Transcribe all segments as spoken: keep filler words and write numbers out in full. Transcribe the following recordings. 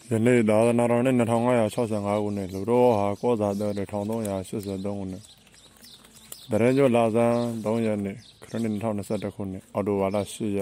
ယနေ့သာသနာတော်နှစ်နှစ်ထောင်ငါးရာခြောက်ဆယ်ငါးခုနှစ်လူတော်ဟာကောဇာတဲ့တစ်ထောင်သုံးရာရှစ်ဆယ်သုံးခုနှစ်တရင်ကျော်လာဇန်သုံးရက်နေ့ခရစ်နှစ်နှစ်ထောင်နှစ်ဆယ်တစ်ခုနှစ်အော်တိုဝါလာရှစ်ရက်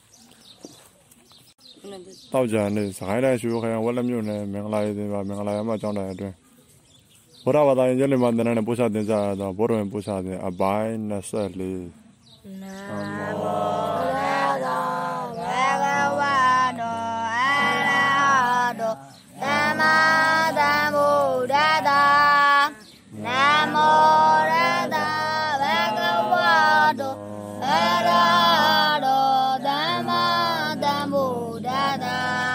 တောက်ကြနေ့စကိုင်းတိုင်းရွှေခရိုင်ဝက်လက်မြို့နယ်မင်္ဂလာရေးတင်ပါမင်္ဂလာရမကျောင်းတိုင်းအတွင်းဘုရားဘာသာရင်ကျင်းနေမှာတန်းနဲ့ပို့ချတင်ကြရတော့ဘုရားဝင်ပို့ချတင်အပိုင်းနှစ်ဆယ်လေးနာမောရသောဘဂဝါတောအရဟတောသမ္မာသမ္ဗုဒ္ဓတ္တနာမောရသောဘဂဝါတောအရဟတောသမ္မာသမ္ဗုဒ္ဓတ္တ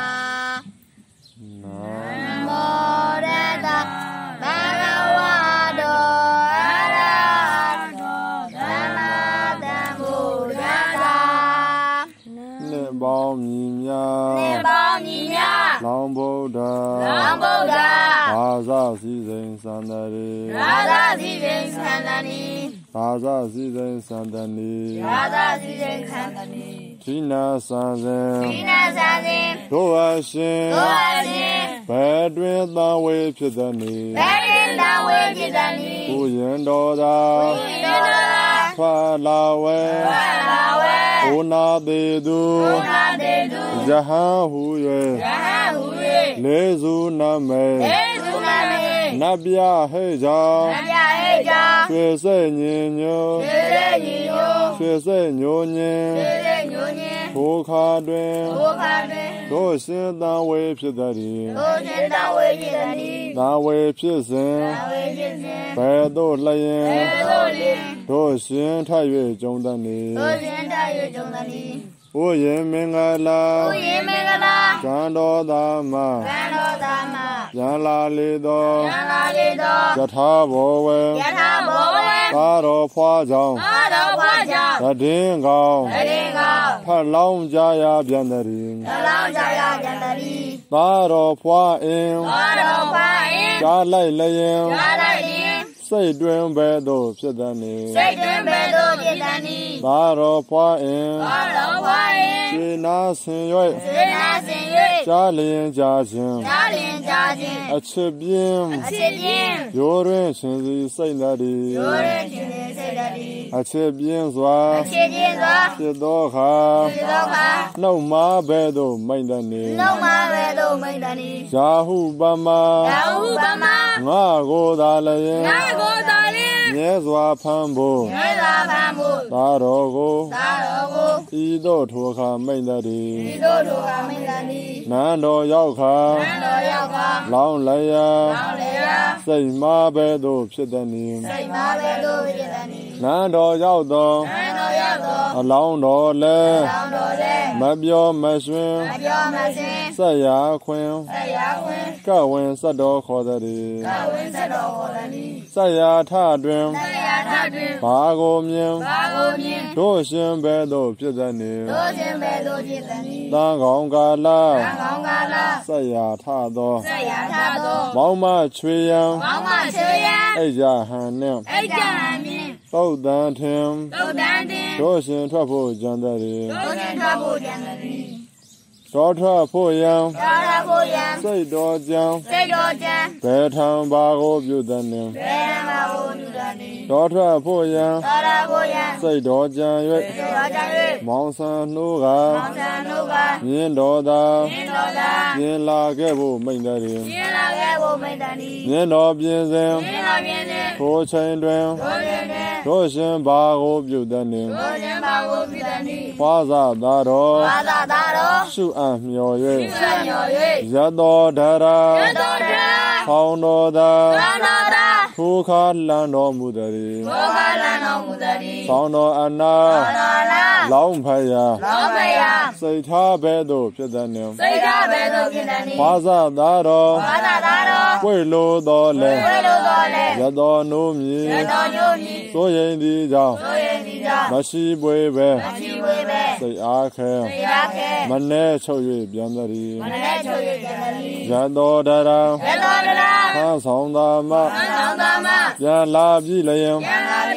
နာမောရသောဘဂဝါတောအရဟတောသမ္မာသမ္ဗုဒ္ဓတ္တနှစ်ပေါင်းမြည်များနှစ်ပေါင်းမြည်များလောင်ဗုဒ္ဓလောင်ဗုဒ္ဓဘာသာစည်းစိမ်စံတရီဘာသာစည်းစိမ်စံတရီဘာသာစည်းစိမ်စံတရီဘာသာစည်းစိမ်စံတရီဒီနာစံစဉ်ဒီနာစံစဉ်တို့အရှင်တို့အရှင်ဘယ်တွင်သံဝေဖြစ်သည်နည်းဘယ်တွင်သံဝေဖြစ်သည်နည်းကိုရင်တော်သာကိုရင်တော်သာဖလာဝဲဖလာဝဲဘုနာသေးသူဘုနာသေးသူယဟန်ဟူ၍ယဟန်ဟူ၍လေးစုနမေလေးစုနမေနတ်ပြဟဲ့ကြောင့်နတ်ပြဟဲ့ကြောင့်ရွှေစိတ်ညင်ညိုရွှေစိတ်ညင်ညိုရွှေစိတ်ညိုညင်ရွှေစိတ်ညိုညင်ဘိုးခါတွင်ဘိုးခါတွင်တို့ရှင်သံဝေဖြစ်သည်တို့ရှင်သံဝေဖြစ်သည်သံဝေဖြစ်စဉ်သံဝေဖြစ်စဉ်ဘယ်သို့လျင်ဘယ်သို့လျင်တို့ရှင်ထ၍ကြုံသည်တို့ရှင်ထ၍ကြုံသည်ဥယျာဉ်မင်္ဂလာဥယျာဉ်မင်္ဂလာကံတော်သာမကံတော်သာမပြန်လာလေသောပြန်လာလေသောယထာဘောဝေယထာဘောဝေသာတော်ဖွာကြောင့်သာတော်ဖွာကြောင့်တည်င်းကောင်းတည်င်းကောင်းဖတ်လောင်းကြရာပြန်သည်ဖတ်လောင်းကြရာပြန်သည်သာတော်ဖွာအင်းသာတော်ဖွာအင်းကြားလိုက်လျင်ကြားလိုက်လျင်စိတ်တွင်ဘဲသို့ဖြစ်သည်နိစိတ်တွင်ဘဲသို့ဖြစ်သည်နိသာတော်ဖွာအင်းသာတော်ဖွာအင်းစေနာဆင်၍စေနာဆင်၍ကြားလျင်ကြားခြင်းကြားလျင်ကြားခြင်းအချစ်ပြင်းအချစ်ပြင်းရိုးတွင်ရှင်စီစိတ်သည်ရိုးတွင်ရှင်စီစိတ်သည်အချစ်ပြင်းစွာအချစ်ပြင်းစွာဖြစ်သောအခါဖြစ်သောအခါနှုတ်မာဘဲသို့မိန်သည်နိနှုတ်မာဘဲသို့မိန်သည်နိယာဟုပမယာဟုပမငါကိုသာလျင်ငါကိုသာလျင်မြဲစွာဖမ်းဖို့မြဲစွာဖမ်းဖို့သာတော်ကိုသာတော်ကိုဤသို့ထိုအခါမိန်သည်ဤသို့ထိုအခါမိန်သည်နန်းတော်ရောက်ခါနန်းတော်ရောက်ခါလောင်းလျာလောင်းလျာစိတ်မာဘဲသို့ဖြစ်သည်နိစိတ်မာဘဲသို့ဖြစ်သည်နိနန်းတော်ရောက်သောနန်းတော်ရောက်သောအလောင်းတော်လည်းအလောင်းတော်လည်းမပြောမရွှင်မပြောမရွှင်ဆက်ရာခွင်ဆက်ရာခွင်ကဝင်ဆက်တော်ခေါ်သည်ကဝင်ဆက်တော်ခေါ်သည်ဆက်ရာထတွင်ဆက်ရာထတွင်ဘာကိုမြင်ဘာကိုမြင်တို့ရှင်ဘဲသို့ဖြစ်သည်နိတို့ရှင်ဘဲသို့ဖြစ်သည်နိတန်ကောင်းကာလတန်ကောင်းကာလဆက်ရာထသောဆက်ရာထသောမောင်မချွေရန်မောင်မချွေရန်အိကြဟန်နှင့်အိကြဟန်နှင့်သုတ်တန်ထင်သုတ်တန်ထင်တို့ရှင်ထွက်ဖို့ကြံသည်တို့ရှင်ထွက်ဖို့ကြံသည်တော်ထွက်ဖို့ရန်တော်ထွက်ဖို့ရန်စိတ်တော်ကြံစိတ်တော်ကြံဘယ်ထံဘာကိုပြုသည်နှင့်ဘယ်ထံဘာကိုပြုသည်တော်ထွက်ဖို့ရန်တော်ထွက်ဖို့ရန်စိတ်တော်ကြံ၍စိတ်တော်ကြံ၍မောင်ဆန်နှိုးကမောင်ဆန်နှိုးကမြင်းတော်သာမြင်းတော်သာမြင်းလာခဲ့ဖို့မိန်သည်မြင်းလာခဲ့ဖို့မိန်သည်မြင်းတော်ပြင်းစဉ်မြင်းတော်ပြင်းစဉ်ထိုချိန်တွင်ထိုချိန်တွင်တို့ရှင်ဘာကိုပြုသည်နှင့်တို့ရှင်ဘာကိုပြုသည်ဖွာသာသာတော်ဖွာသာသာတော်ရှုအပ်မျော်၍ရှုအပ်မျော်၍ရသောဓာရာရသောဓာရာဖောင်းတော်သာဖောင်းတော်သာထိုခါလန်တော်မူသည်ထိုခါလန်တော်မူသည်ဖောင်းတော်အနာဖောင်းတော်အနာလောင်းဖယာလောင်းဖယာစိတ်ထားဘဲသို့ဖြစ်သည်နှင့်စိတ်ထားဘဲသို့ဖြစ်သည်နှင့်ဖွာသာသာတော်ဖွာသာသာတော်ဝိလိုတော်လဲဝိလိုတော်လဲရသောနိုးမြည်ရသောနိုးမြည်ဆိုရင်ဒီကြောင့်ဆိုရင်ဒီကြောင့်မရှိပွေပဲမရှိပွေပဲစိတ်အားခဲစိတ်အားခဲမနဲ့ချုပ်၍ပြန်သည်မနဲ့ချုပ်၍ပြန်သည်ရသောဓာရာရသောဓာရာဟောဆောင်သာမဟောဆောင်သာမပြန်လာပြီလျင်ပြန်လာပြီလျင်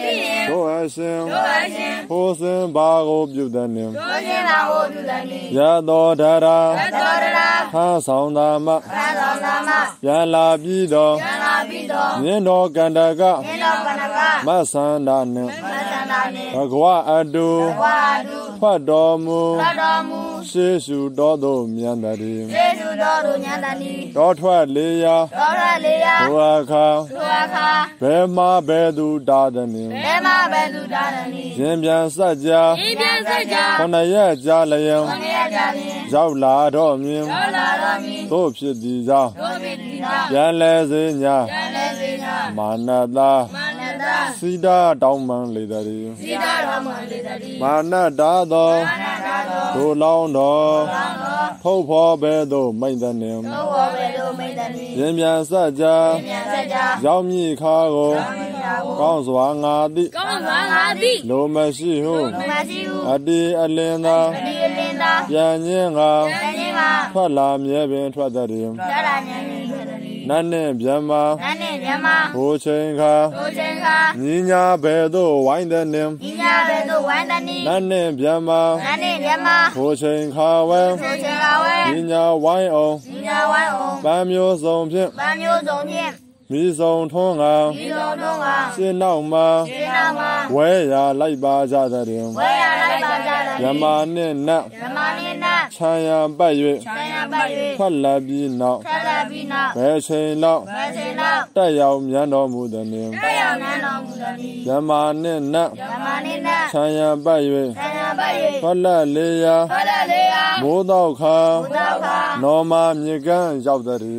တို့အရှင်ထိုစဉ်ဘာကိုပြုတဲ့နှင့်ရသောဒရာခါဆောင်သာမပြန်လာပြီးတော့မြင်းတော်ကန္တကမဆန္ဒနှင့်ဘဂဝအတုဖတ်တော်မူရှေးရှုတော်သို့မြန်တည်းတော်ထွက်လေးရာဒုအခါဘယ်မှာဘယ်သူတားသည်နှင့်ရှင်ပြန်ဆက်ကြခဏရက်ကြာလျင်ရောက်လာတော့မြင်သို့ဖြစ်သည်ကြောင့်ပြန်လဲစေညာမာနတာစိဒာတောင်းမှန်လေတည်းမာနတာသောဒုလောင်းတော်ဖုတ်ဖော်ဘဲသို့မိတ်တဲ့နှင့်ရှင်ပြန်ဆက်ကြရောက်မြည်ခါကိုကောင်းစွာငါသည်လိုမရှိဟုအတီအလင်းသာပြန်ညင်းကထွက်လာမြဲပင်ထွက်တည်းနတ်နှင့်မြမဘိုးချိန်ခါညီညာဘဲသို့ဝိုင်းတဲ့နှင့်နတ်နှင့်မြမဘိုးချိန်ခါဝဲညီညာဝိုင်းအောင်ပန်းမျိုးစုံဖြင့်မိဆုံးထွန်းကရှင်းနောက်မှာဝဲရလိုက်ပါကြတဲ့ယမနှင့်နတ်ခြံရံပတ်၍ထွက်လာပြီးနောက်ဘယ်ချိန်လောက်တက်ရောက်မြန်တော်မူသည်နှင့်ယမနှင့်နတ်ခြံရံပတ်၍ထွက်လာလေးရာမိုးတော့ခါနောမမြေကမ်းရောက်သည်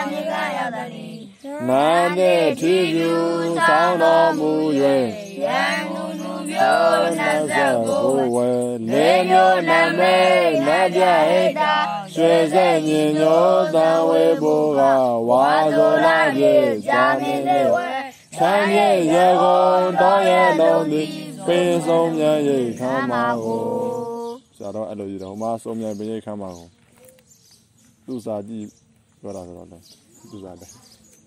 နာတဲ့ထီပြူဆောင်းတော်မူ၍ရန်ကုန်သူပြောနာဆက်ကိုဝဲလေမျိုးနာမဲနာပြဟိတာရွှေစက်ညင်ညောတန်ဝေဘိုးကဝါသောလာပြေဂျာမင်းလေးဝဲချမ်းမြေရကုန်တော်ရလုံးသည်ပင်ဆုံးမြန်ရိတ်ခမ်းပါကိုဆရာတော်အဲ့လိုကြီးတော့ဟိုမှာဆုံးမြန်ပင်ရိတ်ခမ်းပါကိုသူစာကြည့်ပြောတာဆိုတော့လေသူစာတယ်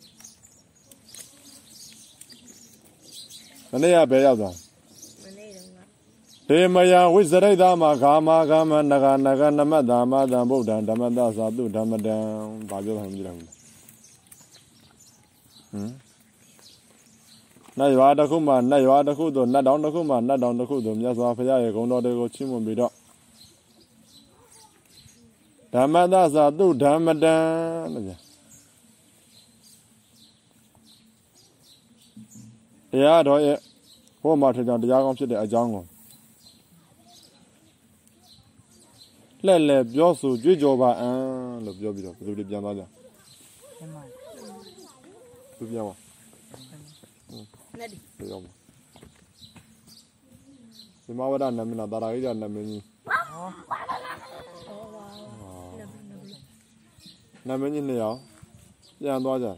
မနေ့ကဘယ်ရောက်သွားမနေ့တုန်းကဒေမယဝိဇရိတမဂါမဂမနဂနဂနမတ္တမတံဗုဒ္ဓံဓမ္မတသသုဓမ္မတံဘာပြောတာမကြည့်လိုက်ဘူးဟမ်နတ်ရွာတစ်ခုမှနတ်ရွာတစ်ခုသို့နတ်တောင်တစ်ခုမှနတ်တောင်တစ်ခုသို့မြတ်စွာဘုရားရဲ့ဂုဏ်တော်တွေကိုချီးမွမ်းပြီးတော့ဓမ္မတသသုဓမ္မတံလို့ပြောတရားတော်ရဲ့ဟောမှာထကြောင့်တရားကောင်းဖြစ်တဲ့အကြောင်းကိုလှည့်လှည့်ပြောဆိုကြွေးကြော်ပါအံလို့ပြောပြီးတော့ဘယ်လိုလဲပြန်သွားကြသူပြောပါနဲ့ဒီပြောပါဒီမဝဒနာမနာတာရာကြီးနာမည်ကြီးနာမည်ကြီးနေရောပြန်သွားကြ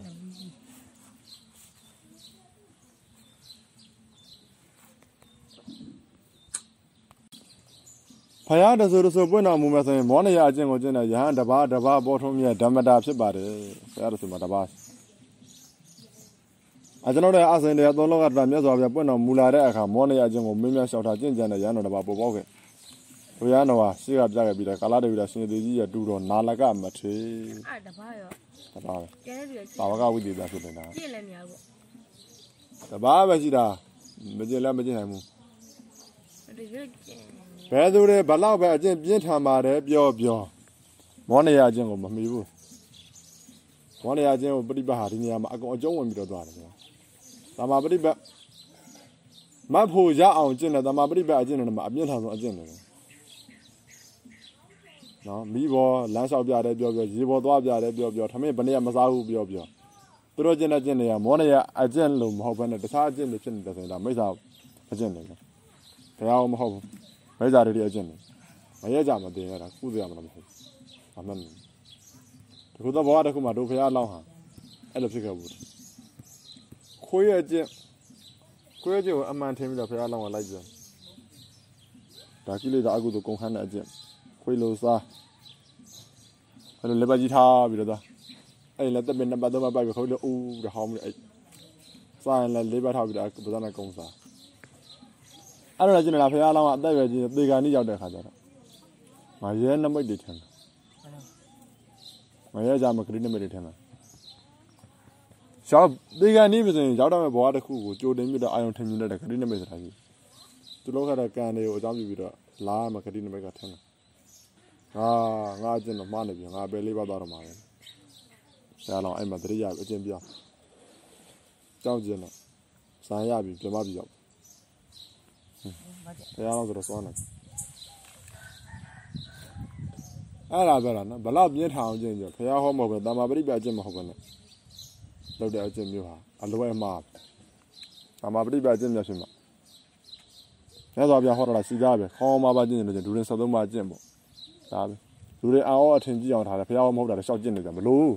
ဖယားတဆူတဆူပွင့်တော်မူမယ်ဆိုရင်မောနရအကျင့်ကိုကျင့်တဲ့ယဟန်တပါးတပါးပေါ်ထုံးမြတ်ဓမ္မတာဖြစ်ပါတယ်ဖယားတဆူမှာတပါးအကျွန်တော်တို့အစဉ်တရားသုံးလုံးကတည်းကမြတ်စွာဘုရားပွင့်တော်မူလာတဲ့အခါမောနရအကျင့်ကိုမင်းများလျှောက်ထားကျင့်ကြံတဲ့ယဟန်တော်တပါးပေါ်ပေါက်ခဲ့ဘုရားတော်ဟာရှေ့ကပြခဲ့ပြီးတော့ကာလတည်းကရှင်သေကြီးရတူတော်နာလကမထေအဲ့တပါးရောတပါးပဲကျန်တဲ့ပြီးတော့ဘာဝကဝိသေသဖြစ်နေတာကျင့်လည်းများပေါ့တပါးပဲရှိတာမကျင့်လည်းမကျင့်နိုင်ဘူးဘယ်သူတွေဘလောက်ပဲအကျင့်ပြင်းထန်ပါတယ်ပြောပြောမောနရအကျင့်ကိုမမီဘူးမောနရအကျင့်ကိုပြိပဟာဒီနေရာမှာအကုန်အကျုံးဝင်ပြီးတော့သွားတယ်ဗျာတမာပြိပမတ်ဖို့ရအောင်ကျင့်တယ်တမာပြိပအကျင့်တွေမှာအပြင်းထန်ဆုံးအကျင့်တွေနော်မိဘောလမ်းလျှောက်ပြတယ်ပြောပြောရေဘောသွားပြတယ်ပြောပြောထမင်းဘယ်နေရာမစားဘူးပြောပြောသူတို့ကျင့်တဲ့ကျင့်တွေကမောနရအကျင့်လို့မဟုတ်ဘဲနဲ့တခြားအကျင့်တွေဖြစ်နေတယ်ဆိုရင်ဒါမိစ္ဆာအကျင့်တွေပဲဘယ်အောင်မဟုတ်ဘူးမိစ္ဆာတွေအကျင့်တွေမရဲကြမတင်ရတာကုသရမှာမဟုတ်ဘူးအမှန်တခုတော့ဘဝတစ်ခုမှာတို့ဖရားလောင်းဟာအဲ့လိုဖြစ်ခဲ့ဘူးခွေးရဲ့ကျင့်ခွေးရဲ့ကျင့်ကိုအမှန်ထင်ပြီးတော့ဖရားလောင်းကလိုက်ပြန်ဒါကိလေသာအကုသိုလ်ကုန်ခန်းတဲ့အကျင့်ခွေးလိုစားအဲ့လိုလက်ပတ်ကြီးထားပြီးတော့အဲ့လက်သက်ပင်နှစ်ပတ်သုံးပတ်ပိုက်ပြီးခွေးလိုအိုးတဲ့ဟောင်းပြီးအဲ့စားရင်လည်းလေးပတ်ထားပြီးတော့ဗဇာနဲ့ကုန်းစား I don't know if I allow that they got need out the Hazard. My year number did him. My years are a green meditator. Shop, they got even out of a water who told them with the iron ten minute green meditator. To look at a candy or down with a lamb, a cadena megaton. Ah, Rajan of Manabi, I believe about my. Salon, I'm a three hour, Jim. Down Sayabi, Jamabi. They are not the son. Alabama, but love yet how ginger, pay our home over Damabri by Jim Hogan. Love the Jim Yuha, and the way map. Amabri by Jim Yashima. That's why I hold a cigar, home about dinner during Sodoma Jimbo. Do they all attend you on how to pay our mother shot dinner? Below.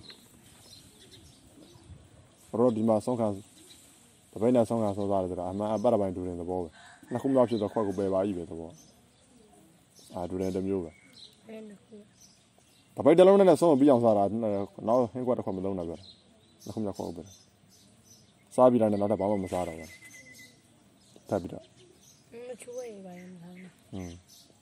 Road in my song. The very nice song I saw that I'm a better by doing the ball. I come up to the Quack Bay by the ball. I do the mule. The by the loan and so beyond that, now he got a common loan of it. The Humna Cober. Sabi and another Baba Masara. Tabita. Hm.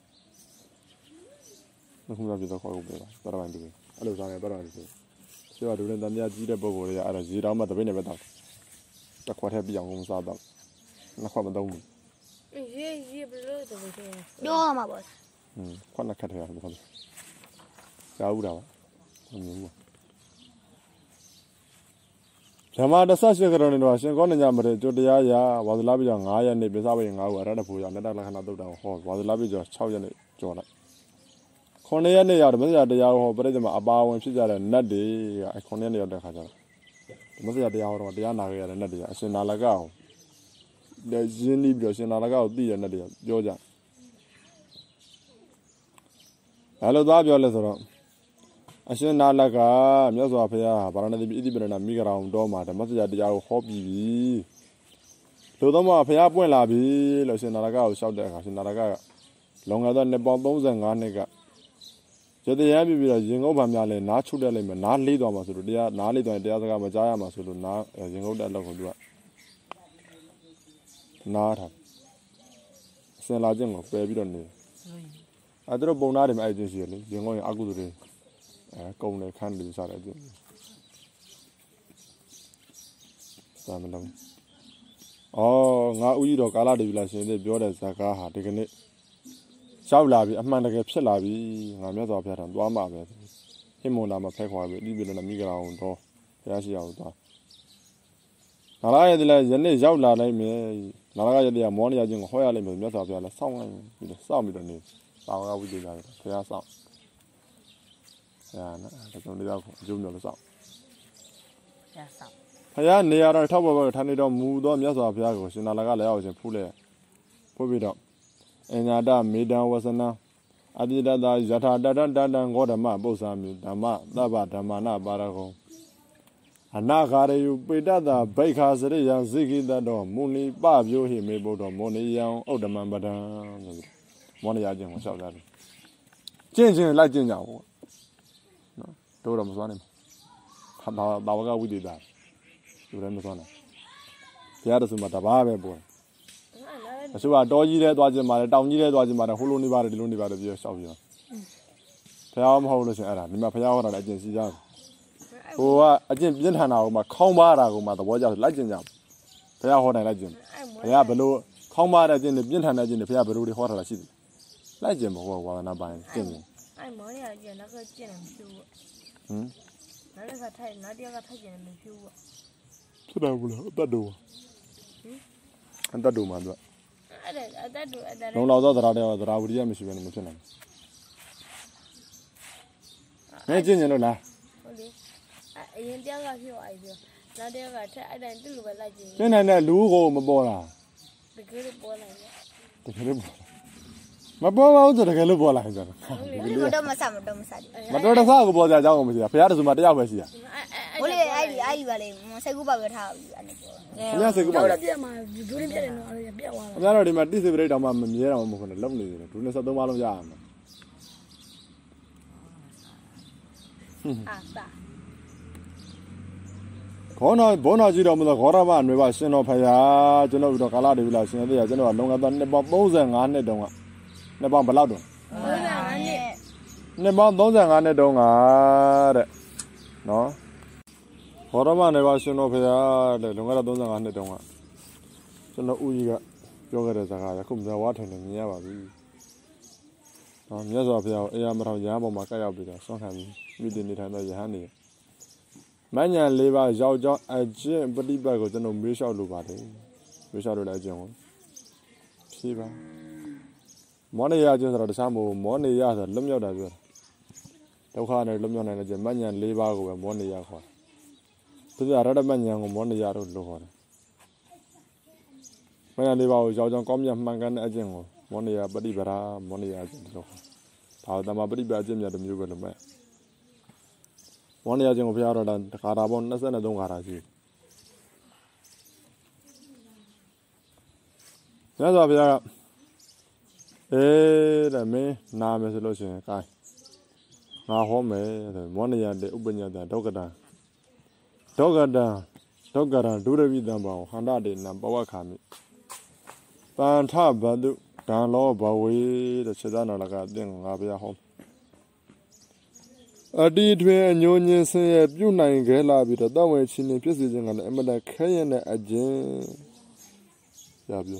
The Humna is a Quack Bay, better by doing. I was on a better idea. So I do the Zira Bobo, I had a Zira, but the winner without. The quarter beyond on Sada. Nakama Dome. No, my boss. Hm, quite a cat here. Gauda. Yama the Sasha on Washington, gone in Yamare, Jodia, was Labian, I and the Bezawing our Radapu, and another Canada hall, was Labi Chow Jona. Cornelia, the Mother de Yao, Bredema, about when she's at a nutty, I Cornelia de Hajar. The Mother de Yao, the Anna, and Nadia, as in Alagao. The Zini Bros in Alagao, dear Nadia, Georgia. Hello, Dabio Letter. I say Nalaga, Miazapia, Barana de Idibran and Migaram Doma, the Mother de Yao hobby. Todoma, Pia Puelabi, Los in Alagao, shout there, as in Alaga. Longer than the bombs and Ganega. So the Yabi will jingle Bamale, natural element, not lead on Masudia, not lead on the other Majaya Masulu, not a jingle that local. Not have. Send a jingle, baby don't need. I don't know Bonadim agency, jingle Agudri. Go in a candy inside a gym. Salmon. Oh, now we don't allow the village in the Bioda Zakaha, taking it. Shaulabi, a man like a Pselabi, a method of Petan, Dwama, Himona, Pekwa, living in a meager on door, Yashi out. Nalaya de la Zene Jaula, like me, Nalaya de Ammonia, Hoya, and method of the song with the sound with the name. How we did that, Pia sound. Yeah, that's only that Junior sound. Yes, sir. I am near the top of a Tanidom, moved on Yasa Piagos in Alagala and Pule. Put it up. And Adam made down was enough. I did that Zata Dadan Dadan Godama, Bosami, Dama, Daba, Damana, Barago. And now, Harry, you put that Bakers, and Ziggy, that door, Mooney, Bob, you hear me, both of Money, young, older man, but Money, I didn't shout that. Changing like Ginger. No, told him on him. How we did that. You remember on it. The others in Matababe boy. So I don't eat it, was a matter, down eat it, was a matter, who only about the only about the year of you. Tell him how to say, I'm a Payao and agency. Oh, I didn't have now my Comara, mother was just legend. Payao and legend. Paya below, Comara in the Bintan in the Paya below the hotel city. Legend or one of buying. I'm only a general general. Hm? I never tried, not the other taking a few. So that do. And that do, man. No, no, that are the Raudi Mission and Mission. Imagine, you know, I didn't have your idea. Now they are I didn't do like it. Then I do, Mabola. The good boy. The good boy. Mabola out of the good boy like that. But what a talk about that home here. Piatas Matia was here. Only I will say goodbye with how yes, I already met this great amount of year on the lovely goodness of the Malam Yam. ခေါနာဘောနာကြည့်တော့မလို့ခေါရဘာနွေပါရှင်တော်ဖရာကျွန်တော်တို့ကာလာတွေလာရှင်သေးရကျွန်တော်ကလုံကသားနှစ်ပေါင်း35နှစ်တုန်းကနှစ်ပေါင်းဘယ်လောက်တုန်း 35နှစ်နှစ်ပေါင်း35နှစ်တုန်းကတဲ့နော်ခေါရဘာနွေပါရှင်တော်ဖရာတဲ့လုံကသား35နှစ်တုန်းကကျွန်တော်ဦးကြီးကပြောခဲ့တဲ့စကားယခုမြတ်ဝါထင်နေမြင်ရပါပြီနော်မြတ်စွာဘုရားကိုအေယာမထောင်ရဟန်းပေါ်မှာကပ်ရောက်ပြီးတော့ဆွမ်းခံပြီးမိတင်နေထိုင်တော့ယဟန်နေမညာလေးပါးရောက်ကြောင်းအကျင့်ပฏิပတ်ကိုကျွန်တော်မေးလျှောက်လိုပါတယ်မေးလျှောက်လို့လည်းအကျင့်ကိုဖြေပါမောနေရကျင့်ဆိုတော့တခြားမဟုတ်မောနေရဆိုလွတ်မြောက်တာပြောဒုက္ခနဲ့လွတ်မြောက်နိုင်တဲ့ကျင့်မညာလေးပါးကိုပဲမောနေရခေါ်တယ်သူကရတ္တမညာကိုမောနေရလို့လို့ခေါ်တယ်မညာလေးပါးကိုရောက်ကြောင်းကောင်းမြတ်မှန်ကန်တဲ့အကျင့်ကိုမောနေရပฏิပဒါမောနေရအကျင့်လို့ခေါ်ဒါတမပฏิပတ်အကျင့်မြတ်တစ်မျိုးပဲလို့မဲ့မောနေရခြင်းကိုဖျားတော့တာခါတာပေါင်း23ခါတာရှိညစွာဘုရားကအေးတဲ့မင်းနာမယ်ဆိုလို့ရှိရင်ကိုင်းငါဟောမယ်တဲ့မောနေရတဲ့ဥပညာတဒုက္ကတံဒုက္ကတံဒုက္ကရံဒုရဝိတံဘောဟန္တတေနံပဝခာမိပန္ထဘတုဒံလောဘဝေတဲ့စေတနာလကအတင်းငါဘုရားဟောအတီထွေအညိုညင်းဆင်းရဲပြုတ်နိုင်ခဲ့လာပြီးတော့တောင်းဝဲချင်းနေဖြစ်စေခြင်းကလည်းအမတန်ခဲရင်တဲ့အကျဉ်ရပြော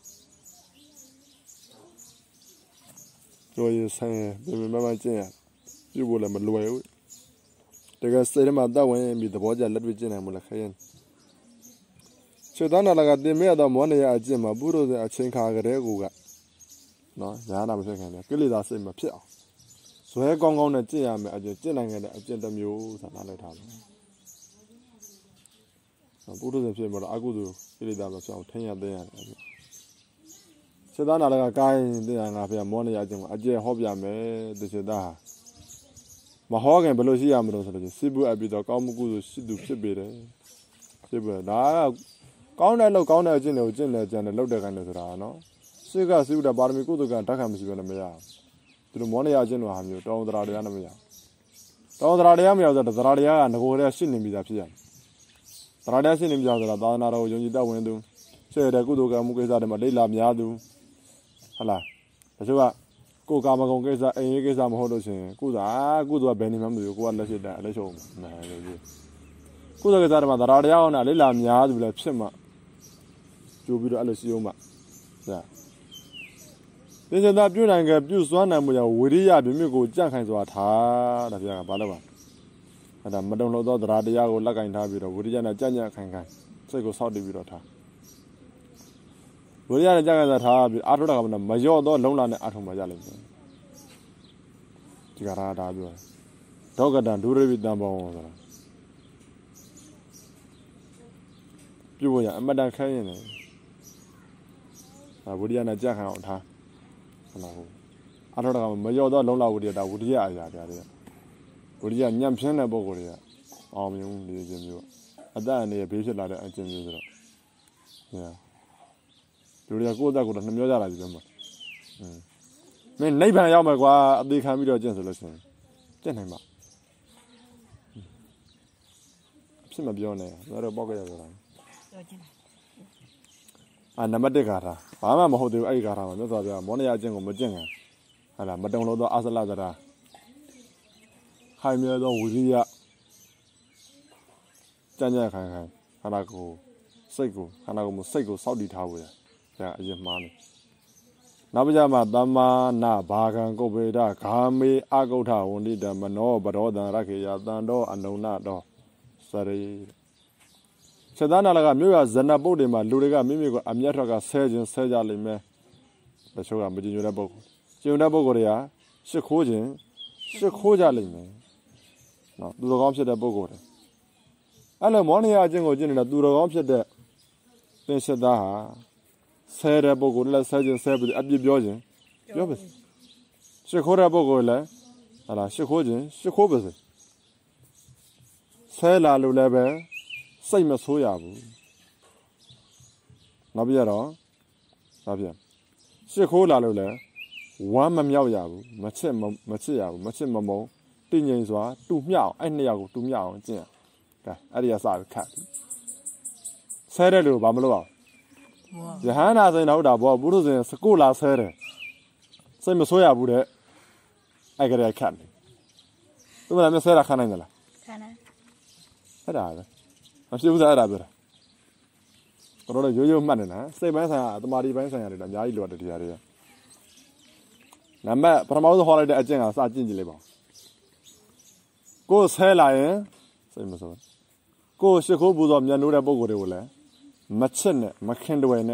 တို့ရဆိုင်ဘယ်မှာမှကျင့်ရပြုတ်ဖို့လည်းမလွယ်ဘူးတကယ်စိတ်ထဲမှာတောင်းဝဲပြီးသဘောကျလက်တွေ့ကျင့်နိုင်မှုလည်းခဲရင်စေတနာလကတင်မဲ့တော့မောနေရအကျင့်မှာပုရုဇဉ်အချင်းခါကြတဲ့ကူကနော်ညာနာမဖြစ်ခင်လေကိလေသာစိတ်မဖြစ်အောင်ဇွဲကောင်းကောင်းနဲ့ကျင့်ရမယ်အကျင့်ကျင့်နိုင်တဲ့အကျင့်တစ်မျိုးဆိုတာလိုက်ထားတယ်။ပုထုဇဉ်ဖြစ်မှာတော့အကုသိုလ်ကိလေသာမဖြစ်အောင်ထင်ရသိရတယ်။စေတနာလည်းကကိုင်းသိရငါဖေမောနေရအကျင့်ကိုအကျင့်ဟောပြမယ်တစေတာမဟောခင်ဘယ်လိုရှိရမလို့ဆိုလို့စိပုအပ်ပြီးတော့ကောင်းမှုကုသိုလ်ရှိသူဖြစ်ပေတယ်။ဖြစ်ပေဒါကကောင်းတဲ့လောက်ကောင်းတဲ့အကျင့်တွေကိုကျင့်လဲကျန်တယ်လောက်တဲ့ခိုင်းတယ်ဆိုတာနော်။စိတ်ကစိတ်ကပါရမီကုသိုလ်ကဓာတ်ခံမရှိဘဲနဲ့မရဘူး။သူတို့မောနေရခြင်းလို့ဟာမျိုးတောင်းတရာတရားနဲ့မရတောင်းတရာတရားမရဆိုတော့တရာတရားကငကိုယ်တည်းရှင်းနေပြီးသားဖြစ်ရတယ်တရာတရားရှင်းနေပြီးသားဆိုတာသာသနာတော်ကိုယုံကြည်တတ်ဝင်သူရှေ့တဲ့ကုသိုလ်ကံမှုကိစ္စတွေမှာလိမ့်လာများသူဟုတ်လားတချို့ကကိုယ်ကာမဂုဏ်ကိစ္စအိမ်ရေးကိစ္စမဟုတ်လို့ရှိရင်ကုသိုလ်ကုသိုလ်ကဘယ်နေမှမသိဘူးကိုကလက်ရှိတဲ့အလက်ရှုံးမှာလို့ပြောကုသိုလ်ကိစ္စတွေမှာတရာတရားနဲ့လိမ့်လာများသူလည်းဖြစ်မှကြိုးပြီးတော့အဲ့လိုရှိအောင်မှဒါဒီစတာပြုနိုင်ကပြုစွမ်းနိုင်မှုကြောင့်ဝိရိယပြမြစ်ကိုကြန့်ခိုင်စွာထားတာဗျာကဘာလို့ပါအဲ့ဒါမတုံလို့သောတရားတရားကိုလက်ကင်ထားပြီးတော့ဝိရိယနဲ့ကြန့်ကြန့်ခိုင်ခိုင်စိတ်ကိုစောင့်တည်ပြီးတော့ထားဝိရိယနဲ့ကြန့်ခိုင်စွာထားပြီးအာထုတာကမလျော့သောလုံလာနဲ့အာထုမှရလိမ့်မယ်ဒီကရာဒါပြောဒေါကတံဒုရဝိတံဘောဆိုတာပြုဖို့ရအမတန်ခဲရင်လေဝိရိယနဲ့ကြန့်ခိုင်အောင်ထားဟုတ်လားအထောက်တော့မရောတော့လုံးလာဝိရိယဒါဝိရိယအရာပြတယ်ဝိရိယညံ့ဖျင်းတဲ့ပုံကိုယ်တွေကအောင်မြင်နေခြင်းမျိုးအတ္တအနေနဲ့ဘေးဖြစ်လာတဲ့အကျင့်မျိုးဆိုတော့ညာလူတွေကကိုယ့်အသက်ကိုယ်တော့နှမျောကြတာကြီးပဲမှာอืมမင်းနိဗ္ဗာန်ရောက်မယ်ကွာအသေးခံပြီးတော့ကျင့်ဆိုလို့ရှိရင်ကျင့်နိုင်မှာဖြစ်မပြောနဲ့ငါတို့ပေါက်ကြရဆိုတာပြောချင်အာနံပါတ်1ကာထာဘာမှမဟုတ်သေးဘူးအဲ့ဒီကာထာမှာမြတ်စွာဘုရားမောနရအကျင့်ကိုမကျင့်ခင်ဟာလားမတုံလို့သောအာသလသရာခိုင်မြဲသောဝိရိယကြံ့ကြံ့ခိုင်ခိုင်ခန္ဓာကိုယ်စိတ်ကိုခန္ဓာကိုယ်မစိတ်ကိုစောင့်တည်ထားဖို့ရဒါအရင်မှားနေနောက်ပြကြမှာသမ္မာနာဘာကံကုပ္ပေဒဂာမေအာဂုဋ္ဌဝန္တိတမနောဗရောဒံရခေယတန်တော်အနုဏတော်စရိစေတနာလကမြို့ရဇဏပုတ်တွေမှာလူတွေကမိမိကိုအမျက်ထွက်ကဆဲခြင်းဆဲကြလိမ့်မယ်တချို့ကမကြည်ညိုတဲ့ပုဂ္ဂိုလ်ကြည်ညိုတဲ့ပုဂ္ဂိုလ်တွေကရှ िख ိုးခြင်းရှ िख ိုးကြလိမ့်မယ်နော်သူတော်ကောင်းဖြစ်တဲ့ပုဂ္ဂိုလ်တွေအဲ့လိုမောနရအကျင့်ကိုကျင့်နေတာသူတော်ကောင်းဖြစ်တဲ့သင်္ရှသားဟာဆဲတဲ့ပုဂ္ဂိုလ်လည်းဆဲခြင်းဆဲပြီးအပြစ်ပြောခြင်းပြောပါစေရှ िख ိုးတဲ့ပုဂ္ဂိုလ်လည်းဟာလားရှ िख ိုးခြင်းရှ िख ိုးပါစေဆဲလာလို့လည်းပဲစိတ်မဆိုးရဘူးနောက်ပြတော့နောက်ပြရှ िख ိုးလာလို့လည်းဝမ်းမမြောက်ရဘူးမချစ်မချစ်ရဘူးမချစ်မမုံတည်ငြိမ်စွာတူမျှအောင်အဲ့နှစ်ယောက်ကိုတူမျှအောင်ကျင့်အဲ့ဒီကစပြီးခတ်ဆဲတဲ့လူဘာမလို့အောင်ယဟန်နာဆိုရင်တော့ဒါဘောဘုရုဆိုရင်စကုလာဆဲတယ်စိတ်မဆိုးရဘူးတဲ့အဲ့ကလေးခတ်တယ်သူမလည်းမဆဲတာခတ်နိုင်ကြလားခတ်နိုင်အဲ့ဒါပဲမဖြစ်ဘူးစားအဲ့ဒါပြောတာတော်တော်ရိုးရိုးမှတ်နေတာစိတ်ပိုင်းဆိုင်ရာတမာတိပိုင်းဆိုင်ရာတွေတော့အများကြီးလိုတယ်တရားတွေကနံပါတ်ပထမဆုံးဟောလိုက်တဲ့အကျင့်ကစကျင့်ကြည့်လိုက်ပါကိုယ်ဆဲလာရင်စိတ်မဆိုးကိုယ်ရှိခိုးပူဇော်မြတ်နိုးတဲ့ပုံကိုယ်တွေကိုလည်းမချစ်နဲ့မခင်တွယ်နဲ့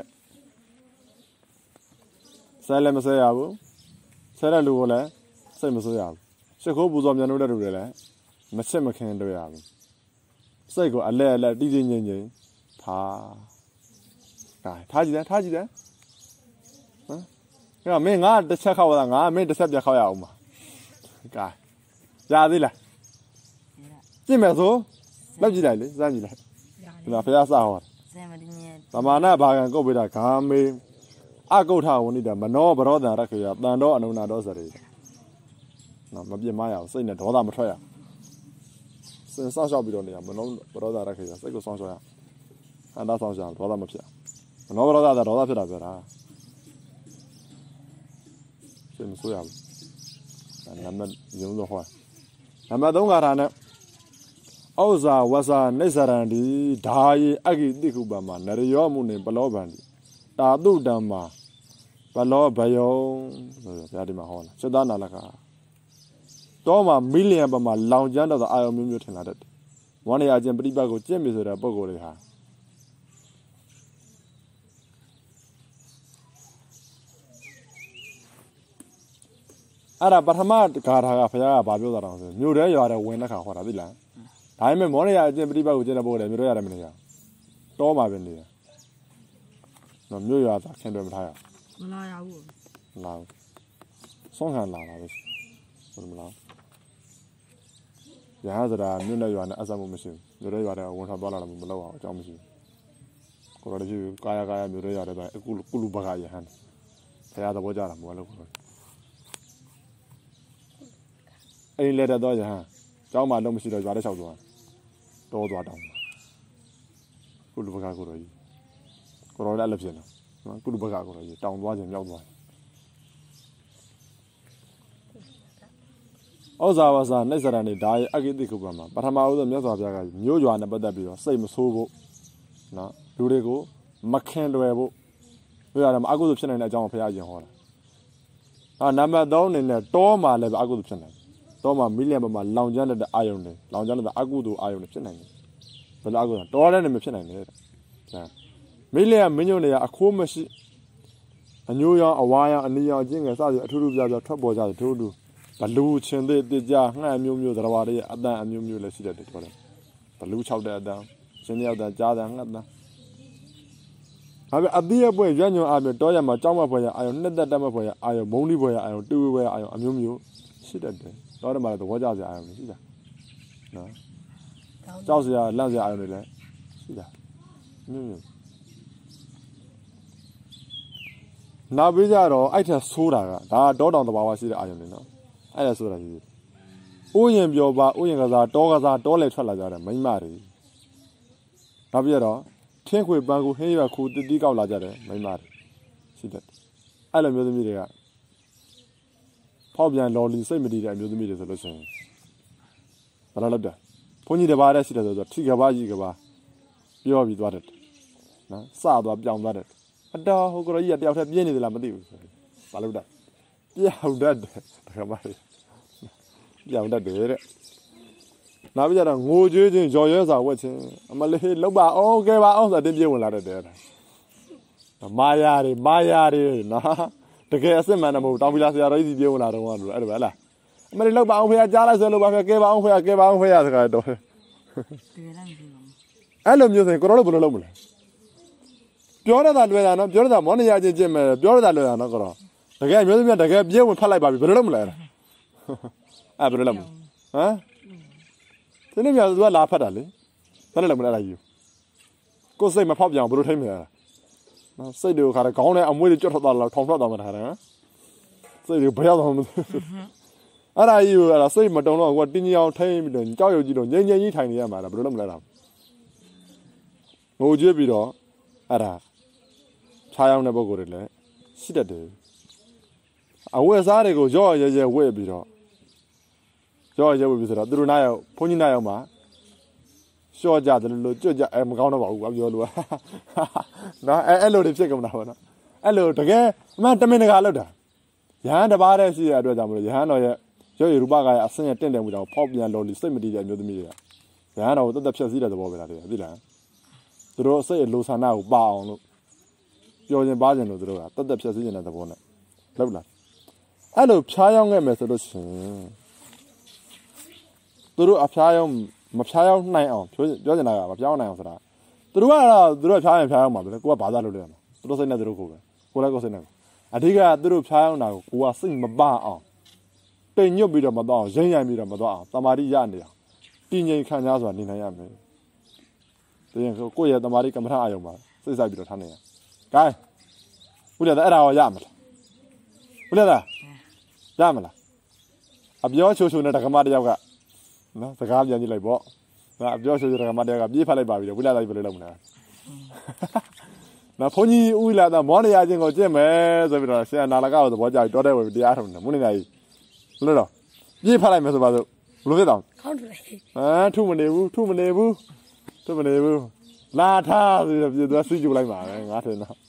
ဆဲလည်းမဆဲရဘူးဆဲတဲ့လူကိုလည်းစိတ်မဆိုးရဘူးရှိခိုးပူဇော်မြတ်နိုးတဲ့လူတွေလည်းမချစ်မခင်တွယ်ရဘူးစိတ်ကိုအလဲအလဲတီးချင်းချင်းချင်းထားဒါထားကြည့်တယ်ထားကြည့်တယ်ဟမ်အဲ့တော့မင်းငါတစ်ချက်ခောက်တာငါမင်းတစ်ချက်ပြခောက်ရအောင်ပါကဲရသေးလားကြည့်မယ်ဆိုလောက်ကြည့်လိုက်လေစမ်းကြည့်လိုက်ဒီမှာဖျားစဟောသမာနာဘာကံကုတ်ပေးတာဂါမေအကုဋ္ဌဝဏိတာမနောဘရောတံရခေယတန်တော်အနုနာတော်စရေနော်မပြစ်မရအောင်စိတ်နဲ့ဒေါသမထွက်ရစင်စောင့်ရှောက်ပြီးတော့နေရမနောဘရောတံရခေယစိတ်ကိုစောင့်ရှောက်ရအန္တဆောင်ရှောက်ဒေါသမဖြစ်မနောဘရောတံဒေါသဖြစ်တာပြောတာစိတ်မဆိုးရဘူးနံပါတ်ရုံးတော့ဟောနံပါတ်သုံးကထာနဲ့ဩဇာဝဇာနိစ္စရန္တိဓာယေအဂိတိကုပမနရယောမှုနေပလောဗန္တိတာတုတံမာပလောဘယောဆိုရဗျာဒီမှာဟောလာစေတနာလကတော့မှာမီလီယံပမာလောင်ကျန်းတော့အာယုံမျိုးမျိုးထင်လာတတ်တယ်ဝန္နေအကျင့်ပရိပတ်ကိုကျင့်ပြီဆိုတဲ့ပုံကိုယ်တွေဟာအဲ့ဒါပထမဂါထာကဘုရားကဗာပြောတာတော့ဆိုမြို့ထဲရွာထဲဝင်တဲ့ခါဟောတာသိလားဒါပေမဲ့မောရရအကျင့်ပရိပတ်ကိုကျင့်တဲ့ပုံကိုယ်တွေမြို့ထဲရတယ်မနေရတောမှာပဲနေရနော်မြို့ရွာသာခင်တွယ်မထားရမလာရဘူးမလာဘူးဆုံးခံလာတာပဲဆိုမလားရဟန်းဆိုတာမြို့နဲ့ရွာနဲ့အဆက်မှုမရှိဘူးမြို့ထဲရွာထဲဝင်ထွက်သွားလာလို့မလုပ်အောင်အကြောင်းမရှိဘူးကိုတော်ကြီးကာယကာယမြို့ထဲရွာထဲသွားအခုကုလူဘကရဟန်းဆရာသဘောကြတာမဟုတ်လို့အိမ်လက်တော့ရဟန်းကျောင်းမှာလုံးမရှိတော့ရွာထဲလျှောက်သွားတောသွားတောင်းကုလူဘကကိုတော်ကြီးကိုတော်လည်းအလုပ်ဖြစ်နော်နော်ကုလူဘကကိုတော်ကြီးတောင်းသွားခြင်းမြောက်သွားဩဇာဝဇာနှိစ္စရဏိဒါယေအဂိတိကုပမှာပထမဦးဆုံးမြတ်စွာဘုရားကမျိုးရွာနဲ့ပတ်သက်ပြီးတော့စိတ်မဆိုးဖို့နော်လူတွေကိုမခင်လွယ်ဖို့ပြောရတယ်မအကုသိုလ်ဖြစ်နေတဲ့အကြောင်းကိုဘုရားအရင်ဟောတာအာနံပါတ်သုံးအနေနဲ့တောမှာလည်းအကုသိုလ်ဖြစ်နေတယ်တောမှာမီလီယံပေါ်မှာလောင်ကျွမ်းတဲ့အာယုန်တွေလောင်ကျွမ်းတဲ့အကုသိုလ်အာယုန်တွေဖြစ်နိုင်တယ်ဘယ်လိုအကုသိုလ်တောထဲနဲ့မဖြစ်နိုင်တယ်တဲ့မီလီယံမင်းညွန့်တွေကအခိုးမရှိအညိုးရောင်အဝါရောင်အနီရောင်အကျင့်ငယ်စသည်အထူးထူးပြပြထွက်ပေါ်ကြတယ်ထို့တူဘလူချင်းသေးတိကြငှက်မျိုးမျိုးသရဝတွေအတန်အမျိုးမျိုးလည်းရှိတတ်တယ်ပြောတယ်ဘလူ၆တဲ့အတန်ရှင်ရောက်တဲ့ကြားတဲ့ငှက်တန်အဲ့အတိအပွင့်ရွညွန်အားဖြင့်တောရမှာကြောက်မဖွယ်ရအာယုံနှစ်သက်တတ်မဖွယ်ရအာယုံမုံလိဖွယ်ရအာယုံတူဝဲဖွယ်ရအာယုံအမျိုးမျိုးရှိတတ်တယ်တောရမှာလည်းသဘောကျစရာအာယုံရှိတာနော်ကြောက်စရာလန့်စရာအာယုံတွေလည်းရှိတာမျိုးမျိုးနောက်ပြီးကြတော့အဲ့ထက်ဆိုးတာကဒါတောတောင်တဘာဝရှိတဲ့အာယုံတွေနော်အဲ့ဒါဆိုတာကြီးဥယျင်ပြောပါဥယျင်ကစားတောကစားတောလေထွက်လာကြတယ်မိမတွေနောက်ပြီးတော့ထင်းခွေပန်းကိုဟင်းရွက်ခူတတိကောက်လာကြတယ်မိမတွေရှိတယ်အဲ့လိုမျိုးသမီးတွေကဖောက်ပြန်လော်လီစိတ်မတည်တဲ့အမျိုးသမီးတွေဆိုလို့ရှိရင်ဘာလို့လဲတဲ့ဘုန်းကြီးတစ်ပါးတည်းရှိတယ်ဆိုတော့ထိကဘာကြီးကဘာပြောပြီးသွားတယ်နော်စသွားပြောင်းသွားတယ်အတော်ဟိုကကြီးကတယောက်တည်းပြင်းနေသလားမသိဘူးဘာလို့လဲပြောင်းတတ်တယ်တခါမှပြောင်းတတ်တယ်တဲ့နောက်ပြီးတော့ငိုကြွေးချင်းရော်ရဲစာဝက်ချင်းအမလေးလောက်ပါအောင်ကဲပါအောင်ဆိုတင်းပြေးဝင်လာတတ်တယ်မာယာတွေမာယာတွေနော်တကယ်အစစ်မှန်တယ်မဟုတ်တောင်ပီလာဆရာတော်ကြီးပြေးဝင်လာတော့လို့အဲ့ဒါပဲလားအမလေးလောက်ပါအောင်ဖေးကြားလိုက်ဆိုလို့ပါဖေးကဲပါအောင်ဖေးကဲပါအောင်ဖေးရစကားတော့အဲ့လိုမျိုးဆိုရင်ကိုရောလို့ဘယ်လိုလုပ်မလဲပြောရတာလွယ်တာနော်ပြောရတာမောနေရချင်းချင်းမယ်ပြောရတာလွယ်တာနော်ကိုရောတကယ်မျိုးသမီးတကယ်ပြေးဝင်ဖတ်လိုက်ပါပြီဘယ်လိုလုပ်မလဲအဲ့ဘယ်လိုလုပ်မလဲဟမ်ဒီနေ့မျိုးသူကလာဖတ်တာလေဘယ်လိုလုပ်မလဲအဲ့ဒါကြီးကိုစိတ်မဖောက်ပြန်ဘယ်လိုထိမ့်မလဲနော်စိတ်တွေကိုခါတယ်ခေါင်းထဲအမွှေးတွေကြွတ်ထွက်သွားတော့ထောင်ထွက်သွားမှထားတယ်ဟမ်စိတ်တွေဘယ်ရောက်သွားမလဲအဲ့ဒါကြီးကိုအဲ့ဒါစိတ်မတုံတော့ကိုကတင်းကြီးအောင်ထိန်းပြီးတော့ကြောက်ရွံ့ကြည့်တော့ငြိမ်ငြိမ်ကြီးထိုင်နေရမှာလားဘယ်လိုလုပ်မလဲတော့ငိုကြွပြီးတော့အဲ့ဒါဖြားရောက်တဲ့ပုံကိုယ်တွေလည်းရှိတတ်တယ်အဝတ်စားတွေကိုရော့ရဲရဲဝဲပြီးတော့ရော့ရဲဝဲပြီးဆိုတော့သူတို့နားရောက်ဘုန်းကြီးနားရောက်မှာရှော့ကြတယ်လို့ကြွကြအဲမကောင်းတော့ပါဘူးကွာပြောလို့နော်အဲအဲ့လိုတွေဖြစ်ကုန်တာပေါ့နော်အဲ့လိုတကယ်အမှန်တမင်တကာလောက်တာရဟန်းတစ်ပါးတည်းရှိတဲ့အတွက်ကြောင့်မလို့ရဟန်းတော်ရဲ့ရော့ရရူပကာယအဆင့်ရတင့်တယ်မှုကြောင့်ဖောက်ပြန်လို့စိတ်မတည်တဲ့အမျိုးသမီးတွေကရဟန်းတော်ကိုတသက်ဖြတ်စည်းတဲ့သဘောပဲလားသိလားသူတို့စိတ်အလိုဆန္ဒကိုပါအောင်လို့ပျော်ခြင်းပါခြင်းလို့သူတို့ကတသက်ဖြတ်စည်းနေတဲ့သဘောနဲ့လောက်လားအဲ့လိုဖြားရောက်ခဲ့မယ်ဆိုလို့ရှိရင်သူတို့အဖျားရောက်မဖြားရောက်နိုင်အောင်ပြောပြောချင်တာကမဖြားရောက်နိုင်အောင်ဆိုတာသူတို့ကတော့သူတို့ဖြားရင်ဖြားရောက်မှာပဲကိုကဘာသာလုပ်လဲမှာသူတို့စိတ်နဲ့သူတို့ကိုပဲကိုလည်းကိုစိတ်နဲ့အဓိကသူတို့ဖြားရောက်တာကိုကိုကစိတ်မပအောင်တိမ်ညွတ်ပြီးတော့မတော့အောင်ရင်းရိုင်းပြီးတော့မတော့အောင်တမာတိရနေအောင်တည်ငြိမ်ခံစားစွာနေနိုင်ရမယ်ဒီရင်ကိုယ့်ရဲ့တမာတိကမ္မထအာယုံပါစိတ်ဆိုင်ပြီးတော့ထားနေရဂိုင်းဦးလည်းအဲ့ဒါရောရမလားဦးလည်းရမလားအပြောချိုချိုနဲ့တက္ကမတယောက်ကနော်စကားပြန်ကြည့်လိုက်ပေါ့ငါအပြောချိုချိုတက္ကမတယောက်ကပြေးဖတ်လိုက်ပါပြီဝိလာလိုက်ပဲလုပ်မလားနော်ဘုန်းကြီးဦးလာတော့မောနေရချင်းကိုကြည့်မယ်ဆိုပြီးတော့ဆရာနာလကောက်သဘောကျပြီးတောတဲ့ဝယ်တရားထုံတယ်မုန်းနေနိုင်လို့တော့ပြေးဖတ်လိုက်မယ်ဆိုပါစို့ဘလို့ဖြစ်တော့ခေါင်းထလိုက်ဟမ်ထုမနေဘူးထုမနေဘူးထုမနေဘူးလာထားဆိုတော့ပြေးသွားဆွေးကြလိုက်ပါပဲငါထင်တော့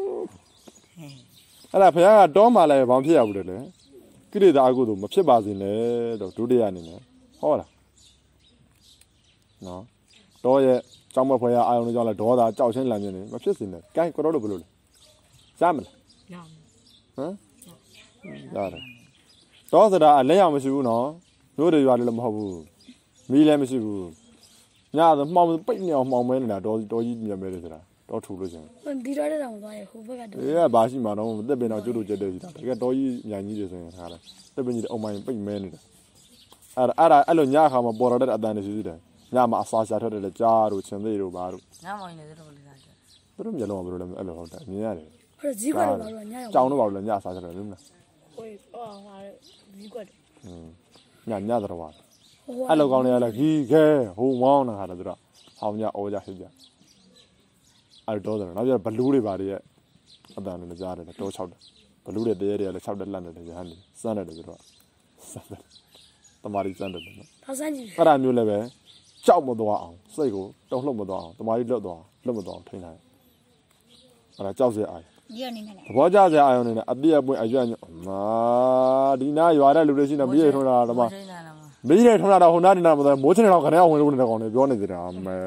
အဲ့ဒါဘုရားကတောမှလည်းဘာဖြစ်ရဘူးလေကိလေသာအကုသို့မဖြစ်ပါစေနဲ့တော့ဒုတိယအနေနဲ့ဟောတာနော်တောရဲ့ကြောင်းမဖွယ်ရအာယုန်ကြောင့်လည်းဒေါသကြောက်ချင်းလန့်နေတယ်မဖြစ်စေနဲ့ကိုင်းကိုတော့လို့ဘယ်လိုလဲစားမလားရဟမ်ရတယ်တောစတာအလဲရမရှိဘူးနော်မျိုးတွေရွာလည်းမဟုတ်ဘူးမီးလည်းမရှိဘူးညဆိုမှောင်ပိတ်နေအောင်မှောင်မဲနေတာတောတောကြီးမြင်မဲတယ်ဆိုတာတောထူလို့ရှင်ဒီတော့တဲ့တောင်သွားရဟိုဘက်ကတော့အေးကဘာရှိမှာတော့တက်ပင်တော့ကျွတ်လို့ကျက်တယ်ရှိတာတကယ်တောကြီးမြိုင်ကြီးတွေဆိုရင်ထားတယ်တက်ပင်ကြီးအုံမိုင်းပိတ်မဲနေတာအဲ့အဲ့ဒါအဲ့လိုညခါမှာပေါ်ရတဲ့အတန်တွေရှိသေးတယ်ညမှာအစာရှာထွက်တယ်လေကြားတို့ချင်းသေးတို့ဘာတို့ညမောင်းနေတဲ့တော့လေစားချက်သူတို့မျိုးလုံးကဘယ်လိုလဲအဲ့လိုဟုတ်တယ်မြင်ရတယ်ဟိုဈေးကွက်တော့ဘာလို့ညရောက်ကြောင်တော့ဘာလို့လဲညအစာချက်တယ်လို့မလားဟိုဟောဟာဈေးကွက်อืมညညတော့ပါအဲ့လိုကောင်းနေရလဲခီးခဲဟိုဝေါင်းနေတာသူတို့ဟောင်းညအော်ကြဖြစ်ကြအဲ့တော့တယ်နောက်ပြဘလူးတွေပါတွေရဲ့အတန်တွေကြားတယ်တော၆တယ်ဘလူးတွေတရေတွေလည်း၆တယ်လန့်တယ်ရဟန်းတယ်စမ်းတယ်သူတို့စမ်းတယ်တမာရီစမ်းတယ်နော်ဒါစမ်းကြည့်အဲ့ဒါမျိုးလည်းပဲကြောက်မသွားအောင်စိတ်ကိုတုံ့လှုပ်မသွားအောင်တမာရီလွတ်သွားလွတ်မသွားအောင်ထိန်းထားအဲ့ဒါကြောက်စရာအာရုံဒီအနေနဲ့သဘောကျစရာအာရုံနေနဲ့အပြည့်အပွင့်အရွက်မာဒီနာရွာတဲ့လူတွေရှိနေပြီးရထုံးတာတော့မီးရထုံးတာတော့ဟိုနားနေတော့မိုးချင်တော့ခဏအောင်ဝင်လို့နေကောင်နေပြောနေကြတာအမေ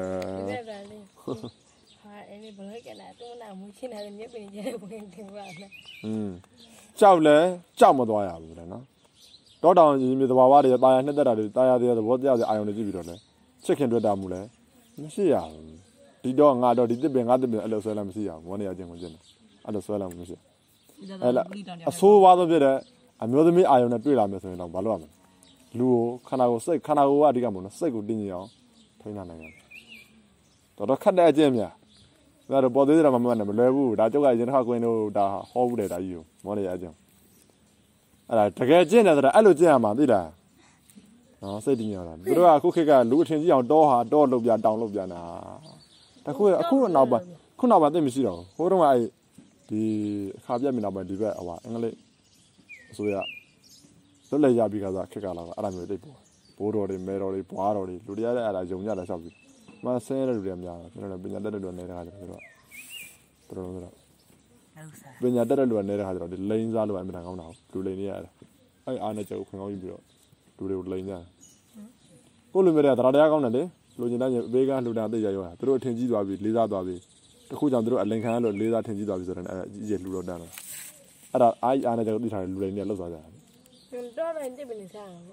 ဘယ်လိုကလဲတော့နာမူချင်းတယ်မြက်ပင်ကျဲဝင်တင်ပါလားอืมကြောက်လဲကြောက်မသွားရဘူးလေနော်တောတောင်ကြီးမြေသဘာဝတွေတာယာနှစ်သက်တာတွေတာယာတွေသဘောတရားတွေအာယုံတွေကြည့်ပြီးတော့လဲချစ်ခင်တွေ့တာမှုလဲမရှိရဘူးဒီတော့ငါတော့ဒီတစ်ပင်ငါတစ်ပင်အဲ့လိုဆွဲလာမရှိရဘူးမောနေရခြင်းကိုကျင်းတယ်အဲ့လိုဆွဲလာမရှိအဲ့လားအဆိုးဝါးဆုံးဖြစ်တဲ့အမျိုးသမီးအာယုံနဲ့တွေ့လာမယ်ဆိုရင်တော့ဘာလုပ်ရမလဲလူကိုခန္ဓာကိုယ်စိတ်ခန္ဓာကိုယ်ကအဓိကမဟုတ်နော်စိတ်ကိုတင်းကြည့်အောင်ထိန်းထားနိုင်ရတယ်တော်တော်ခက်တဲ့အကျင့်များဒါတော့ပေါ်သေးတယ်မှမမှန်တယ်မလွယ်ဘူးဒါကျုပ်ကရင်တစ်ခါကွင်းတို့ဒါဟောဘူးတယ်ဒါကြီးကိုမောနေရအကျင့်အဲ့ဒါတကယ်ကျင့်တယ်ဆိုတာအဲ့လိုကျင့်ရမှာသိလားနော်စိတ်တည်ငြိမ်တာသူတို့ကအခုခေတ်ကလူအထင်ကြီးအောင်တောဟာတောလုတ်ပြတောင်လုတ်ပြနာတခုအခုနောက်ပါခုနောက်ပါသိမရှိတော့ဘူးဟိုတုန်းကအဲ့ဒီအခါပြက်မြင်တော့ပဲဒီဘက်ဟိုပါအင်္ဂလိပ်အစိုးရလွတ်လပ်ရပြီးခါစားခက်ကလာတော့အဲ့ဒါမျိုးတိတ်ပေါ်ဘိုးတော်တွေမဲတော်တွေဘွားတော်တွေလူတွေကလည်းအဲ့ဒါယုံကြတယ်ဆောက်ပြီးမဆင်းရတဲ့လူတွေများတယ်ကျွန်တော်ပညာတတ်တဲ့လူနေတဲ့ခါကျတော့တော်တော်ဆိုတော့ပညာတတ်တဲ့လူကနေတဲ့ခါကျတော့ဒီလိန်စားလို့အမှန်တန်ကောင်းတာလူလိန်နေရတယ်အဲ့အားနဲ့ကြောက်ခွင်ကောင်းပြီးပြီးတော့လူတွေကိုလိန်ကြတယ်ကိုလူမျိုးတွေကတရားတရားကောင်းတယ်လေလူကျင်တဲ့ဘေးကလူတာသိကြရောတာသူတို့အထင်ကြီးသွားပြီလေးစားသွားပြီတခုကြောင့်သူတို့အလင်ခံရလို့လေးစားထင်ကြီးသွားပြီဆိုတော့အဲ့အကြီးကြီးလူတော့တန်းတယ်အဲ့ဒါအားအားနဲ့ကြောက်သိထားတယ်လူလိန်တွေလောက်သွားကြတယ်တော်တိုင်းတိပနေစားတာ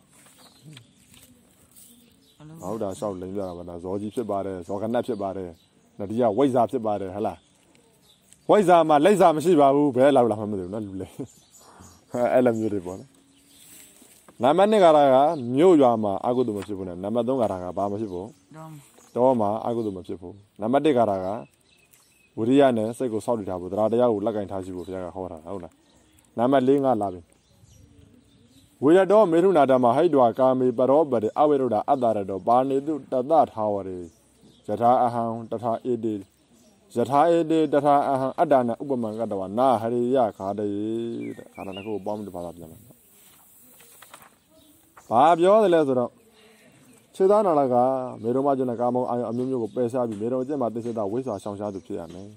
ဟုတ်တာရှောက်လိန်ပြတာပါလားဇောကြီးဖြစ်ပါတယ်ဇောကနတ်ဖြစ်ပါတယ်နော်ဒီကဝိဇ္ဇာဖြစ်ပါတယ်ဟလားဝိဇ္ဇာမှာလိမ့်စာမရှိပါဘူးဘယ်လောက်လာမှမသိဘူးနော်လူလေအဲ့လိုမျိုးတွေပေါ့နော်နံပါတ်နှစ်ကရာကမြို့ရွာမှာအာဟုတုမဖြစ်ဘူးနဲ့နံပါတ်သုံးကရာကဘာမှဖြစ်ဖို့တော့မှာအာဟုတုမဖြစ်ဘူးနံပါတ်တစ်ကရာကဝိရိယနဲ့စိတ်ကိုစောင့်တည်ထားဖို့တရားတရားကိုလက်ကင်ထားရှိဖို့ဘုရားကဟောတာဟုတ်လားနံပါတ်လေးကလာပြီဝေရတော်မေထုနာဓမ္မဟိတဝါကာမေပရောပတိအဝိရုဒ္ဓအတ္တရတောဘာနေတုတတထာဝရေယထာအဟံတထာဧတေယထာဧတေတထာအဟံအတ္တနာဥပမံကတဝနာဟရိယခါတေတဲ့ခါနာကိုပေါင်းပြီးဘာသာပြန်မှာဘာပြောတယ်လဲဆိုတော့ခြေသားနာလာကမေတော်မကျွန်းကာမောအာယအမျိုးမျိုးကိုပယ်ရှားပြီးမေတော်အကျင့်မှာသိစေတာဝိဇ္ဇာရှောင်ရှားသူဖြစ်ရမယ်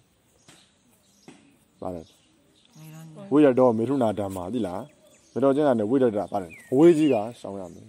ပါတယ်ဝိရတော်မေထုနာဓမ္မသိလားမေတော်ကျင့်ကနေဝိရဒပါတယ်အဝေးကြီးကရှောင်ရမယ်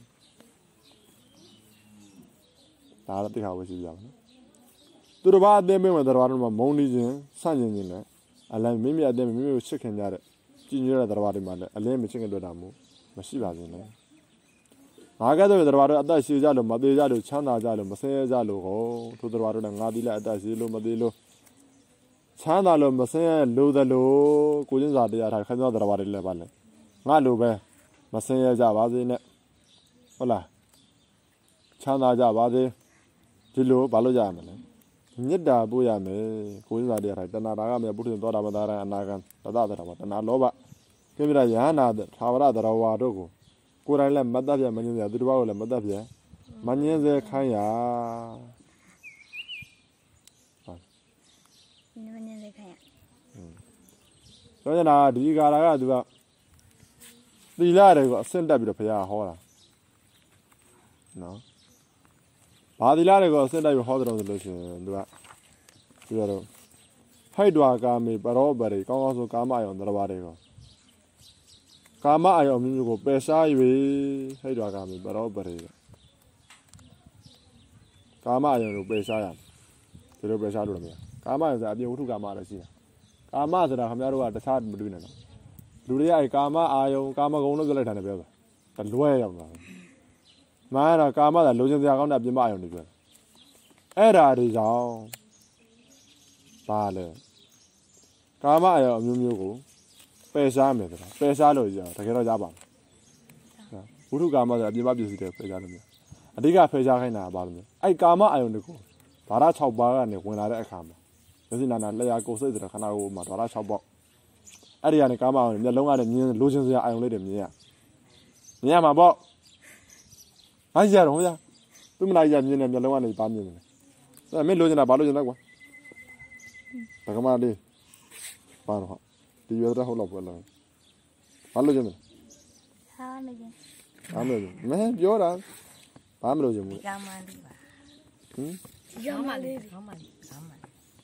ဒါလည်းသိခါဝေးရှိပြရမယ်သူတို့ဘာအသိပေးမဲ့တော်တော်မှာမုံနေခြင်းဆန့်ကျင်ခြင်းနဲ့အလင်းမိမိအသိမိမိကိုချစ်ခင်ကြတဲ့ကြည်ညိုတဲ့တော်တွေမှာလည်းအလင်းမချစ်ခင်တွေ့တာမျိုးမရှိပါစေနဲ့ငါကဲ့သို့တော်တို့အသက်ရှိကြလို့မသေးကြလို့ချမ်းသာကြလို့မဆင်းရဲကြလို့ဟောသူတော်တို့လည်းငါသီးလိုက်အသက်ရှိလို့မသေးလို့ချမ်းသာလို့မဆင်းရဲလို့သလိုကိုချင်းစာတရားထားခင်ဗျားတော်တွေလည်းပါလေငါလိုပဲမဆင်းရဲကြပါစေနဲ့ဟုတ်လားချမ်းသာကြပါစေဒီလိုဘာလို့ကြရမလဲမေတ္တာပို့ရမယ်ကိုယ်စားတရားထိုင်တဏှာတာကမြေပုထုဇဉ်သောတာပတ္တရာအနာဂံတသတ္တရာတဏှာလောဘကိမိရယဟနာသာဝရတရဝါတို့ကိုကိုယ်တိုင်လည်းမတတ်ပြမငင်းစရာသူတစ်ပါးကိုလည်းမတတ်ပြမငင်းစေခိုင်းရမငင်းစေခိုင်းရဆိုရင်တော့ဒီကာလာကသူကသီလတွေကိုအဆင့်တက်ပြီးတော့ဘုရားဟောတာနော်ဘာသီလတွေကိုအဆင့်တက်ပြီးဟောတယ်လို့ဆိုလို့ရှိရင်သူကသူကတော့ဟိုက်တွာကာမေပရောပရိကောင်းကောင်းဆိုကာမအယုံတရဘာတွေကိုကာမအယုံမျိုးမျိုးကိုပယ်ရှား၍ဟိုက်တွာကာမေပရောပရိကာမအယုံကိုပယ်ရှားရဒီလိုပယ်ရှားလို့လည်းမရကာမဆိုတာအပြင်ဝိထုကာမလည်းရှိတာကာမဆိုတာခင်ဗျားတို့ကတခြားမတွေ့နဲ့တော့လူတွေကအဲကာမအာယုံကာမဂုဏ်လို့ပြောလိုက်တာနဲ့ပြောတာတလွဲရောက်တာမာရကာမကလိုချင်စရာကောင်းတဲ့အပြင်မအာယုံတွေပြောတာအဲ့ဓာတွေကြောင့်ပါလေကာမအာယုံအမျိုးမျိုးကိုပယ်ရှားမယ်ဆိုတာပယ်ရှားလို့ရတကယ်တော့ရပါမယ်ဝိထုကာမဆိုတာအပြင်မပစ္စည်းတွေပယ်ရှားလို့မျိုးအဓိကပယ်ရှားခိုင်းတာပါလို့မျိုးအဲ့ကာမအာယုံတွေကိုဓာရ၆ပါးကနေဝင်လာတဲ့အခါမှာမျက်စိနာနာလျှာကိုယ်စိတ်ဆိုတာခန္ဓာကိုယ်မှာဓာရ၆ပါးအဲ့ဒီကနေကာမအောင်မျက်လုံးကနေမြင်လိုချင်စရာအာယုံလေးတွေမြင်ရမြင်ရမှာပေါ့အားရတော့ဟိုရသူမနာရမြင်နေမျက်လုံးကနေပါမြင်နေတယ်မင်းလိုချင်တာဘာလိုချင်လဲကွာဒါကမှလေးပါတော့ဒီရတဲ့ဟုတ်တော့ပြောလို့ဘာလိုချင်လဲဟာမကျင်ဘာမလို့မင်းပြောတာဘာမလို့ချင်ဘူးကာမလေးပါဟင်ကာမလေးကာမလေးကာမ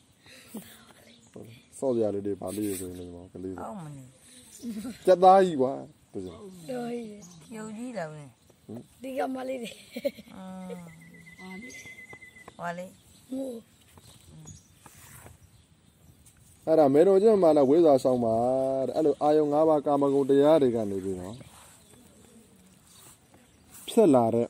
စောရလေးတွေပါလေးဆိုရင်လည်းကလေးဟုတ်မနေစက်သားကြီးကွာတို့ဆိုတော်ကြီးယုံကြည်တယ်ဝင်ဒီကမလေးတွေအာဟာလေဟိုအဲ့ဒါမေတော်ကျင့်မှာလည်းဝိဇ္ဇာဆောင်ပါတဲ့အဲ့လိုအာယုံ၅ပါးကာမဂုဏ်တရားတွေကနေပြီးတော့ဖြစ်လာတဲ့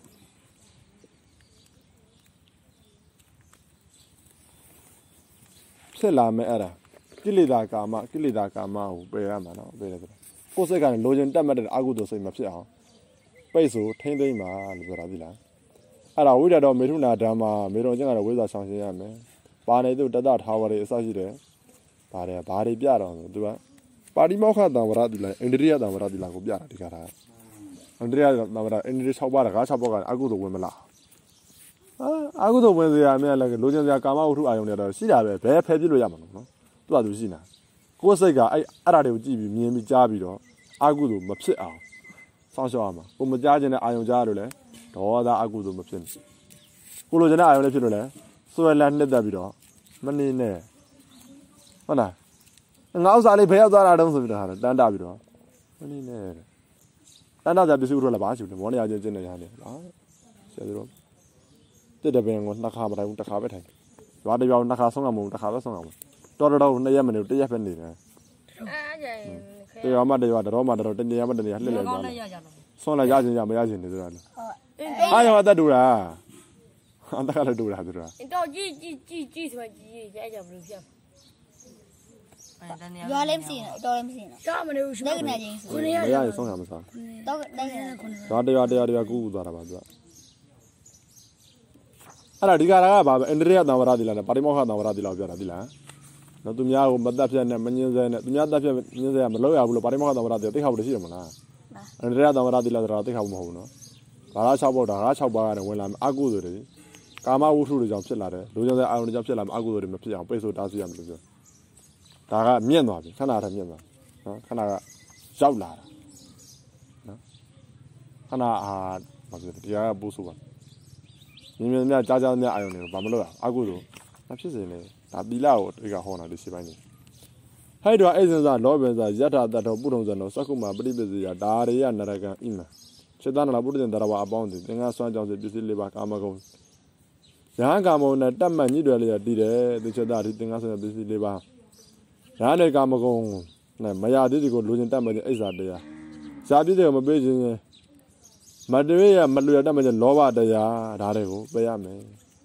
ဖြစ်လာမဲ့အဲ့ဒါကိလေသာကာမကိလေသာကာမကိုပယ်ရမှာနော်ပယ်တယ်ဆိုတော့ကိုယ်စိတ်ကလည်းလိုချင်တက်မှတ်တဲ့အကုသိုလ်စိတ်မဖြစ်အောင်ပိတ်ဆိုထိမ့်သိမ့်ပါလို့ပြောတာပြီလားအဲ့ဒါဝိရတော်မေထုနာဓမ္မမေတော်ကျင့်ကတော့ဝိဇ္ဇာဆောင်ရှင်းရမယ်ပါနေသူတတထာဝရေအစရှိတယ်ဗါတယ်ဗါတွေပြတော့ဆိုသူကပါတိမောခတံဝရတိလားအိန္ဒိယတံဝရတိလားကိုပြတာဒီကရာအိန္ဒိယတံဝရအိန္ဒိယ၆ပါးတကား၆ပါးကအကုသိုလ်ဝင်မလားအာအကုသိုလ်ဝင်စရာအမြဲလည်းလိုချင်စရာကာမဝတ္ထုအာယုန်တွေတော့ရှိတာပဲဘယ်ဖယ်ပြလို့ရမှာနော်သူကသူရှိနေတာကိုယ်စိတ်ကအဲ့အဲ့ဓာတွေကိုကြည့်ပြီးမြင်ပြီးကြားပြီးတော့အာကုသိုလ်မဖြစ်အောင်စောင့်ရှောက်ရမှာကိုမကြားခြင်းနဲ့အာယုံကြားလို့လဲဒေါသအာကုသိုလ်မဖြစ်ဘူးကိုလိုချင်တဲ့အာယုံလေးဖြစ်လို့လဲစွဲလန်းနှစ်သက်ပြီးတော့မနေနဲ့ဟုတ်လားငါဥစ္စာလေးဘယ်ရောက်သွားတာတုံးဆိုပြီးတော့ဟာတန်းတာပြီးတော့မနေနဲ့တန်းတာကြပစ္စည်းဥထွက်လာပါရှိတယ်မောနေရချင်းကျင်းနေရတယ်လားဆရာတို့တက်တဲ့ပင်ကိုနှစ်ခါမထိုင်ဘူးတစ်ခါပဲထိုင်ရွာတပြောင်နှစ်ခါဆုံးအောင်မဟုတ်တစ်ခါပဲဆုံးအောင်တော်တော်နှစ်ရက်မနေဘူးတစ်ရက်ပဲနေတယ်အားကြရင်တရားမှတရားတော်မှတော်တနေရမှတနေရလှည့်လှည့်သွားဆွမ်းလာရချင်းရမရချင်းနေဆိုတာလေအားရောအသက်တူတာအတက်ကလည်းတူတာသူတို့တော့ကြည့်ကြည့်ကြည့်ကြည့်ဆိုကြည့်ကြကြဘလို့ဖြစ်ရွာလေးမရှိနေတော်လေးမရှိနေတော့မနေဘူးလက်ကနေချင်းဆိုမရရင်ဆုံးရမစားတော့တိုင်းနေရွာတရားတရားတရားကူးသွားတာပါသူကအဲ့ဒါဒီကရာကဘာပဲအိန္ဒိယတံဝရတိလားပါတိမောခတံဝရတိလားပြောတာဒီလားနော်သူများကိုမတက်ပြတ်နဲ့မငင်းစဲနဲ့သူများတက်ပြတ်ငင်းစဲကမလောက်ရဘူးလို့ပါတိမောခတံဝရတိသိခါဘူးရှိတယ်မလားအန္တရာယ်သမရတိလာဆိုတာသိခါမဟုတ်ဘူးနော်ဘာသာ၆ပေါက်ဒါက၆ပါးရတယ်ဝင်လာအကုသိုလ်တွေကာမဝုထုတွေကြောင့်ဖြစ်လာတယ်လူကြောင့်အာရုံတွေကြောင့်ဖြစ်လာအကုသိုလ်တွေမဖြစ်အောင်ပိတ်ဆို့တားဆီးရမယ်လို့ပြောဒါကမြင့်သွားပြီခဏထမြင့်သွားနော်ခဏကရောက်လာတာနော်ခဏအာဘာပြောတရားကပို့ဆိုပါမြင်မြင်များကြားကြားများအာရုံတွေဘာမလို့ရအကုသိုလ်မဖြစ်စေနဲ့ဒါသီလကိုဒီကဟောတာဒီရှိပိုင်းနေဟဲ့တော့အဲ့စင်စားလောဘင်စားယထာတတော်ပုထုံဇဏောစက္ကုမပရိပစ္စယဒါရေယနရကံဣမံစေတနာလာပုရိသင်တရဝအပေါင်းသည်သင်္ဃဆွမ်းကြောင့်စေပစ္စည်းလေးပါကာမဂုဏ်ရဟန်းကာမဂုဏ်နဲ့တတ်မှတ်ညှိတွယ်လျက်တည်တယ်သူချက်သားဒီသင်္ဃဆွမ်းပစ္စည်းလေးပါရဟန်းနဲ့ကာမဂုဏ်နဲ့မရသေးဒီကိုလူချင်းတတ်မှတ်တဲ့အိစ္ဆာတရားဇာပြည့်တဲ့မပေးခြင်းမတွေ့ရမလွယ်တတ်မှတ်တဲ့လောဘတရားဒါတွေကိုပေးရမယ်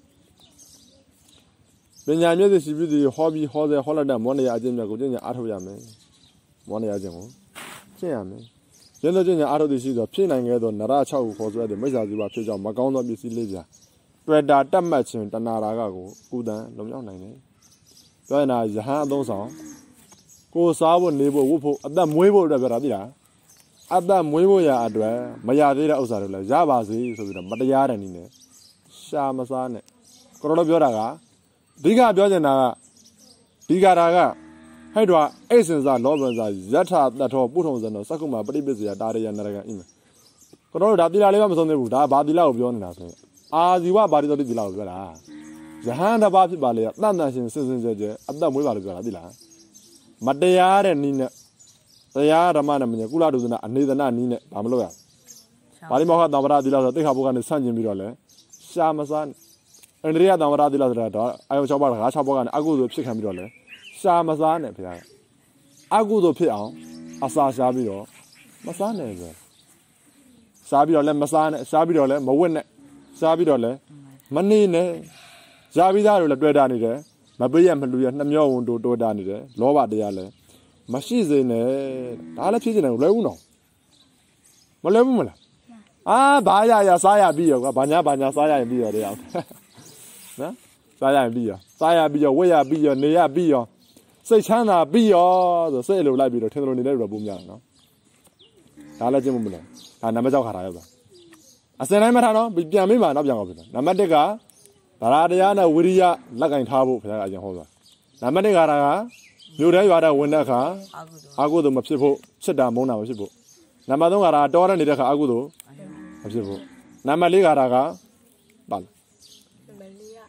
ပညာမျက်စိရှိပြီးဒီဟောပြီးဟောတဲ့ဟောလိုက်တဲ့မောနေရအကျင့်မြတ်ကိုကျင့်ကြအားထုတ်ရမယ်မောနေရအကျင့်ကိုကျင့်ရမယ်ကျင့်တဲ့ကျင့်ကြအားထုတ်သည်ရှိသောဖြစ်နိုင်ခဲ့သောနရ၆ခုခေါ်ဆိုတဲ့မိစ္ဆာဇီဝဖြစ်ကြောင်းမကောင်းသောပစ္စည်းလေးပြတွေ့တာတတ်မှတ်ခြင်းတဏှာရာဂကိုကုသံလုံရောက်နိုင်တယ်ပြောရင်ဒါယဟန်အသုံးဆောင်ကိုစားဖို့နေဖို့ဝတ်ဖို့အသက်မွေးဖို့အတွက်ပြောတာသိလားအသက်မွေးဖို့ရအတွက်မရသေးတဲ့ဥစ္စာတွေလည်းရပါစေဆိုပြီးတော့မတရားတဲ့နည်းနဲ့ရှာမစားနဲ့ကိုရောပြောတာကအဓိကပြောချင်တာကဒီကရာကဟဲ့တော့အိစင်စားလောဘင်စားယထာတတ်တော်ပုထုံဇဏောစက္ကုမပရိပစ္စယဒါရေယနရကံဣမကိုရောဒါတိလာလေးမဆုံးသေးဘူးဒါဘာတိလာကိုပြောနေတာဆိုရင်အာဇီဝဘာတိတော်တိလာကိုပြောတာယဟန်တစ်ပါးဖြစ်ပါလေတန်တန်ရှင်စင်စင်ကြဲကြဲအသက်မွေးပါလို့ပြောတာသိလားမတရားတဲ့နည်းနဲ့တရားဓမ္မနဲ့မညကုလဒုသနာအနေသနာနည်းနဲ့ဘာမလို့ရပါဠိမောဟသံဝရတိလာဆိုတိခါဘုတ်ကနေဆန့်ကျင်ပြီးတော့လဲရှာမစားအန္တရာယ်သံဝရတိလာဆိုတာတော့အာယုံ၆ပါးကငါး၆ပါးကနေအကုသိုလ်ဖြစ်ခံပြီးတော့လဲရှာမစားနဲ့ဖေ။အကုသိုလ်ဖြစ်အောင်အစာရှားပြီးတော့မစားနဲ့ဆိုစားပြီးတော့လဲမစားနဲ့စားပြီးတော့လဲမဝတ်နဲ့စားပြီးတော့လဲမနေနဲ့ရှားပြီးသားတွေလည်းတွေ့တာနေတယ်မပေးရမလူရနှမျောဝန်တို့တွေ့တာနေတယ်လောဘတရားလဲမရှိစေနဲ့ဒါလည်းဖြစ်နေတယ်လွယ်ဘူးနော်မလွယ်ဘူးမလားအာဘာရရစားရပြီးရောကွာဘာညာဘာညာစားရရင်ပြီးရောတဲ့အောင်နော်စားရရင်ပြီးရောစားရပြီးရောဝတ်ရပြီးရောနေရပြီးရောစိတ်ချမ်းသာပြီးရောဆိုစိတ်အလိုလိုက်ပြီးတော့ထင်တယ်လို့နေတဲ့လူတော့ပုံများတယ်နော်ဒါလည်းကျင့်မှုမလဲဒါနံပါတ်၆ခါထားရောက်တာအစင်တိုင်းမထားနော်ပြန်မိမှနောက်ပြန်အောင်ဖြစ်တယ်နံပါတ်၁ကဗရာတရားနဲ့ဝိရိယလက်ကင်ထားဖို့ဘုရားအရင်ဟောသွားနံပါတ်၂ကကမြို့ထဲရွာထဲဝင်တဲ့အခါအာဟုသို့မဖြစ်ဖို့စစ်တာမုန်းတာမဖြစ်ဖို့နံပါတ်၃ကတောထဲနေတဲ့အခါအာဟုသို့မဖြစ်ဖို့နံပါတ်၄ကပါလားနံပါတ်၄က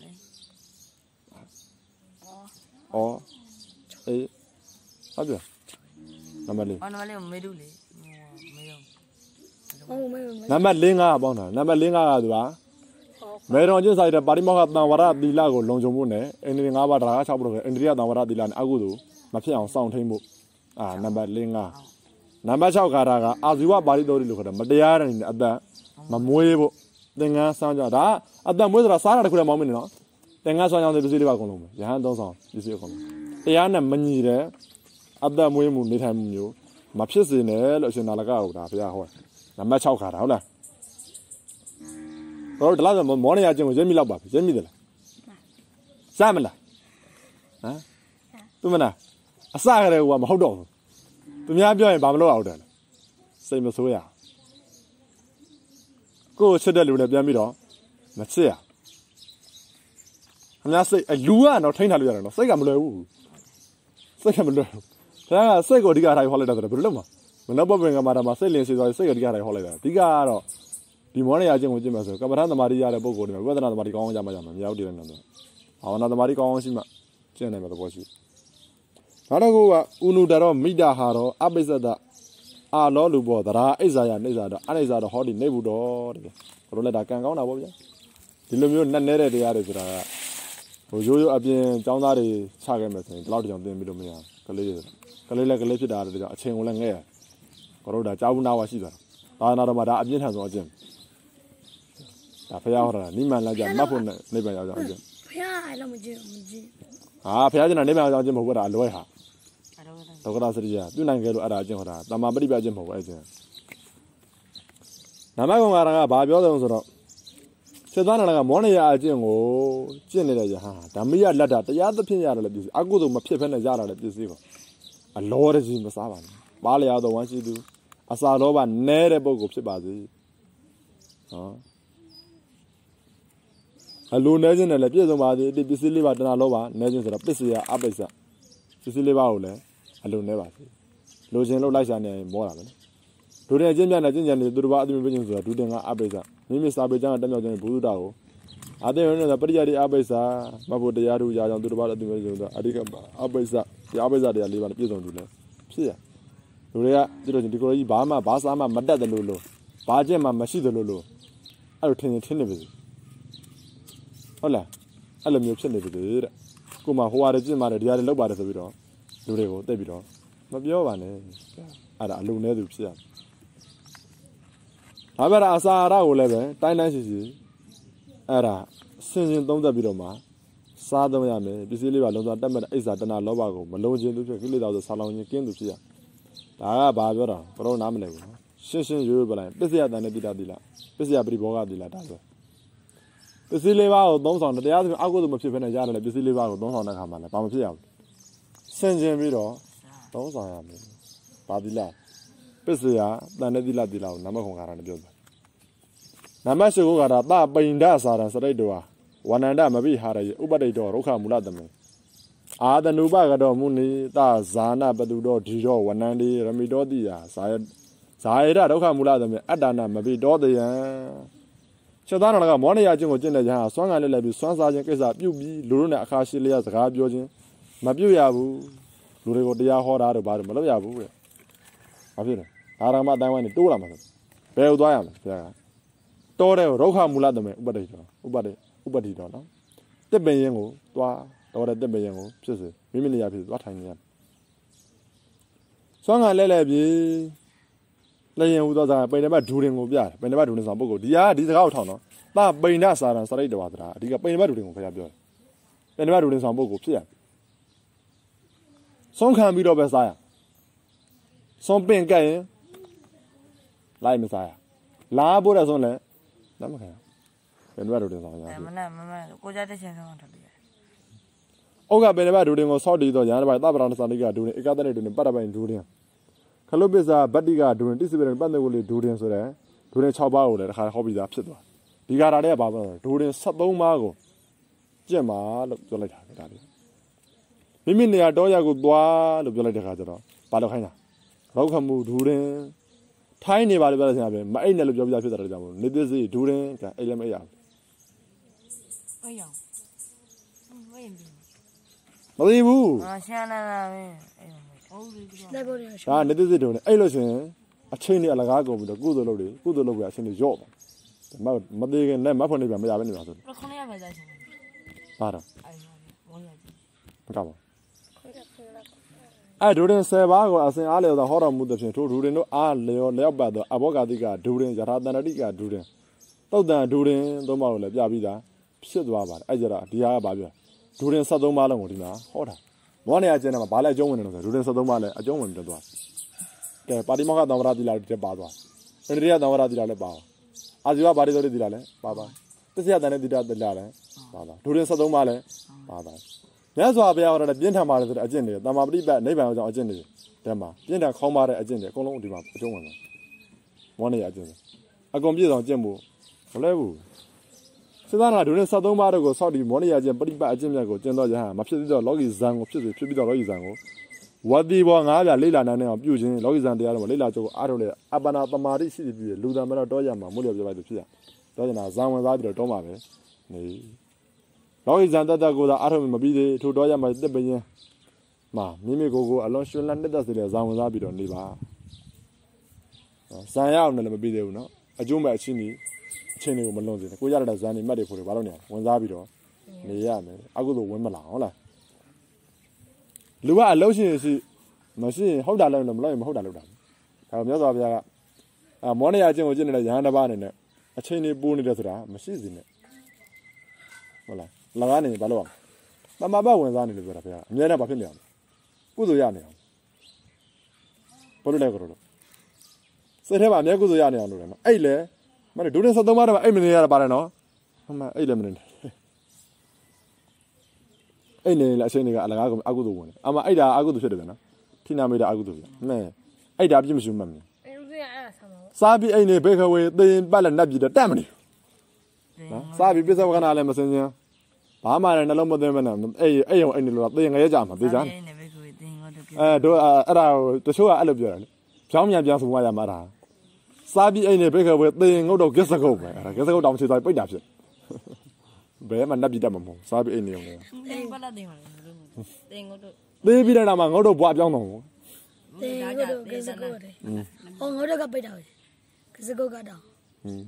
အော်အေးဟုတ်ပြီနံပါတ်၄နံပါတ်၄မေဒူလေမေယုံဟုတ်မေနံပါတ်၄ကပေါင်းတာနံပါတ်၄ကကသူကမေတော်ကျင့်စာရတဲ့ပါရိမောဟတံဝရသီလကိုလုံခြုံဖို့နဲ့အိန္ဒိယ၅ပါးတရား၆ပါးအိန္ဒိယတံဝရသီလနဲ့အကုသို့မဖြစ်အောင်စောင့်ထိန်ဖို့အာနံပါတ်၄ကနံပါတ်၆ကတာကအာဇီဝပါရိတော်လို့ခေါ်တယ်မတရားတဲ့နေအသက်မမွေးဖို့သင်္ကန်းဆောင်းကြဒါအသက်မွေးဆိုတာစားတာတခုလည်းမောင်းမနေနော်သင်္ကန်းဆောင်းကြောင်းတဲ့ပစ္စည်းလေးပါအကုန်လုံးပဲယဟန်သုံးဆောင်ပစ္စည်းအကုန်လုံးတရားနဲ့မညီတဲ့အသက်မွေးမှုနေထိုင်မှုမျိုးမဖြစ်စေနဲ့လို့အရှင်နာလကဟောတာဘုရားဟောနံပါတ်၆ခါတာဟုတ်လားတော့ဒီလောက်မောနေရချင်းကိုရဲမိလောက်ပါရဲမိတယ်လားစမ်းမလားဟမ်သူမနာအစကတည်းကမဟုတ်တော့ဘူးသူများပြောရင်ဘာမလုပ်အောင်တယ်စိတ်မဆိုးရကိုယ်ချစ်တဲ့လူနဲ့ပြန်ပြီးတော့မချစ်ရအများစိတ်အလူကတော့ထိန်းထားလို့ရတယ်နော်စိတ်ကမလွယ်ဘူးစိတ်ကမလွယ်ဘူးဒါကစိတ်ကိုအဓိကထားဟောလိုက်တာဆိုတော့ဘယ်လိုလုပ်မှာမနောပပင်ကမာတာမှာစိတ်လင်းစီသွားစိတ်ကိုအဓိကထားဟောလိုက်တာအဓိကကတော့ဒီမောနေရချင်းကိုကျင့်မှာဆိုကမ္ဘာထသမารိရတဲ့ပုံကိုယ်တွေဝိပဿနာသမารိကောင်းအောင်ကြမှာကြမှာမရောက်တည်တယ်နော်ဘာဝနာသမารိကောင်းအောင်ရှိမှကျင့်နိုင်မှာသဘောရှိနောက်တစ်ခုကဥနုတရောမိတ္တဟာရောအပိစ္ဆဒအာလောလူဘောသရာအိဇာယနေဇာတော့အိဇာတော့ဟောဒီနေဘူးတော့တကယ်ဘလို့လည်းဒါကံကောင်းတာပေါ့ဗျာဒီလိုမျိုးနဲ့နေတဲ့တရားတွေဆိုတာကဟိုရိုးရိုးအပြင်ចောင်းသားတွေချခဲ့မယ်ဆိုရင်ဒီလောက်တောင်သင်ပြီးလို့မရကလေးကလေးလည်းကလေးဖြစ်တာတကြောင်အချိန်ကိုလည်းငဲ့ဘလို့ဒါကြောက်ဘူးနာဝရှိသွားတာသာနာတော်မှာဒါအပြင်းထန်ဆုံးအကျင့်ဒါဖះဟောတာနိမန်လိုက်ကြမတ်ဖို့နဲ့နိဗ္ဗာန်ရောက်ကြအောင်ကျင့်ဖះအဲ့လိုမကျင့်မကျင့်ဟာဖះကျင်တာနိဗ္ဗာန်ရောက်အောင်ကျင့်မဟုတ်ဘူးဒါအလွဲဟာဒုက္ခစရိယပြုနိုင်ကြလို့အဲ့ဒါအကျင့်ဟောတာတမ္မာပရိပကျင့်မဟုတ်ဘူးအဲ့ကျင့်နာမကောင်ကဘာပြောတယ်ဆိုတော့စေသားနာကမောနေရအကျင့်ကိုကျင့်နေတဲ့ယဟန်ဓမ္မရလက်တာတရားသဖြင့်ရတယ်လည်းပြည့်စုံအကုသို့မဖြစ်ဖက်နဲ့ရတာလည်းပြည့်စုံပါအလောတကြီးမစားပါနဲ့ပါလျာတော့ဝမ်းရှိသူအစာလောဘနဲတဲ့ပုဂ္ဂိုလ်ဖြစ်ပါစေနော်အလိုနဲခြင်းနဲ့လည်းပြည့်စုံပါစေဒီပစ္စည်းလေးပါတဏှာလောဘနဲခြင်းဆိုတော့ပစ္စယအပိစ္ဆပစ္စည်းလေးပါကိုလည်းအလိုနဲပါစေလိုခြင်းလို့လိုက်ရှာနေမောတာပဲဒုတင်အချင်းမြတ်နဲ့ကျင့်ကြံနေသူတစ်ပါးအသိမြင်ခြင်းဆိုတာဒုတင်ကအပိစ္ဆမိမိစာပေကျမ်းကတက်မြောက်ခြင်းဘုဒ္ဓကိုအသိဉာဏ်နဲ့ပရိယတ်ဒီအပိစ္ဆမဖို့တရားသူရာကြောင့်သူတစ်ပါးအသိမြင်ခြင်းဆိုတာအဓိကအပိစ္ဆဒီအပိစ္ဆတရားလေးပါနဲ့ပြည့်စုံသူလဲဖြစ်ရလူတွေကဒီလိုဒီကိုကြီးဘာမှဘာစားမှမတတ်တယ်လို့လို့ဘာကျင့်မှမရှိတယ်လို့လို့အဲ့လိုထင်ရင်ထင်နေပြီဟုတ်လားအဲ့လိုမျိုးဖြစ်နေပြီတဲ့ကိုမှဟိုဟာတွေကျင့်ပါတယ်ဒီဟာတွေလောက်ပါတယ်ဆိုပြီးတော့လူတွေကိုသိပြီးတော့မပြောပါနဲ့အဲ့ဒါအလုံးနေသူဖြစ်ရဒါပေမဲ့အစာအရကိုလည်းပဲတိုင်းတိုင်းရှိရှိအဲ့ဒါဆင်ခြင်သုံးသပ်ပြီးတော့မှစားသုံးရမယ်ပစ္စည်းလေးပါလုံးစုံတက်မဲ့အိစ္ဆာတဏလောဘကိုမလုံးခြင်းသူဖြစ်ကိလေသာဆိုဆာလောင်ခြင်းကင်းသူဖြစ်ရဒါကဘာပြောတာဘရောနားမလဲဘူးနော်ရှင်းရှင်းရိုးရိုးပြလိုက်ပစ္စယတန်နဲ့တိတာတိလားပစ္စယပရိဘောဂတိလားဒါဆိုပစ္စည်းလေးပါးကိုသုံးဆောင်တရားသဖြင့်အကုသိုလ်မဖြစ်ဘဲနဲ့ရတယ်လေပစ္စည်းလေးပါးကိုသုံးဆောင်တဲ့အခါမှာလည်းဘာမှဖြစ်ရဘူးဆင်ခြင်ပြီးတော့သုံးဆောင်ရမယ်ဘာတိလားပစ္စယတန်နဲ့တိလားတိလားကိုနမခုံခါရနဲ့ပြောတယ်နမရှိကိုကတာသပိန္ဒစာရံစရိတ်တောဝနန္ဒမပိဟာရယေဥပဒိတောရုခမူလတမေအာတနုပကတော်မုနိသဇာနာပတုတော်ဒီတော်ဝနန္ဒီရမိတော်တိယဇာယဇာယရဒုက္ခမူလတမေအတ္တနာမပိတော်တယံချက်သားတော်ကမောနရချင်းကိုကျင့်တဲ့ရဟန်းဆွမ်းခံလက်လက်ပြီးဆွမ်းစားခြင်းကိစ္စပြုတ်ပြီးလူတို့နဲ့အခါရှိလျက်စကားပြောခြင်းမပြုတ်ရဘူးလူတွေကိုတရားဟောတာတော့ဘာလို့မလုပ်ရဘူးတဲ့ဘာဖြစ်လဲအာရမအတိုင်းဝိုင်းနေတိုးလာမှာဆိုဘယ်ကိုသွားရမလဲဘုရားကတောတဲ့ရုခမူလတမေဥပဒိတောဥပဒိဥပဒိတောနော်တစ်ပင်ရင်ကိုသွားတော်တဲ့တစ်ပင်ရင်ကိုဖြစ်စေမိမိနေရာဖြစ်သွားထိုင်နေရဆွမ်းခံလဲလဲပြီးလည်းရင်ဟူသောစားပိန်တပတ်ဒူရင်ကိုပြတယ်ပိန်တပတ်ဒူရင်ဆောင်ပုဂ္ဂိုလ်ဒီဟာဒီစကားကိုထောင်တော့သပိန်ဒစာရံစရိတ်တော်သရာအဓိကပိန်တပတ်ဒူရင်ကိုဖျားပြောတယ်ပိန်တပတ်ဒူရင်ဆောင်ပုဂ္ဂိုလ်ဖြစ်ရဆုံးခံပြီးတော့ပဲစားရဆုံးပင်ကဲ့ရင်လိုက်မစားရလားပို့တဲ့ဆုံးလဲလက်မခံပိန်တပတ်ဒူရင်ဆောင်ရမနဲ့မနဲ့ကိုကြတဲ့ချင်းဆောင်ထားပြီဩကပိန်တပတ်ဒူရင်ကိုစောက်တည်တော့ညာတပိုင်သဗ္ဗရာဏစာလိကဒူရင်ဧကတနေဒူရင်ပတ္တပိုင်ဒူရင်ခလုပစ္စာဗတ္တိကဒူရင်တိစိပရပတ်သက်ကိုလေဒူရင်ဆိုတဲ့ဒူရင်၆ပါးကိုလည်းတစ်ခါဟောပြီးသားဖြစ်သွားဒီကားတာတွေကဘာပြောလဲဒူရင်၁၃ပါးကိုကျင့်ပါလို့ပြောလိုက်တာဒါလေးမိမိနေရာတော့ရကိုသွားလို့ပြောလိုက်တဲ့ခါကျတော့ဘာလို့ခိုင်းတာရောက်ခမှုဒူရင်ထိုင်းနေပါလို့ပြောတဲ့ဆရာပဲမအိတ်နဲ့လို့ပြောပြဖြစ်တာကြောင့်မို့နေသစ်စီဒူရင်ကအိတ်လည်းမအိတ်ရဘူးအိတ်ရအောင်မအိတ်ဘူးမသိဘူးအာရှမ်းလာလာပဲအိတ်ဟုတ်ပြီလက်ပေါ်ရရှာဒါနေသစ်စီဒူရင်အဲ့လို့ရှင်အချိန်နဲ့အလကားကုန်ပြီးတော့ကုသိုလ်လုပ်တွေကုသိုလ်လုပ်ပြီးအချိန်တွေရော့ပါမမသေးခင်နဲ့မဖွင့်နေပြန်မရဘဲနေပါဆိုတော့ခုနှစ်ရပဲသားရှင်ပါတော့အဲ့မောရကြီးမကပါအဲ့ဒူရင်ဆယ်ပါးကိုအစဉ်အားလျော်သောဟောတော်မူသည်ဖြင့်ထိုဒူရင်တို့အားလျော်လျောက်ပတ်သောအဘောဂတိကဒူရင်ယထာတန္တိကဒူရင်တုတ်တန်ဒူရင်သုံးပါးကိုလည်းပြပြီးသားဖြစ်သွားပါတယ်အဲ့ကြတော့ဒီဟာကဘာပြောဒူရင်၁၃ပါးလုံးကိုဒီမှာဟောတာမောနေရကျင်းမှာဘာလဲအကျုံးဝင်တယ်လို့ဆိုဒူရင်၁၃ပါးလည်းအကျုံးဝင်ပြီးတော့သွားကဲပါတိမောခသံဝရတိလာတွေပါသွားဣန္ဒြိယသံဝရတိလာလည်းပါအာဇီဝဘာတိတော်တိလာလည်းပါပါတစ္ဆယတန်တဲ့တိတာတိလာလည်းပါပါဒူရင်၁၃ပါးလည်းပါပါမြတ်စွာဘုရားဟောတဲ့ပြင်းထန်ပါတယ်ဆိုတဲ့အကျင့်တွေတမ္မာပฏิပတ်နိဗ္ဗာန်ကြောင့်အကျင့်တွေတဲမှာပြင်းထန်ခေါင်းပါတဲ့အကျင့်တွေအကုန်လုံးဒီမှာအကျုံးဝင်တယ်မောနေရအကျင့်အကုန်ပြည့်စုံကျင့်ဖို့မလဲဘူးစေတနာဒူရင်၁၃ပါးတို့ကိုစောက်ဒီမောနေရကျင့်ပฏิပတ်အကျင့်မြတ်ကိုကျင့်တော့ရဟမဖြစ်သေးတော့လောကီဇံကိုဖြစ်စေဖြစ်ပြီးတော့လောကီဇံကိုဝတိဘောငါးပြလိလာနာနဲ့အောင်ပြုခြင်းလောကီဇံတရားတော်လိလာချုပ်အားထုတ်လေအပနာပမာတိရှိပြီးပြီလူသားမတော့တောရမှာမို့လျော်ပြလိုက်လို့ဖြစ်ရတော့ကျင်တာဇံဝင်သားပြီးတော့တောမှာပဲနေလောကီဇံတတ်တကိုသာအားထုတ်မပြီးသေးထိုတောရမှာတက်ပင်းမှာမိမိကိုယ်ကိုအလွန်ရှင်လန်းနှစ်သက်စေတဲ့ဇံဝင်သားပြီးတော့နေပါဇံရအောင်လည်းမပြီးသေးဘူးနော်အကျိုးမဲ့အချင်းကြီးအချင်းတွေကိုမလွန်စေနဲ့ကိုရတဲ့ဇံနေမှတ်တွေဖို့တွေဘာလို့နေဝင်သားပြီးတော့နေရမယ်အကုသို့ဝင်မလာဟုတ်လားလူကအလုံးရှိရှိမရှိရင်ဟုတ်တာလည်းမလို့ရင်မဟုတ်တာလုပ်တာဒါမြတ်စွာဘုရားကအာမောနရအကျင့်ကိုကျင့်နေတဲ့ရဟန်းတစ်ပါးအနေနဲ့အချိန်လေးပိုးနေတယ်ဆိုတာမရှိစေနဲ့ဟုတ်လားလကားနေဘာလို့အောင်တမ္မာပဝင်စားနေလို့ပြောတာဘုရားအမြဲတမ်းဘာဖြစ်နေအောင်ကုသိုလ်ရနေအောင်ဘာလို့လဲကြတော့စိတ်ထဲမှာအမြဲကုသိုလ်ရနေအောင်လုပ်တယ်နော်အဲ့လေမနေ့ဒုတိယဆက်သုံးပါးတော့အဲ့မနေရတာပါတယ်နော်ဟုတ်မှအဲ့လည်းမနေအဲ့နေလေအချိန်တွေကအလကားကအကုသိုလ်ဝင်တယ်အမအဲ့ဒါအကုသိုလ်ဖြစ်တယ်ဗျာနော်ထိနာမိတာအကုသိုလ်ဗျာမဲအဲ့ဒါပြည့်မရှိမှတ်မယ်အဲ့လူတွေကစားပြီးအိမ်နေဘေခဝေးသိရင်ပတ်လက်နှက်ပြီးတော့တက်မနေနော်စားပြီးပြစ္ဆုတ်ခဏလည်းမစင်စင်ဘာမှလည်းနှလုံးမသွင်းမနဲ့အဲ့အဲ့ရုံအဲ့နေလို့သိရင်ငရဲကြမှာသိကြအဲတို့အဲ့ဒါတချို့ကအဲ့လိုပြောတယ်လေဖြောင်းမြန်ပြန်ဆိုမှရမှာဒါစားပြီးအိမ်နေဘေခဝေးသိရင်ငုတ်တော့ကစ္စကုတ်ပဲအဲ့ဒါကစ္စကုတ်တောင်ချေသွားပိတ်တာဖြစ်ဘယ်မှနှက်ပြီးတတ်မှာမဟုတ်စားပြီးအိမ်နေရုံနဲ့သိပတ်လက်သိမှာသိငုတ်တော့သိပြီးတဲ့နောက်မှာငုတ်တော့ဘွားပြောင်းတော့သိငုတ်တော့ကစ္စကုတ်တယ်ဟောငုတ်တော့ကပိတ်တာပဲကစ္စကုတ်ကတော့ဟင်း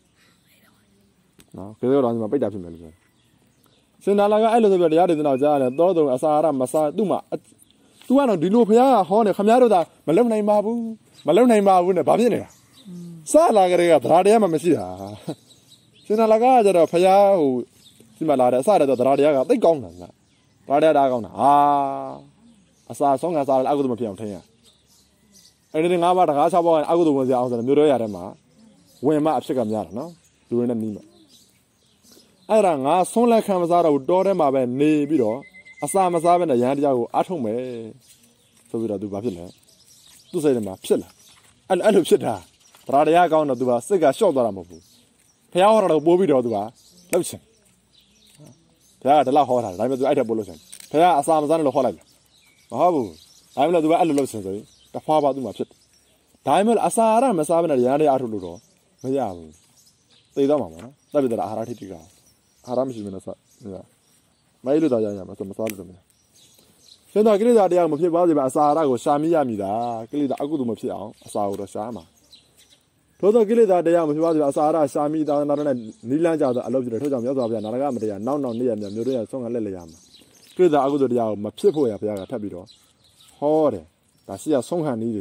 နော်ကစ္စကုတ်တောင်ဒီမှာပိတ်တာဖြစ်မယ်လို့ပြောစင်နာလာကအဲ့လိုဆိုပြောတရားတွေတော့ကြားရတယ်တောတော်အစာရမစားသူ့မှာ तू ကတော့ဒီလိုဖះကဟောနေခမရတို့သာမလုံနိုင်ပါဘူးမလုံနိုင်ပါဘူးနဲ့ဘာဖြစ်နေတာစလာကလေးကသရာတရားမှမရှိတာစင်နာလာကကျတော့ဖះဟိုဒီမှာလာတယ်အစရတော့သရာတရားကသိကောင်းတာလားသရာတရားကောင်းတာဟာအစာဆုံးကစားတယ်အကုသိုလ်မဖြစ်အောင်ထင်ရအဲ့ဒီငါးပါးတကား၆ပါးကအကုသိုလ်ဝင်စရာအောင်ဆိုတော့မျိုးတော့ရတဲ့မှာဝင်မအဖြစ်ကများတာနော်လူရင်းနဲ့နီးမှာအဲ့ဒါငါဆုံးလက်ခံမစားတော့ဘူးတောထဲမှာပဲနေပြီးတော့အစာမစားဘဲနဲ့ရဟန်းတရားကိုအားထုတ်မယ်ဆိုပြီးတော့ तू ဘာဖြစ်လဲသူ့စိတ်ထဲမှာဖြစ်လာအဲ့အဲ့လိုဖြစ်တာသရတရားကောင်းတော့ तू ကစိတ်ကလျှော့သွားတာမဟုတ်ဘူးဖះဟောတာတော့ပိုးပြီးတော့ तू ကလှုပ်ချင်ဖះကတလောက်ဟောတာဒါပေမဲ့ तू အဲ့ထက်ပိုးလှုပ်ချင်ဖះအစာမစားနဲ့လို့ဟောလိုက်လားမဟုတ်ဘူးဒါပေမဲ့ तू ကအဲ့လိုလှုပ်ချင်ဆိုရင်တဖွာပါ तू မှာဖြစ်ဒါပေမဲ့အစာရမစားဘဲနဲ့ရဟန်းတရားအားထုတ်လို့တော့မရဘူးသိသွားမှာပေါ့နော်တပ်ပြတဲ့အာဟာရထိတိကအာဟာရမရှိမနဲ့စမအဲ့လိုတော့ရရမှာဆိုမစားလို့တော့မရစင်တော်ကိလေသာတရားမဖြစ်ပါစေပါအစာရကိုရှာမိရမိတာကိလေသာအကုသိုလ်မဖြစ်အောင်အစာကိုတော့ရှာမှာထို့သောကိလေသာတရားမဖြစ်ပါစေပါအစာရရှာမိတာနာနဲ့နီးလန်းကြတော့အလုပ်ဖြစ်တယ်ထို့ကြောင့်မြတ်စွာဘုရားနာရကမတရားနောက်နောက်နေ့ရမြမျိုးတို့ရဆုံးကလက်လက်ရမှာကိလေသာအကုသိုလ်တရားကိုမဖြစ်ဖို့ရဘုရားကထပ်ပြီးတော့ဟောတယ်ဒါရှိရဆုံးခံနည်းတွေ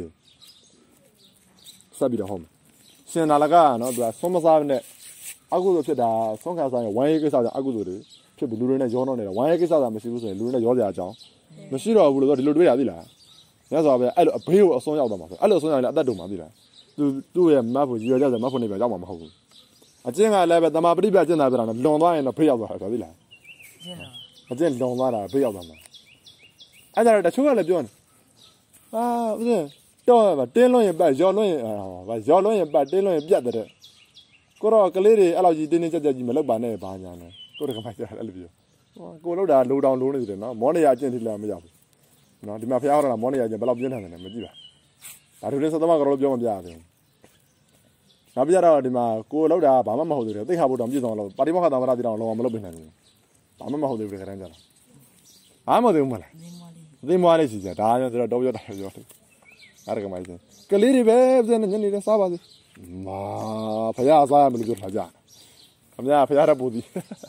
ဆက်ပြီးတော့ဟောမှာရှင်နာလကနော်သူကဆုံးမစားနဲ့အကုသိုလ်ဖြစ်တာဆုံးခံစားရင်ဝိုင်းရေးကိစ္စကြောင့်အကုသိုလ်တွေဖြစ်ပြီးလူတွေနဲ့ရောတော့နေတာဝိုင်းရေးကိစ္စသာမရှိဘူးဆိုရင်လူတွေနဲ့ရောကြရအောင်မရှိတော့ဘူးလို့ဆိုဒီလိုတွေးရသေးလားမြတ်စွာဘုရားအဲ့လိုအဘေးကိုအဆုံးရောက်တော့မှာဆိုအဲ့လိုအဆုံးရောက်ရင်အသက်တုံမှာသိလားသူသူ့ရဲ့မတ်ဖို့ရည်ရွယ်ချက်ဆိုမတ်ဖို့နေပဲရောက်မှာမဟုတ်ဘူးအကျင့်ကလည်းပဲတမာပရိပ္ပကျင့်တာပြတာနဲ့လွန်သွားရင်တော့ဖေးရောက်သွားတာသိလားအကျင့်လွန်သွားတာဖေးရောက်သွားမှာအဲ့ဒါတော့တချို့ကလည်းပြောနေအာဦးဇင်းတော့ပါတင်းလွန်ရင်ပတ်ရော်လွန်ရင်ဟာရော်လွန်ရင်ပတ်တင်းလွန်ရင်ပြတ်တဲ့ကိုတော့ကလေးတွေအဲ့လိုကြီးတင်းတင်းကြပ်ကြပ်ကြီးမလုပ်ပါနဲ့ဘာညာနဲ့ကိုတကမိုက်ကြအဲ့လိုပြောကိုလောက်တာလိုတောင်လိုနေတယ်နော်မောနေရအကျင့်ထိလည်းမရောက်ဘူးနော်ဒီမှာဖျားဟောတာမောနေရအကျင့်ဘယ်လောက်ပြင်းထန်တယ်လဲမကြည့်ပါဒါတို့လည်းသသမကတော့ပြောမပြရသေးဘူးနောက်ပြတော့ဒီမှာကိုလောက်တာဘာမှမဟုတ်သေးတယ်သိခါဖို့တောင်ပြည့်စုံလို့ပါတိမောခသမရတိတောင်လောမလုပ်ပြနိုင်ဘူးဘာမှမဟုတ်သေးဘူးခရမ်းကြတာဘာမှမဟုတ်သေးဘူးမလားသိမွားလေးစီကြဒါကြောင့်ဆိုတော့တော့ပြောတာပြောတယ်အားရကမိုက်တယ်ကလေးတွေပဲပြင်းနေနေတယ်စားပါစေမာဖျားစားရမလို့ပြောထားကြခင်ဗျာဖျားရပူသည်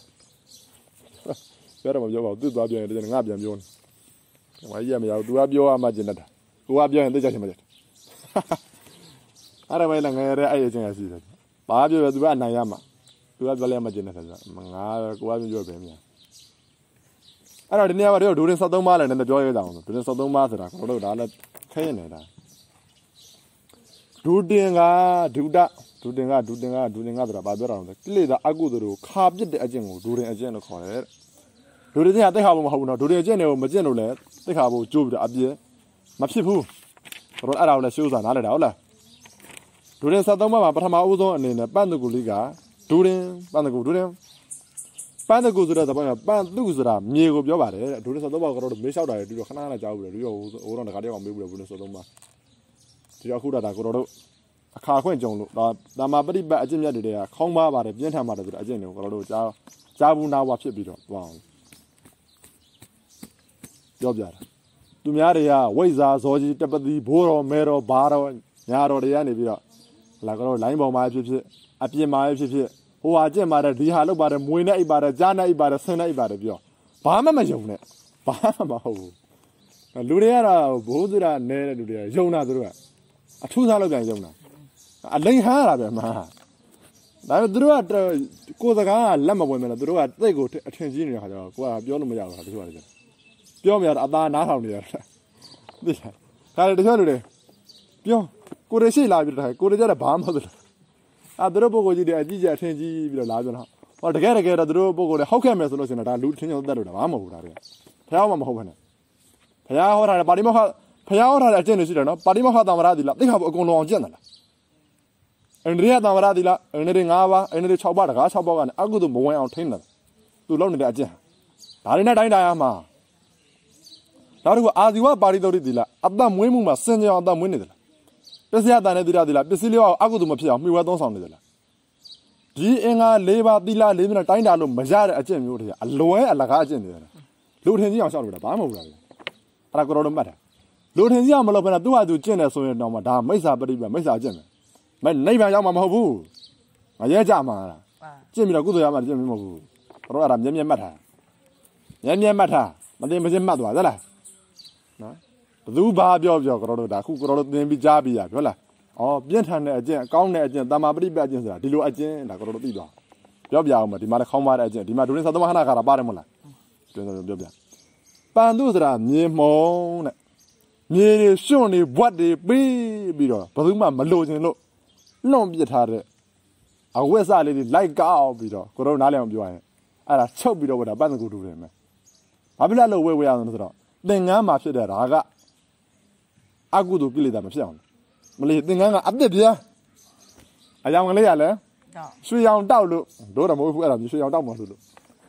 ပြောတော့မပြောပါဘူးသူ့သွားပြောရင်တကယ်ငါပြန်ပြောနေ။ငါကြီးကမရဘူး။ तू ကပြောရမှကျင်တတ်တာ။ तू ကပြောရင်သိကြချင်မှကျတယ်။အဲ့ဒါပဲလည်းငယ်ရဲအဲ့အချင်းရရှိတယ်။ဘာပြောပဲ तू ကအနိုင်ရမှာ။ तू ကပြောလဲမှကျင်တတ်တယ်ဆိုတော့ငါကိုကပြောပဲမြန်။အဲ့တော့ဒီနေ့ကတော့ဒူရင်73ပါးလည်းနည်းနည်းပြောရအောင်ဆို။ဒူရင်73ပါးဆိုတာကျွန်တော်တို့ဒါလည်းခဲရနေတာ။ဒူတင်ကဒုဒဒူတင်ကဒူတင်ကဒူတင်ကဆိုတာဘာပြောတာလဲ။ကိလေသာအကုသိုလ်ကိုခါပစ်တဲ့အကျင့်ကိုဒူရင်အကျင့်လို့ခေါ်တယ်။ဒူတွေကျင့်တိတ်ခါဖို့မဟုတ်ဘူးနော်ဒူတွေကျင့်တယ်ကိုမကျင့်လို့လည်းတိတ်ခါဖို့ကြိုးပြီးတော့အပြည့်မဖြစ်ဘူးဆိုတော့အဲ့ဒါကိုလည်းရှိုးစားနားလည်တာဟုတ်လားဒူရင်73ပါးမှာပထမအဦးဆုံးအနေနဲ့ပန့်တကူလေးကဒူရင်ပန့်တကူဒူရင်ပန့်တကူဆိုတဲ့သဘောကပန့်သူဆိုတာမြေကိုပြောပါတယ်ဒူရင်73ပါးကတော့မေးလျှောက်တာတွေပြီးတော့ခဏခဏကြားဘူးလေပြီးတော့ဟိုတော့တခါတည်းအောင်မေးဘူးလေဒူရင်73ပါးဒီတော့အခုတော့ဒါကိုတို့အခါခွင့်ကြုံလို့ဒါတာမာပရိပတ်အကျင့်မြတ်တွေကခေါင်းပါပါတယ်ပြင်းထန်ပါတယ်ဆိုတဲ့အကျင့်တွေကိုတို့ကြားကြားဘူးနာဝဖြစ်ပြီးတော့သွားအောင်ပြောပြတာသူများတွေကဝိဇ္ဇာဇောကြီးတပတိဘိုးတော်မဲတော်ဘာတော်ညာတော်တွေကနေပြီးတော့လာကတော့လိုင်းပေါ်မှာဖြစ်ဖြစ်အပြင်မှာဖြစ်ဖြစ်ဟိုဟာကျင့်ပါတယ်ဒီဟာလောက်ပါတယ်မွေနဲ့အိပ်ပါတယ်ကြားနဲ့အိပ်ပါတယ်ဆင်းနဲ့အိပ်ပါတယ်ပြောဘာမှမယုံနဲ့ဘာမှမဟုတ်ဘူးလူတွေကတော့ဘိုးစရာနဲတဲ့လူတွေကယုံတာသူတို့ကအထူးစားလောက်ပြန်ယုံတာအလိန်ဟားတာပဲမှာဒါပေမဲ့သူတို့ကကိုယ်စကားကလက်မဝင်မယ်လို့သူတို့ကတိတ်ကိုအထင်ကြီးနေတဲ့ခါကျတော့ကိုကပြောလို့မရဘူးလားတချို့ကလည်းပြောမရတော့အသားနားထောင်နေရတယ်သိလားခါလေတချို့လူတွေပြောကိုရရှိလာပြီးတော့ကိုရကြတဲ့ဘာမှမဟုတ်ဘူးအာသူတို့ပုဂ္ဂိုလ်ကြီးတွေအကြီးကြီးအထင်ကြီးပြီးတော့လာပြန်တော့ဟောတကယ်တကယ်တော့သူတို့ပုဂ္ဂိုလ်တွေဟောက်ခဲ့မယ်ဆိုလို့ရှိရင်ဒါလူထင်းချုံတက်လို့တာဘာမှမဟုတ်ဘူးဒါတွေဖျားမှမဟုတ်ဘူးနဲ့ဖျားဟောတာပါဠိမောခဖျားဟောတာအကျင့်တွေရှိတယ်နော်ပါဠိမောခတံဝရသီလားသိခါဘူးအကုန်လုံးအောင်ကျင့်တယ်လားအန်ဒရီယာတံဝရဒီလားအန်ဒရီ၅ပါးအန်ဒရီ၆ပါးတကား၆ပါးကနေအကုသို့မဝင်အောင်ထိန်းတယ်သူလုံးနေတဲ့အကျင့်ဒါတွေနဲ့တိုင်းတိုင်းအားမှာနောက်တစ်ခုအာဇီဝပါရိသုတ်ဒီလားအသက်မွေးမှုမှာစင်ကြအောင်အသက်မွေးနေတယ်လားပစ္စယတန်တဲ့ဒီလားဒီလားပစ္စည်းလေးအကုသို့မဖြစ်အောင်မှီဝဲသုံးဆောင်နေတယ်လားဒီအင်္ဂါ၄ပါးသီလ၄မျိုးနဲ့တိုင်းတာလို့မရတဲ့အကျင့်မျိုးတွေကအလွဲအလကားအကျင့်တွေတယ်လူထင်ကြီးအောင်ရှောက်လို့တာဘာမှမဟုတ်ဘူးလားအဲ့ဒါကိုတော်တော်မှတ်တာလူထင်ကြီးအောင်မလုပ်ဘဲနဲ့သူ့ဟာသူကျင့်တယ်ဆိုရင်တော့မှဒါမိစ္ဆာပရိပမိစ္ဆာကျင့်တယ်မဲနိဗ္ဗာန်ရောက်မှာမဟုတ်ဘူးငရဲကြမှာလားကျင့်ပြီးတော့ကုသိုလ်ရမှာကျင့်ပြီးမဟုတ်ဘူးတော်တော်အဲ့ဒါမြဲမြဲမှတ်ထားမြဲမြဲမှတ်ထားမသိမသိမှတ်သွားသလားနော်ဘသူဘာပြောပြောကိုတော်တို့ဒါခုကိုတော်တို့သင်ပြီးကြားပြီးရပြောလားအော်ပြင်းထန်တဲ့အကျင့်အကောင်းတဲ့အကျင့်တမာပရိပတ်အကျင့်ဆိုတာဒီလိုအကျင့်ဒါကိုတော်တို့သိသွားပြောပြအောင်မဒီမှာလည်းခေါင်းပါတဲ့အကျင့်ဒီမှာဒုရင်သသမဟနာခါတာပါတယ်မဟုတ်လားပြောပြောပြပန်သူဆိုတာမြေမှုံတဲ့မြေတွေရွှွန့်တွေဘွက်တွေပေးပြီးတော့ဘယ်သူမှမလိုချင်လို့လွန့်ပစ်ထားတဲ့အဝက်စလေးတွေလိုက်ကောက်ပြီးတော့ကိုတို့နားလည်အောင်ပြောရင်အဲ့ဒါချုပ်ပြီးတော့ဗောဒါပန်းစကူတူတယ်မယ်ဘာဖြစ်လို့ဝဲဝဲရအောင်ဆိုတော့သင်္ကန်းမှာဖြစ်တဲ့ဒါကအကုသိုလ်ကိလေသာမဖြစ်အောင်မလေးသင်္ကန်းကအသက်ပြားအယောင်ကလေးရလဲရွှေရောင်တောက်လို့တို့တော့မဟုတ်ဘူးအဲ့ဒါရွှေရောင်တောက်မှလို့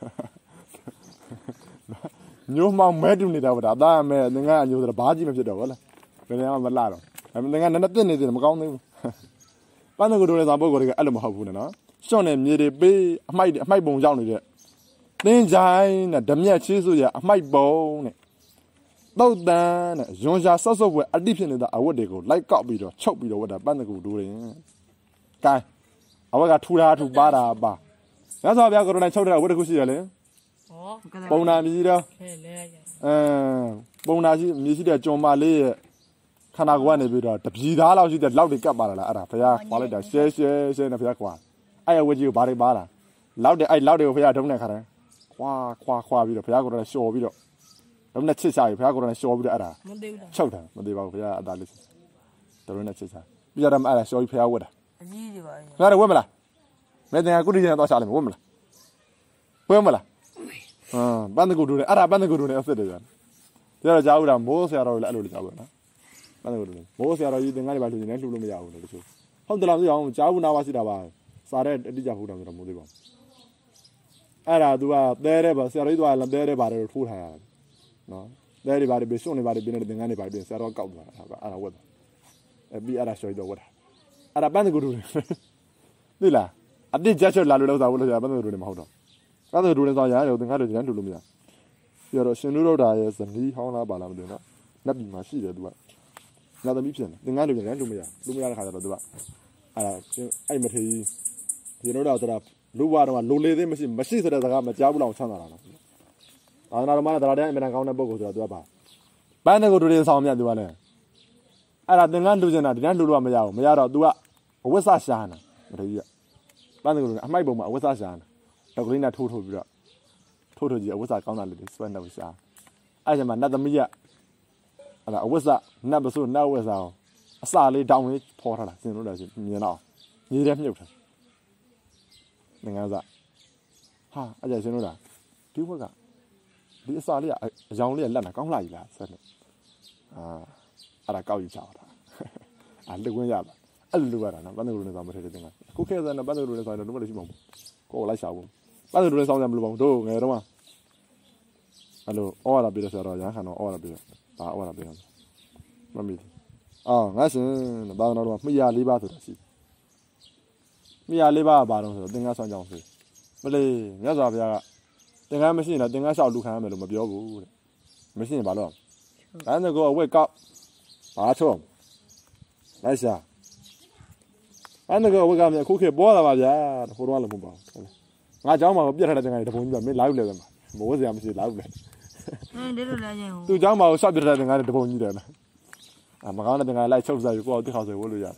ညိုးမောင်မဲတူနေတာဗောဒါအသားမဲသင်္ကန်းအညိုးဆိုတော့ဘာကြီးမဖြစ်တော့ဗောလားဘယ်နေရာမှမလာတော့အဲ့သင်္ကန်းနည်းနည်းပြစ်နေတယ်မကောင်းသေးဘူးပန်းစကူတူတဲ့ဆောင်ပုဂ္ဂိုလ်တွေကအဲ့လိုမဟုတ်ဘူးနော်ရှော့နေမြေတွေပေးအမိုက်အမိုက်ပုံရောက်နေတဲ့သင်္ကြိုင်းနဲ့ဓမြက်ချေးဆိုရအမိုက်ပုံနဲ့တုတ်တန်းနဲ့ယွန်ရှာဆော့ဆော့ပွဲအတိဖြစ်နေတဲ့အဝတ်တွေကိုလိုက်ကောက်ပြီးတော့ချုပ်ပြီးတော့ဝတ်တာပန်းစကူတူတယ်ကဲအဝတ်ကထူတာထူပါတာပါရသော်ဗျာကိုရိုနိုင်ချုပ်တဲ့အဝတ်တစ်ခုရှိရလေဩပုံနာမြည်တော့အဲပုံနာရှိမြည်ရှိတဲ့ကြုံမလေးရဲ့ခန္ဓာကိုယ်ကနေပြီးတော့တပြည်သားလောက်ရှိတဲ့လောက်တွေကပ်ပါလာလားအဲ့ဒါဘုရားခွာလိုက်တာရှဲရှဲရှဲနဲ့ဘုရားခွာအဲ့ရဝကြီးကိုဘာတွေပါလာလောက်တယ်အဲ့လောက်တွေကိုဘုရားဒုံးနေခါတယ်ခွာခွာခွာပြီးတော့ဘုရားကိုယ်တော်လျှော်ပြီးတော့ဒုံးနဲ့ချစ်ချပြီးဘုရားကိုယ်တော်လျှော်ပြီးတော့အဲ့ဒါမသိဘူးချုပ်တယ်မသိပါဘူးဘုရားအသားလေးဒုံးနဲ့ချစ်ချပြီးတော့အဲ့ဒါလျှော်ပြီးဘုရားဝတ်တာအကြီးတွေပါဘုရားဝတ်မလားမဲတင်ကကုတိကျန်တော့ရှာလိမ့်မယ်ဝတ်မလားဝတ်မလားဟမ်ပန်းတကူတူတယ်အဲ့ဒါပန်းတကူတူနဲ့အစ်စ်တယ်ဗျာဒါတော့ကြားဦးတာမိုးဆရာတော်လည်းအဲ့လိုလည်းကြားဘူးနော်ပန်းတကူတူမိုးဆရာတော်ကြီးသင်္ကန်းတွေပါလူနေလှူလို့မရဘူးလို့တချို့ဟုတ်တယ်လားမသိအောင်ကြားဘူးနာပါရှိတာပါစားတဲ့အတိအကျဟုတ်တယ်ဆိုတော့မိုးသေးပါအဲ့ဒါ तू ကသဲတဲ့ပါဆရာတော်ကြီး तू ကလည်းသဲတဲ့ပါတယ်ထိုးထားရတယ်နော်သဲတွေပါတယ်ပြီးစွန့်နေပါတယ်ပြီးနေတဲ့သင်္ကန်းတွေပါတယ်ပြီးဆရာတော်ကောက်သွားတာအဲ့ဒါဝက်အဲ့ပြီးအဲ့ဒါရှော်ပြီးတော့ဝက်တာအဲ့ဒါပန်းတကူတူသိလားအတိကျချက်လာလို့လောက်တာဘူးလို့ဆရာပန်းတကူတူနေမဟုတ်တော့ပန်းတကူတူနေဆိုရတယ်သင်္ကန်းတွေတန်းလှူလို့မရပြီးတော့ရှင်လူတော်တာရဲ့ဇနီးဟောင်းလားပါလားမသိဘူးနော်နတ်ပြည်မှာရှိတယ် तू ကနာသမီးဖြစ်နေသင်္ကန်းတွေတန်းလှူမရလှူမရတဲ့ခါကျတော့ तू ကအဲ့ဒါအဲ့မထေးရှင်လူတော်ဆိုတာလူဘွားတော့လိုလေသေးမရှိမရှိဆိုတဲ့စကားမကြားဘူးလောက်ချမ်းသာတာလားအာနာတော်မနဲ့တရားတဲ့အမြဲတမ်းကောင်းတဲ့ပုဂ္ဂိုလ်ဆိုတော့ तू ကပါပန်းတကူတူတွေဆောင်မြတ် तू ကလည်းအဲ့ဒါသင်္ကန်းလှူနေတာဒီတန်းလှူလို့မရဘူးမရတော့ तू ကအဝိသရှာနာမထေးကြီးကပန်းတကူတူအမိုက်ပုံမှာအဝိသရှာနာတော့ကလေးနဲ့ထိုးထိုးပြီးတော့ထိုးထိုးကြီးအဝိသကောင်းတာလေးတွေစွဲနေလို့ရှာအဲ့ကျမှနတ်သမီးကအဲ့ဒါအဝိသနတ်ပစုနတ်ဝိသအောင်အစာလေးတောင်းလေးဖော်ထားတာစင်လို့လည်းမြင်တော့ညီတဲ့မြုပ်ထားငငါးစားဟာအဲ့ကျရှင်တို့လားဒီဘက်ကဒီအစာလေးကအယောင်လေးကလက်နာကောင်းလာပြီလားဆက်နေအာအဲ့ဒါကောက်ယူချတာအာလက်ဝင်ရပါအဲ့လိုလိုရတာနော်ပန်းသူလူနဲ့ဆောင်မထည့်တဲ့တင်ကခုခဲစမ်းနဲ့ပန်းသူလူနဲ့ဆောင်တော့လုံးဝမရှိပါဘူးကိုယ်လိုက်ရှာဘူးပန်းသူလူနဲ့ဆောင်ရမလို့ပါဘူးတို့ငယ်တော့မှအဲ့လိုအော်ရပြီးတော့ဆရာတော်ရဟန်းခံတော့အော်ရပြီးတော့ဒါအော်ရပြီးတော့မမီအော်ငါရှင်ဘာသာတော်မှီရလေးပါဆိုတာရှိမိရလေးပါးပါတော့ဆိုတော့သင်္ကန်းဆောင်ကြောင်းဆိုမလေးမြတ်စွာဘုရားကသင်္ကန်းမရှိရင်တော့သင်္ကန်းလျှောက်လူခံရမယ်လို့မပြောဘူးတဲ့မရှိရင်ဘာလို့ဒါနဲ့ကိုအဝက်ကောက်ဘာချုံလိုက်ရှာအဲ့ဒါကအဝက်ကမြခုခေတ်ပေါ်လာပါဗျာဟိုတော့လည်းမဟုတ်ပါဘူးငါเจ้าမှာပြတ်ထားတဲ့သင်္ကန်းတွေတပုံကြီးပြမင်းလာဘူးလေပဲမှာမိုးစရာမရှိလာဘူးလေအင်းဒီလိုလည်းချင်းဟိုသူเจ้าမှာဆော့ပြတ်ထားတဲ့သင်္ကန်းတွေတပုံကြီးတယ်လားအမကောင်းတဲ့သင်္ကန်းလိုက်ချုပ်စားပြီးကိုယ့်အတိခါဆိုဝတ်လို့ရတယ်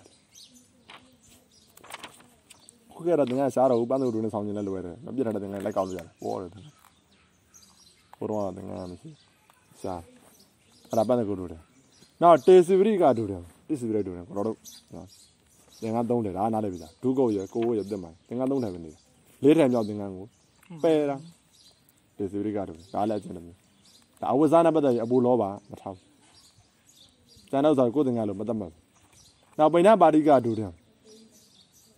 ခုကရတဲ့ငါစားတော့ပန်းသူတို့နဲ့ဆောင်နေလဲလွယ်တယ်မပြတ်တဲ့ငါလိုက်ကောက်လို့ရတယ်ပေါ်တယ်ဟိုတော့ငါမရှိစားအဲ့ဒါပန်းသူတို့တယ်နောက်တေစီပရိကတို့တယ်တေစီပရိတို့တယ်ကျွန်တော်တို့သင်္ကန်းသုံးတယ်ဒါနားလည်းပြီလားဒုကုတ်ရကိုကိုရတက်မှာသင်္ကန်းသုံးတယ်ပဲနေလေးထိုင်မြောက်သင်္ကန်းကိုပယ်တာတေစီပရိကတို့ဒါလည်းကျင်းတယ်မျိုးဒါအဝဇာနာပတ်သက်အပူလောပါမထားဘူးကျန်တော့ဆိုကိုယ်သင်္ကန်းလို့မတတ်မှာနောက်ပိဏပါရိကတို့တယ်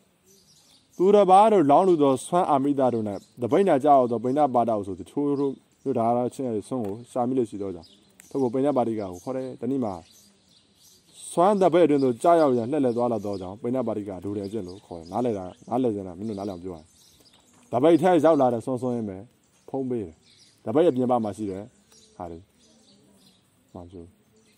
သူတော်ဘာတို့လောင်းလို့တော့ဆွမ်းအာမိတာတို့နဲ့တပိညာကြောက်တော့ပိညာပါတာဆိုသူထိုးထိုးတို့ဒါတော့ချင်းဆွမ်းကိုစာမိလို့ရှိတော့ကြောင့်သူကပိညာပါတိကကိုခေါ်တယ်တနည်းမှာဆွမ်းတပိအတွင်းသို့ကြောက်ရောက်ရလှက်လက်သွားလာတော့ကြောင့်ပိညာပါတိကဒူတယ်အကျင့်လို့ခေါ်တယ်နားလဲတာနားလဲစင်တာမင်းတို့နားလဲအောင်ပြောရတယ်တပိထဲရောက်လာတဲ့ဆွမ်းဆွမ်းရင်းပဲဖုံးပေးတယ်တပိအပြင်ပါမှာရှိတယ်ဟာလေမှန်ဆို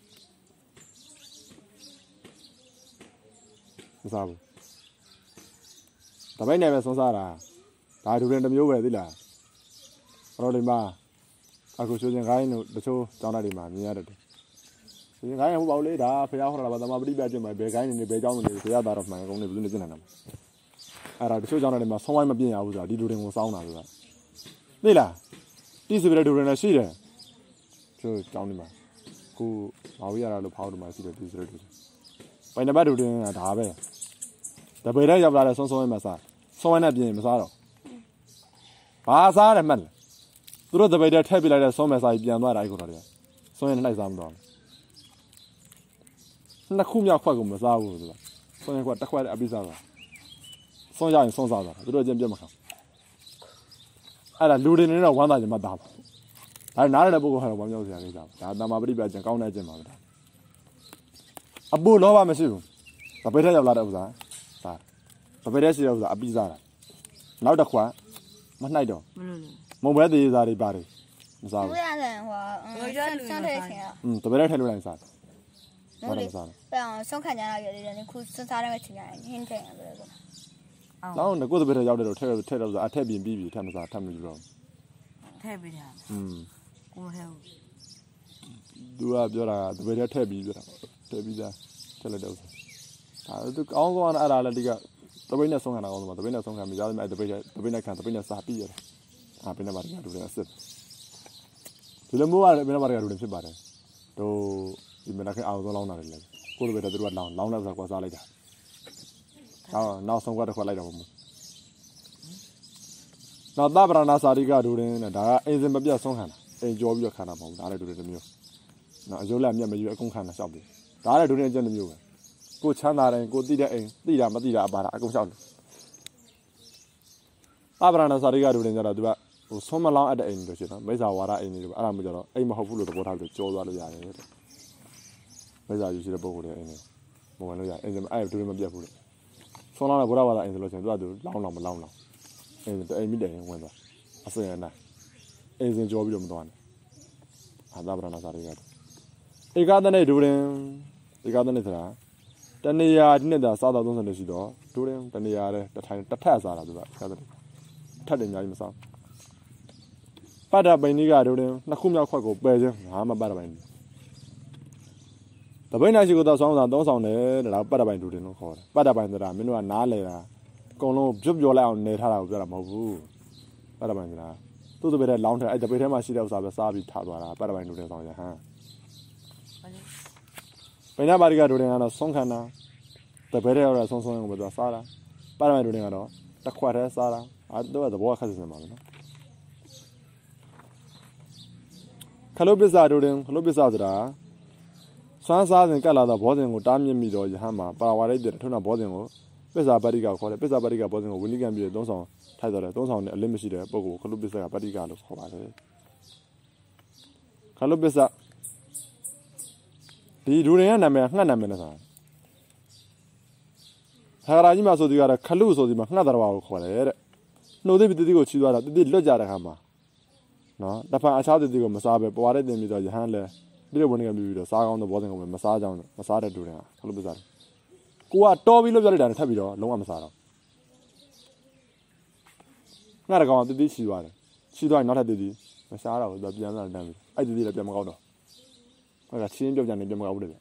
မစားဘူးတပိနဲ့ပဲဆွမ်းစားတာဒါဒူတယ်တစ်မျိုးပဲသိလားအဲ့တော့ဒီမှာအခုချိုးချင်းခိုင်းတို့တချို့ကျောင်းသားတွေမှာမြင်ရတယ်ဒီခိုင်းရမဟုတ်ပါဘူးလေဒါဖျားခေါ်တာပါသမာပရိပတ်ကျင့်မှာဘယ်ခိုင်းနေနေဘယ်ကျောင်းနေနေဖျားသားတော့မှန်ကုန်နေဘယ်လိုနေကျင့်နေတာအဲ့ဒါတချို့ကျောင်းသားတွေမှာဆုံးဝိုင်းမပြင့်ရဘူးဆိုတာဒီဒူတယ်ကိုစောင်းတာဆိုတာသိလားတိစပရဒူတယ်နဲ့ရှိတယ်ချို့ကျောင်းတွေမှာကိုဘာဝိရတာလို့ဖောက်တယ်မှာရှိတယ်တိစပရဒူတယ်ပိုင်နံပါတ်ဒူတယ်ကဒါပဲတပည့်တဲ့ရောက်လာတဲ့ဆုံးဆုံးဝိုင်းမှာစားဆုံးဝိုင်းနဲ့ပြင်မစားတော့ဘာစားတယ်မှတ်လားသူတို့တပည့်တဲ့ထည့်ပြလိုက်တဲ့ဆုံးမဲ့စားကြီးပြန်သွားတာအဲ့ကိုတော့လေဆုံးရင်နှိုက်စားမတော့နှစ်ခုမြောက်ခွက်ကိုမစားဘူးသူကဆုံးရင်ခွက်တစ်ခွက်အပိစားတာဆုံးရရင်ဆုံးစားတာသူတို့အကျင့်ပြတ်မခံအဲ့ဒါလူတွေနေတော့ဝမ်းသာကြမှာတာပါဒါနားရတဲ့ပုဂ္ဂိုလ်ဟာတော့ဝမ်းမြောက်စရာကိစ္စပါဒါတမာပရိပတ်ကျင့်ကောင်းတဲ့အကျင့်ပါပဲဒါအပူလောဘမရှိဘူးတပည့်တဲ့ရောက်လာတဲ့ဥစ္စာစားတပည့်တဲ့ရှိတဲ့ဥစ္စာအပိစားတာနောက်တစ်ခွက်မနှိုက်တော့မုံဘဲသေးစားတွေပါတယ်မစားဘူး不然的话，嗯，上上台前啊， อืมတပည့်တဲ့ထဲလို့လိုက်စား那里，不然上看见了有的人，你哭生啥那个情感，很这样子的。 နောက်ကိုတပည့်တဲ့ရောက်တဲ့တော့ထဲထဲတော့အထက်ပြင်ပြီးပြီထပ်မစားထပ်မလို့တော့ထဲပြီးတယ်อืมကိုမထဲဘူးသူကပြောတာတပည့်တဲ့ထဲပြီးပြောတာထဲပြီးသားထဲလိုက်တော့ဒါသူကောင်းကောင်းအဲ့ဒါလည်းဒီကတပည့်နဲ့ဆုံးခံတာကောင်းဆုံးပါတပည့်နဲ့ဆုံးခံပြီးရတယ်အဲ့တပည့်တပည့်နဲ့ခံတပည့်နဲ့စားပြီးရတယ်အာဘယ်နဲ့ပါတကယ်တူတယ်အစ်စ်ဒီလိုမျိုးကလည်းဘယ်နဲ့ပါတကယ်တူတယ်ဖြစ်ပါတယ်တို့ဒီမနက်ခင်းအောင်ဆုံးလောင်းတာလေကိုလိုပဲတူကလောင်းလောင်းတော့ကွာစားလိုက်တာဟောနောက်ဆုံးကတစ်ခွက်လိုက်တော့မဟုတ်နောက်သဗ္ဗရဏစာရိကဒူရင်နဲ့ဒါကအင်စင်မပြတ်ဆုံးခံတာအင်ကြောပြီးတော့ခံတာမဟုတ်ဘူးဒါလည်းဒူတယ်တစ်မျိုးနော်အယုတ်လက်မြတ်မယူအကုန်ခံတာရှောက်ပြီဒါလည်းဒူရင်အကျင့်တစ်မျိုးပဲကိုချမ်းသာတယ်ကိုတိတဲ့အိမ်တိတာမတိတာအပါတာအကုန်ရှောက်တယ်သဗ္ဗရဏစာရိကဒူရင်ကြတော့သူကဟိုဆုံးမလောင်းအပ်တဲ့အိမ်လို့ရှိတော့မိစ္ဆာဝါဒအိမ်တွေအဲ့ဒါမျိုးကြတော့အိမ်မဟုတ်ဘူးလို့သဘောထားပြီးကြောသွားလို့ရတယ်တဲ့မိစ္ဆာယူရှိတဲ့ပုံကိုယ်တွေအိမ်တွေမဝင်လို့ရအိမ်အဲ့ဒူရင်မပြတ်ဘူးလေဆုံးလောင်းတဲ့ဘုရားဝါဒအိမ်ဆိုလို့ရှိရင်သူကသူလောင်းလောင်းမလောင်းလောင်းအိမ်အိမ်မိတယ်ဝင်သွားအစရနာအိမ်စင်ကြောပြီးတော့မသွားနဲ့အာသဗ္ဗရဏစာရိကဧကသနဲ့ဒူရင်ဧကသနဲ့ဆိုတာတဏှာဒီနဲ့သာစားတော့သုံးဆလို့ရှိတော့ဒူရင်တဏှာတဲ့တစ်ထိုင်တစ်ထက်စားတာသူကဧကသနဲ့ထက်တယ်အများကြီးမစားပတ္တပိဏိကဒူရင်နှစ်ခုမြောက်ခွက်ကိုပယ်ခြင်းငါမပတ္တပိဏိတပိဏရှိကိုတော့ဆောင်းစားသုံးဆောင်တယ်ဒါပတ္တပိဏိဒူရင်လို့ခေါ်တယ်ပတ္တပိဏိဆိုတာမင်းတို့ကနားလဲတာအကုန်လုံးပြုတ်ပြောလိုက်အောင်နေထားတာကိုပြောတာမဟုတ်ဘူးပတ္တပိဏိဆိုတာသူ့တပည့်တဲ့လောင်းထဲအဲ့တပည့်ထဲမှာရှိတဲ့ဥစ္စာပဲစားပြီးထားသွားတာပတ္တပိဏိဒူရင်ဆောင်ရဟန်းပိဏပါရိကဒူရင်ကတော့ဆုံးခန္ဓာတပည့်ထဲရောက်တော့ဆုံးဆုံးကိုပဲသွားစားတာပတ္တပိဏိဒူရင်ကတော့တစ်ခွက်တည်းစားတာအဲ့တော့သဘောခက်စစ်နေမှာပဲနော်ခလုပ္ပစ္စာဒူရင်ခလုပ္ပစ္စာဆိုတာစွမ်းစားစဉ်ကတ်လာတော့ဘောဇင်ကိုတားမြင့်မိတော့ယဟန်မှာပါဝါရိတ်တဲ့ထုံးတာဘောဇင်ကိုပစ္စာပရိကခေါ်တယ်ပစ္စာပရိကဘောဇင်ကိုဝိနိကံပြီးသုံးဆောင်ထိုက်တော့တယ်သုံးဆောင်နဲ့အလင်းမရှိတဲ့ပုဂ္ဂိုလ်ခလုပ္ပစ္စာကပရိကလို့ခေါ်ပါတယ်ခလုပ္ပစ္စာဒီဒူရင်ရဲ့နာမည်ငှက်နာမည်နဲ့ဆိုတာဟာရာကြီးမှာဆိုဒီကတော့ခလုဆိုဒီမှာငှက်တော်ဘာကိုခေါ်တယ်တဲ့နှိုးသိပြီးတတိကိုချီသွားတာတတိလွတ်ကြတဲ့ခါမှာနော်တဖန်အခြားတတိကိုမစားပဲပွားတဲ့တင်ပြီးတော့ယဟန်လဲဒီလိုဘုန်းကြီးကပြီးပြီးတော့စားကောင်းတဲ့ဘောဇင်ကိုမစားကြအောင်မစားတဲ့ဒူရင်ခလုပ္ပစ္စာကိုကတော်ပြီးလို့ပြောလိုက်တာနဲ့ထပ်ပြီးတော့လုံးဝမစားတော့ငါတကောင်တတိချီသွားတယ်ချီသွားရင်နောက်ထပ်တတိမစားတော့ဘူးသူပြန်လာတန်းပြီအဲ့တတိလည်းပြန်မကောက်တော့ဟုတ်ကဲ့ချင်းပြောက်ကြနေပြန်မကောက်ဘူးလေ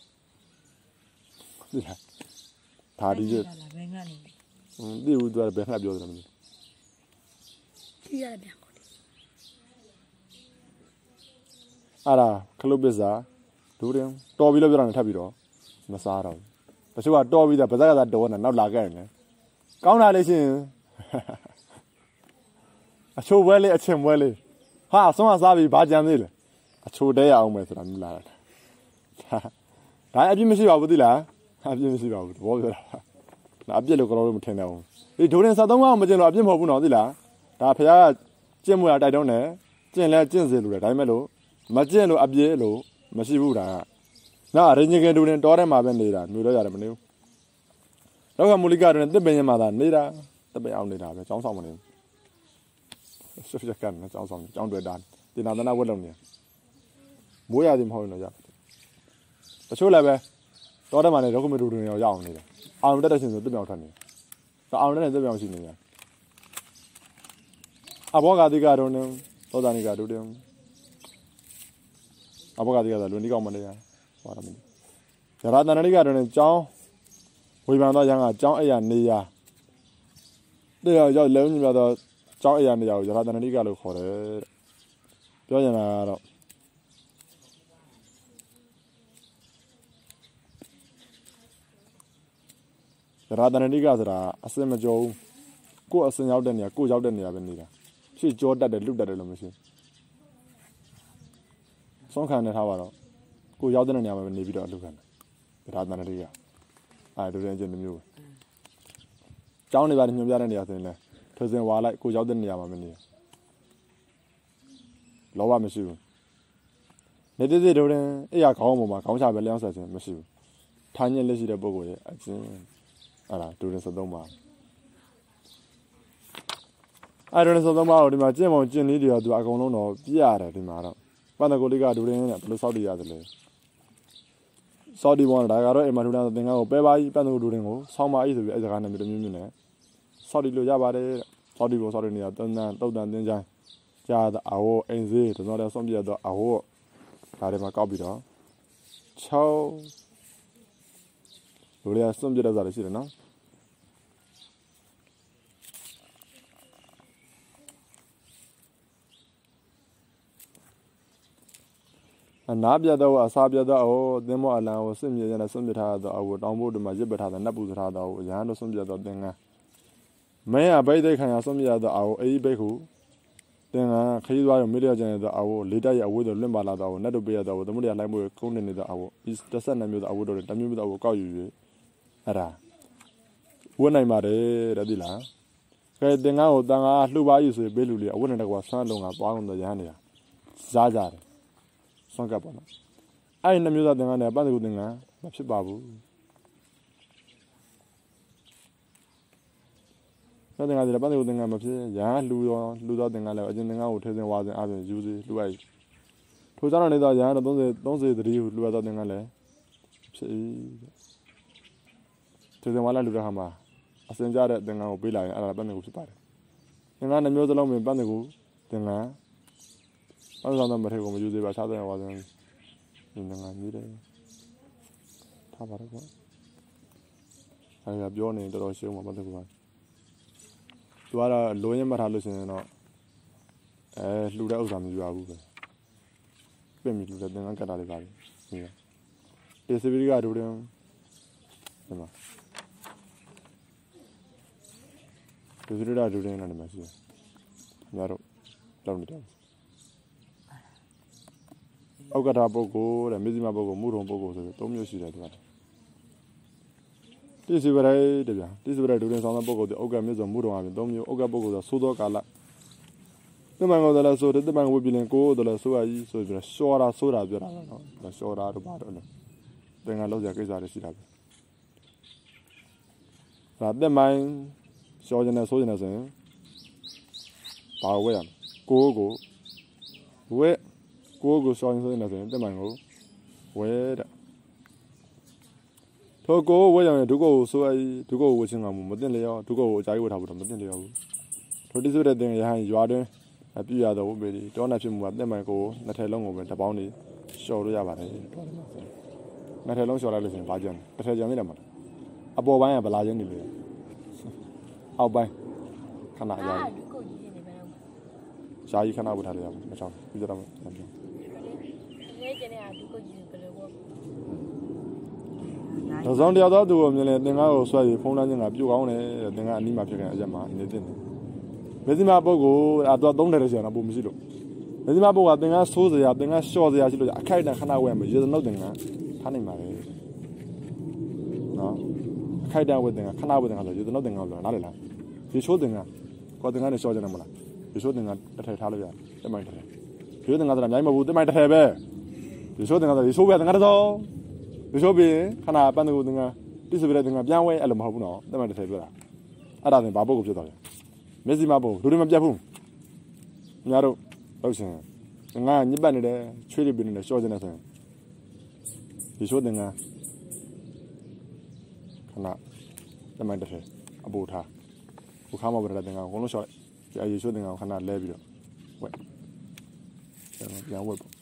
ဒီလားဒါဒီကျဘယ်ငါနေဟင်းဒီဦးတော့ဘယ်ငါပြောတယ်မသိကြည့်ရတယ်ပြန်ကောက်တယ်အဲ့ဒါခလုပ္ပစ္စာဒူရင်တော်ပြီးလို့ပြောတာနဲ့ထပ်ပြီးတော့မစားတော့တချို့ကတော်ပြီးတော့ဗဇက်ကသာတော်နဲ့နောက်လာခဲ့တယ်ကောင်းတာလေးရှင်အချိုးပွဲလေးအချင်းပွဲလေးဟာဆုံးမစားပြီးဘာကြံသေးလဲအချိုးတဲရအောင်မယ်ဆိုတာမြင်လာတာဒါအပြစ်မရှိပါဘူးသိလားအပြစ်မရှိပါဘူးသဘောပြောတာအပြစ်လို့ကတော့မထင်တော့ဘူးဒီဒိုရင်73ကောင်မကျင်လို့အပြစ်မဟုတ်ဘူးနော်သိလားဒါဖခင်ကကျင့်မှုရတိုက်တော့နေကျင့်လဲကျင့်စေလို့လေဒါပေမဲ့လို့မကျင့်လို့အပြစ်လို့မရှိဘူးဒါကနော်ရင်းကြီးကဒိုရင်တော်ထဲမှာပဲနေတာမျိုးတော့ရတယ်မနေဘူးလောကမူလိကဒိုရင်တစ်ပင်ရင်မှာသာနေတာတစ်ပင်အောင်နေတာပဲចောင်းဆောင်မနေဘူးဆွရကန်နဲ့ចောင်းဆောင်ចောင်းတွေ့တာတင်နာသနာဝက်လုံးနေမိုးရသည်မဟုတ်ရင်တော့ရတချို့လည်းပဲတော်တယ်မှာလည်းဒုက္ခမတူတူရောရအောင်နေတယ်အောင်တက်တဲ့ရှင်ဆိုတစ်ပြောင်ထွက်နေတော့အောင်တဲ့တစ်ပြောင်ရှိနေတယ်အဘောဂါတိကတော့နေသောတာနိကတို့တယ်အဘောဂါတိကတော့လူနိကောင်းမနေရဟောရမယ်ဇရာတဏနိကတော့နေကျောင်းဝေဖန်တော့ရန်ကကျောင်းအဲ့ရနေရတဲ့ရောက်လုံးညပြတော့ကျောင်းအဲ့ရနေရကိုဇရာတဏနိကလို့ခေါ်တယ်ပြောရတာကတော့ရာတနတိကဆိုတာအစင်မကြောဘူးကိုယ်အစင်ရောက်တဲ့နေရာကိုယ်ရောက်တဲ့နေရာပဲနေတာဖြစ်ကြောတတ်တယ်လွတ်တတ်တယ်လို့မရှိဆုံးခံနေထားပါတော့ကိုယ်ရောက်တဲ့နေရာမှာပဲနေပြီးတော့အလုပ်ခံတယ်ရာတနတိကအဲဒုရင်ချင်းမျိုးပဲကျောင်းနေပါတယ်ညွှန်ပြတဲ့နေရာဆိုရင်လည်းထစင်ဝါလိုက်ကိုယ်ရောက်တဲ့နေရာမှာပဲနေလောဘမရှိဘူးနေတဲ့တဲ့ဒုရင်အဲ့ရခေါင်းပေါ်မှာခေါင်းချပဲလျောင်းဆက်ခြင်းမရှိဘူးထိုင်ညက်လက်ရှိတဲ့ပုဂ္ဂိုလ်ရဲ့အချင်းအဲ့ဒါဒုရင်73ပါအဲ့ဒုရင်73ပါတော့ဒီမှာကျင့်ပုံကျင့်နည်းတွေတော့သူအကုန်လုံးတော့ပြရတယ်ဒီမှာတော့ပန္နကိုလိကဒုရင်နဲ့ဘယ်လိုစောက်တည်ရတယ်လဲစောက်တည်ပေါ်တာကတော့အိမ်မှာထူတာသင်္ကန်းကိုပဲပါကြီးပန္နကိုဒုရင်ကိုဆောင်းပါကြီးဆိုပြီးအဲ့စကားနဲ့မျိုးမျိုးမျိုးနဲ့စောက်တည်လို့ရပါတယ်စောက်တည်ပေါ်စောက်တည်နေတာတန်တန်တုတ်တန်တင်းချိုင်းကြာတာအဝအင်းစေးတော်တော်ဆုံးပြတော့အဝဒါတွေမှာကောက်ပြီးတော့6လူတွေကစွန့်ပြတဲ့စားတွေရှိတယ်နော်အနာပြတော့အစာပြတော့သင်္ဘောအလံကိုစွန့်ပြရတဲ့စွန့်ပြထားတော့အဝတောင်ဖို့ဒီမှာရစ်ပထားတဲ့နတ်ပူထားတော့ရဟန်းတို့စွန့်ပြတော့သင်္ကန်းမင်းအဘိသိခံရစွန့်ပြတော့အဝအေးဘိခုသင်္ကန်းခရီးသွားရမိလျော်ကျန်တော့အဝလေးတက်ရအဝတို့လွင့်ပါလာတော့နတ်တို့ပေးရတော့သမုဒ္ဒရာလိုက်မှုကုန်းနေနေတော့အဝဒီတစ်ဆက်နှစ်မျိုးတော့အဝတို့တမျိုးမျိုးတော့ကောက်ယူယူအဲ့ဒါဝတ်နိုင်ပါတယ်တဲ့ဒီလားကဲသင်္ကန်းကိုတန်ခါလှုပ်ပါယူဆိုပေးလူလေးအဝတ်နဲ့တကွာဆန်းလုံးကသွားအောင်တော့ရဟန်းနေတာစားကြတယ်ဆွမ်းကပ်ပါနော်အဲ့ဒီနှစ်မျိုးသားသင်္ကန်းနဲ့ပန်းစကူသင်္ကန်းမဖြစ်ပါဘူးသင်္ကန်းဒီပန်းစကူသင်္ကန်းမဖြစ်ရဟန်းလှူရောလှူသောသင်္ကန်းလည်းအကျဉ်းသင်္ကန်းကိုထဲစင်ဝါစင်အပြင်ယူစီလှူလိုက်ထိုကြောင့်နေတော့ရဟန်းတော့30 30တတိကိုလှူရသောသင်္ကန်းလည်းဖြစ်ထဲစင်ဝါလာလှူတဲ့ခါမှာအစင်ကြတဲ့သင်္ကန်းကိုပေးလိုက်ရင်အဲ့ဒါပန်းစကူဖြစ်ပါတယ်သင်္ကန်းနှမျိုးစလုံးပင်ပန်းစကူသင်္ကန်းအဲ့ဒါတော့မထဲကိုမယူသေးပါခြားတဲ့ဝါစင်ဒီငါမြည်တယ်ထားပါတော့ကွာအဲ့ဒါပြောနေတော်တော်ရှုံးမှာပတ်သက်ကွာသူကတော့လိုရင်းမထားလို့ရှိရင်တော့အဲလှူတဲ့ဥစ္စာမယူရဘူးပဲပြင်ပြီးလှူတဲ့သင်္ကန်းကတ်တာလေးပါလေဒီတေစပီကဒူတယ်ဒီမှာဒီစပီကဒူတယ်နားနေမှာရှိတယ်ညတော့လောက်နေတယ်အောက်ကတာပုဂ္ဂိုလ်တဲ့မေဇိမပုဂ္ဂိုလ်မုရုံပုဂ္ဂိုလ်ဆိုပြီးသုံးမျိုးရှိတယ်ဒီမှာတိစီဝရိုက်တဗျာတိစီဝရိုက်ဒူရင်ဆောင်တဲ့ပုဂ္ဂိုလ်ဒီအောက်ကမြတ်စွာမုရုံအပြင်သုံးမျိုးအောက်ကပုဂ္ဂိုလ်ဆိုသိုးသောကာလတမန်ကိုလည်းဆိုတဲ့တမန်ကိုပြည်လင်ကိုလည်းဆိုရကြီးဆိုပြီးတော့ရှောတာဆိုတာပြောတာနော်ရှောတာတော့ပါတော့လေသင်္ကန်းလောက်ကြကိစ္စတွေရှိတာပဲဒါတက်မိုင်းရှောကျင်နေဆိုကျင်နေဆိုရင်ဘာဝဲရကိုကိုဝဲကိုကိုရှောင်းဆိုနေတယ်တက်မှန်ကိုဝဲတဲ့ထိုကိုဝဲကြောင့်ဒုက္ခကိုဆိုရဒုက္ခကိုဝချင်းကမတင်လျောဒုက္ခကိုအကြိုက်ဝထားဖို့တော့မတင်လျောဘူးထိုတိဆိုတဲ့တင်ရဟန်းရွာတွင်အပြည့်ရတော့ပဲဒီတောနာဖြစ်မှုကတက်မှန်ကိုနှစ်ထည်လုံးကိုပဲတပေါင်းနေရှော်လို့ရပါတယ်တော်တယ်နှစ်ထည်လုံးရှော်လိုက်လို့ရှိရင်ဘာကြံတစ်ထည်ကြံနေတယ်မှာအပေါ်ပိုင်းကဗလာချင်းနေလေအောက်ပိုင်းခဏအရာရှားကြီးခဏဝတ်ထားတယ်မချောင်းပြီးတော့ပြန်ပြန်နေကျနေအဒုက္ခကြီးဘယ်လိုပေါ့ဒါဆောင်တရားတော်သူကိုမြင်လေသင်္ကားကိုဆွဲပြီးဖုံးလန်းခြင်းကပြုတ်ကောင်းတယ်သင်္ကားအနီးမှာဖြစ်ခဲ့အရက်မှာနေတဲ့မေဇိမပုဂ္ဂိုလ်အတော့သုံးတယ်လို့ဆိုတော့ပုံမရှိလို့မေဇိမပုဂ္ဂိုလ်ကသင်္ကားဆိုးစရာသင်္ကားလျှော့စရာရှိလို့အခိုက်အတန့်ခဏဝဲမှာရေစနုတ်သင်္ကားထားနိုင်ပါလေနော်အခိုခိုက်တန်ဝတ်တင်ကခဏဝတ်တင်ကဆိုရေတော့တင်ကဆိုနားလေလားရေချိုးတင်ကကောတင်ကနေရှော့ကြတယ်မလားရေချိုးတင်ကတစ်ထည်ထားလို့ရတယ်တက်မိုက်တစ်ထည်ရေချိုးတင်ကဆိုတာအများကြီးမဟုတ်ဘူးတက်မိုက်တစ်ထည်ပဲရေချိုးတင်ကဆိုရေချိုးပဲတင်ကတော့ရေချိုးပြီးခဏပန်းတူတင်ကတိစပရက်တင်ကပြန်ဝဲအဲ့လိုမဟုတ်ဘူးနော်တက်မိုက်တစ်ထည်ပြတာအဲ့ဒါတင်ဘာပုတ်ကိုဖြစ်သွားလဲမျက်စိမပုတ်လူတွေမပြတ်ဘူးညတို့ဟုတ်ရှင်ငါညစ်ပတ်နေတယ်ချွေးတွေပြနေတယ်ရှော့ကြနေဆိုရင်ရေချိုးတင်ကခဏတက်မိုက်တစ်ထည်အပူထားကိုခါမဘရတဲ့တင်ကဘုံလုံးရှော့ဒီအရေချိုးတင်ကခဏလဲပြီးတော့ဝက်ပြန်ဝက်ပေါ့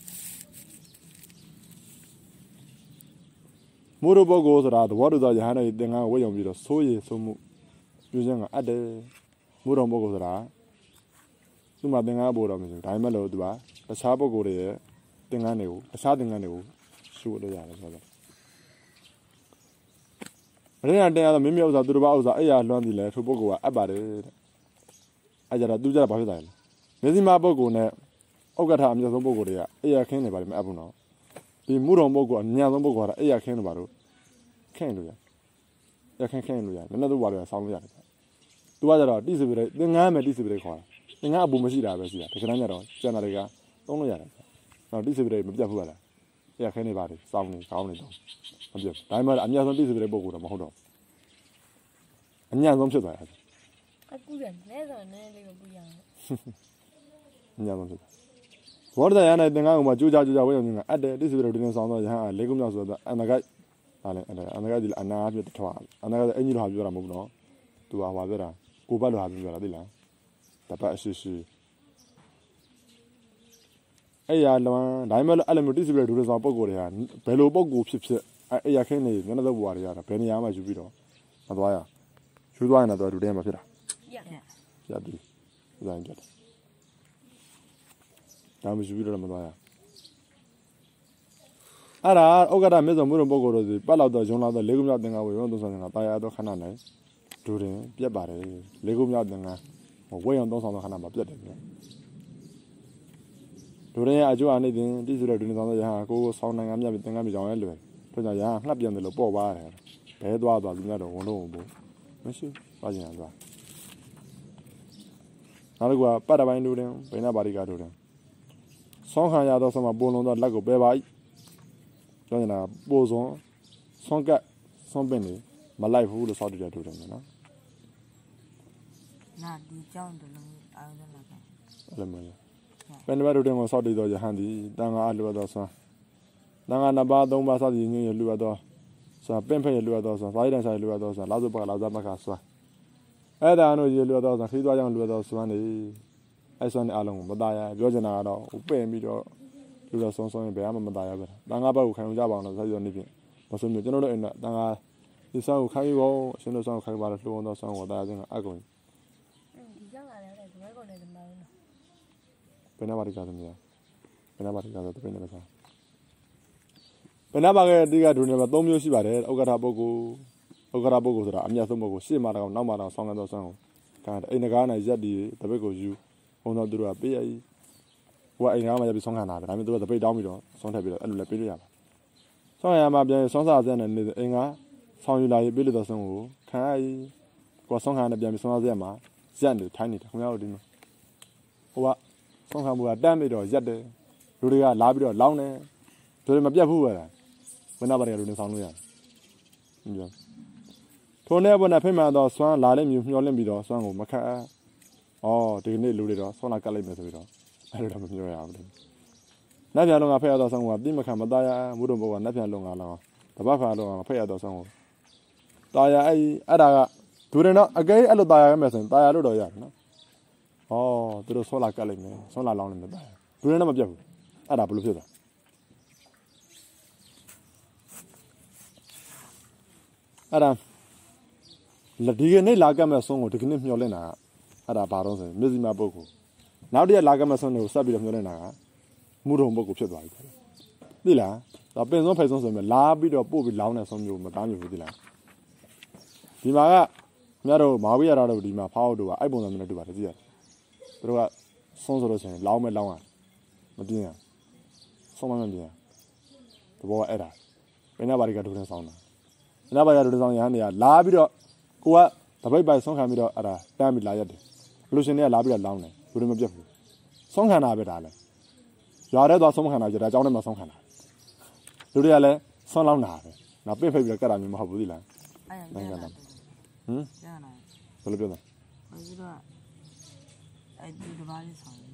မိုးတို့ပုဂ္ဂိုလ်ဆိုတာသဘောတူသောယဟန်တွေတင်ကဝက်ရုံပြီးတော့ဆိုးရည်ဆိုးမှုပြုခြင်းကအပ်တယ်မိုးတော်ပုဂ္ဂိုလ်ဆိုတာသူ့မှာတင်ကပို့တော့မရှိဘူးဒါပေမဲ့လို့သူကတခြားပုဂ္ဂိုလ်တွေရဲ့တင်ကန်းတွေကိုတခြားတင်ကန်းတွေကိုရှုလို့ရတယ်ဆိုတော့အရင်ကတင်ရတော့မင်းမျိုးဥစ္စာသူတို့ဘာဥစ္စာအဲ့ရလွှမ်းပြီလေထိုပုဂ္ဂိုလ်ကအပ်ပါတယ်တဲ့အဲ့ကြတော့သူကြတော့ဘာဖြစ်သွားလဲမျက်စိမပုဂ္ဂိုလ်နဲ့ဩက္ကဋ္ဌအမြတ်ဆုံးပုဂ္ဂိုလ်တွေကအဲ့ရခင်းနေပါလိမ့်မအပ်ဘူးနော်ဒီမူတော်ပုဂ္ဂိုလ်အမြတ်ဆုံးပုဂ္ဂိုလ်ကအဲ့ရခင်းနေပါလို့ခင်းလို့ရရခင်းခင်းလို့ရနည်းနည်းတော့ပါလို့ဆောင်းလို့ရတယ်သူကကြတော့တိစပိရိသင်္ကန်းမယ်တိစပိရိခေါ်တာသင်္ကန်းအပူမရှိတာပဲရှိတာတကယ်တမ်းကျတော့ကျန်တာတွေကသုံးလို့ရတယ်နော်တိစပိရိမပြတ်ဘူးလားအဲ့ရခင်းနေပါတယ်စောင်းနေကောင်းနေတော့မပြတ်ဒါမှမဟုတ်အမြတ်ဆုံးတိစပိရိပုဂ္ဂိုလ်တော့မဟုတ်တော့အမြတ်ဆုံးဖြစ်သွားတယ်အခုရလဲဆိုနည်းလေးကိုပူရအောင်အမြတ်ဆုံးဖြစ်သွားဘောရတဲ့ရတဲ့သင်္ကန်းကမှကြိုးကြကြိုးကြဝဲရုံကအတ်တယ်တိစပိရိတင်းတင်းဆောင်တော့ရဟန်းလေးခုမြောက်ဆိုတော့အန္တကိုက်ဟာလေအန္တကိုက်ဒီအနာပြတ်ထွားအန္တကိုက်အင်ကြီးလိုဟာပြောတာမဟုတ်ဘူးနော်သူကဟာပြောတာကိုပတ်လိုဟာပြောတာသိလားတပတ်အရှိရှိအဲ့ရလွန်ဒါမှမဟုတ်အဲ့လိုမျိုးတိစပိရိဒူရဆောင်ပုံကိုယ်တွေဟာဘယ်လိုပုံကိုဖြစ်ဖြစ်အဲ့ရခင်းနေမျက်နှာသက်ဘွားတွေရတာဘယ်နေရာမှယူပြီးတော့မသွားရယူသွားရင်တော့ဒူတဲမှာဖြစ်တာရရပြီဇိုင်းကြတယ်ဒါမှယူပြီးတော့မသွားရအဲ့ဒါဩက္ကဋ္ဌမြတ်စွာဘုရားပုဂ္ဂိုလ်တို့စီပတ်လောက်တော့ဂျုံလောက်တော့လေးခုမြောက်သင်္ကန်းဝေရုံသုံးဆောင်တာတာယာတော့ခဏနိုင်ဒူရင်ပြက်ပါတယ်လေးခုမြောက်သင်္ကန်းဝေရုံသုံးဆောင်တော့ခဏမှာပြက်တယ်ပြောဒူရင်အကျိုးအနေနဲ့တိစုတဲ့ဒူနေဆောင်တော့ရဟာကိုဆောင်းနိုင်ငံမြတ်သင်္ကန်းမြေကြောင်ရဲလွယ်ထို့ကြောင့်ရဟာငှက်ပြန်တယ်လို့ပေါ့ပါတယ်ဘဲသွားသွားလူများတော့ဝန်တော့ဘူးမရှိသွားကြရင်သွားနောက်တစ်ခုကပတ်တပိုင်းဒူရင်ဘိနာပါရိကဒူရင်ဆောင်းခံရတော့ဆောင်းမှာပုံလုံးတော့လက်ကိုပဲပါကျောင်းနေတာပို့ဆုံးဆွန်ကတ်ဆွန်ပင်နေမလိုက်ဘူးလို့စောက်တည်တယ်တူတယ်နော်နာဒီကြောင်းတလုံးအားလုံးလာတယ်အဲ့လိုမျိုးဘယ်နှဘတ်တူတယ်ကိုစောက်တည်တော့ယဟန်ဒီတန်ခါအလိုတော့ဆွမ်းတန်ခါနှစ်ပါးသုံးပါးစောက်တည်ညွှန်ရလူရတော့ဆွမ်းပင်ဖက်ရလူရတော့ဆွမ်းစာရီတန်ဆိုင်လူရတော့ဆွမ်းလာစုပကလာဇမကဆွမ်းအဲ့ဒါတို့ရလူရတော့ဆွမ်းခီးသွားကြောင်လူရတော့ဆွမ်းနေအဲ့ဆွမ်းနေအလုံးကိုမသားရပြောချင်တာကတော့ပင့်ပြီးတော့လူတော်ဆုံးဆုံးရင်ဘယ်မှမသားရပဲတန်ခါဘက်ကိုခံကြပါအောင်လို့ဆက်ရနေပြင်မဆုံးမျိုးကျွန်တော်တို့အဲ့တန်ခါဒီဆောင်ကိုခိုင်းဖို့အရှင်တို့ဆောင်ခိုင်းပါလို့လှုံတော့ဆောင်ကိုတရားချင်းကအကုန်ဒီကြောင့်လာတယ်ဒီဘက်ကနေဒီမှာနော်ဘယ်နာပါရိကသမီးဘယ်နာပါရိကဆိုတပင်းနေစားဘယ်နာပါကတိကဒုနေမှာသုံးမျိုးရှိပါတယ်ဥက္ကဋ္ဌပုဂ္ဂိုလ်ဥက္ကဋ္ဌပုဂ္ဂိုလ်ဆိုတာအမြတ်ဆုံးပုဂ္ဂိုလ်ရှေ့မှာတော့နောက်မှာတော့ဆောင်းကန်တော့ဆောင်းကိုခံတယ်အိမ်ငကားနဲ့ရက်ဒီတပိတ်ကိုယူဘုံတော်သူတို့ကပေးရည်ဟိုအိမ်ငကားမှာရက်ပြီးဆောင်းခံတာပဲဒါပေမဲ့သူတို့တပိတ်တောင်းပြီးတော့ဆောင်းထည့်ပြီးတော့အဲ့လိုလည်းပေးလို့ရပါဆောင်းရမှာပြန်ဆောင်းစားစက်နဲ့နေအိမ်ငါဆောင်းယူလာရေးပေးလို့တော့ဆောင်းကိုခံရည်ကိုဆောင်းခံနဲ့ပြန်ပြီးဆောင်းစားစက်မှာရက်နေထိုင်းနေတာခင်ဗျားတို့ဒီမှာဟိုကဆောင်းခံမှုကတန်းပြီးတော့ရက်တယ်လူတွေကလာပြီးတော့လောင်းတယ်သူတွေမပြတ်ဘူးပဲလားဘယ်နာပါရလူနေဆောင်းလို့ရတယ်ဟုတ်ပြီထိုနေ့ဘုန်းနဲ့ဖိမှန်တော့ဆွမ်းလာတဲ့မျိုးမျောလင့်ပြီးတော့ဆွမ်းကိုမခတ်အော်ဒီနေ့လူတွေတော့ဆွမ်းလာကတ်လိုက်မယ်ဆိုပြီးတော့အဲ့လိုတော့မပြောရဘူးနတ်ပြန်လုံးကဖက်ရတော့ဆောင်းကတိမခံမသားရဘုဒ္ဓဘောကနတ်ပြန်လုံးကလောတပတ်ခါတော့ဖက်ရတော့ဆောင်းကိုตายအဲ့အဲ့ဒါကဒူရင်တော့အကဲအဲ့လိုตายရမယ်ဆိုရင်ตายရလို့တော့ရတယ်နော်ဩသူတို့ဆွမ်းလာကတ်လိုက်မယ်ဆွမ်းလာလောင်းလိုက်မယ်ตายဒူရင်တော့မပြတ်ဘူးအဲ့ဒါဘယ်လိုဖြစ်သွားအဲ့ဒါဒီကနေ့လာကမဲ့ဆုံးကိုဒီကနေ့မျောလင့်တာအဲ့ဒါဘာတော့ဆိုရင်မျက်စိမပုတ်ကိုနောက်တရက်လာကမဲ့ဆုံးကိုဆက်ပြီးတော့မျောလင့်တာကမူထုံပုတ်ကိုဖြစ်သွားပြီသိလားဒါပင်ဆုံးဖိတ်ဆုံးဆိုရင်လာပြီးတော့ပို့ပြီးလောင်းတဲ့ဆုံးမျိုးမသားမျိုးသိလားဒီမှာကမြတ်တို့မာဝိရတာတို့ဒီမှာဖောက်တို့ကအဲ့ပုံစံမျိုးနဲ့တူပါတယ်ကြည့်ရတယ်သူတို့ကဆုံးဆိုလို့ရှိရင်လောင်းမဲ့လောင်းရမပြင်းရဆုံးမမပြင်းရတဘောကအဲ့ဒါဘယ်နာပါရီကဒူရင်ဆောင်းတာနာဘာရတို့ဆောင်ရဟန်းနေရလာပြီးတော့ကိုကတပိတ်ပိုက်ဆုံးခံပြီးတော့အဲ့ဒါတန်းပြီးလာရတယ်လူရှင်တွေကလာပြီးတော့လောင်းတယ်လူတွေမပြတ်ဘူးဆုံးခံတာပဲဒါလည်းရွာထဲသွားဆုံးခံတာကြတာအကြောင်းထဲမှာဆုံးခံတာလူတွေကလည်းဆွမ်းလောင်းတာပဲနောက်ပြိတ်ဖိတ်ပြီးတော့ကတ်တာမျိုးမဟုတ်ဘူးသီလားအဲ့ဒါဟမ်ကျန်လာဘယ်လိုပြောလဲဘာလို့တော့အဲ့ဒီတဘာလေးဆောင်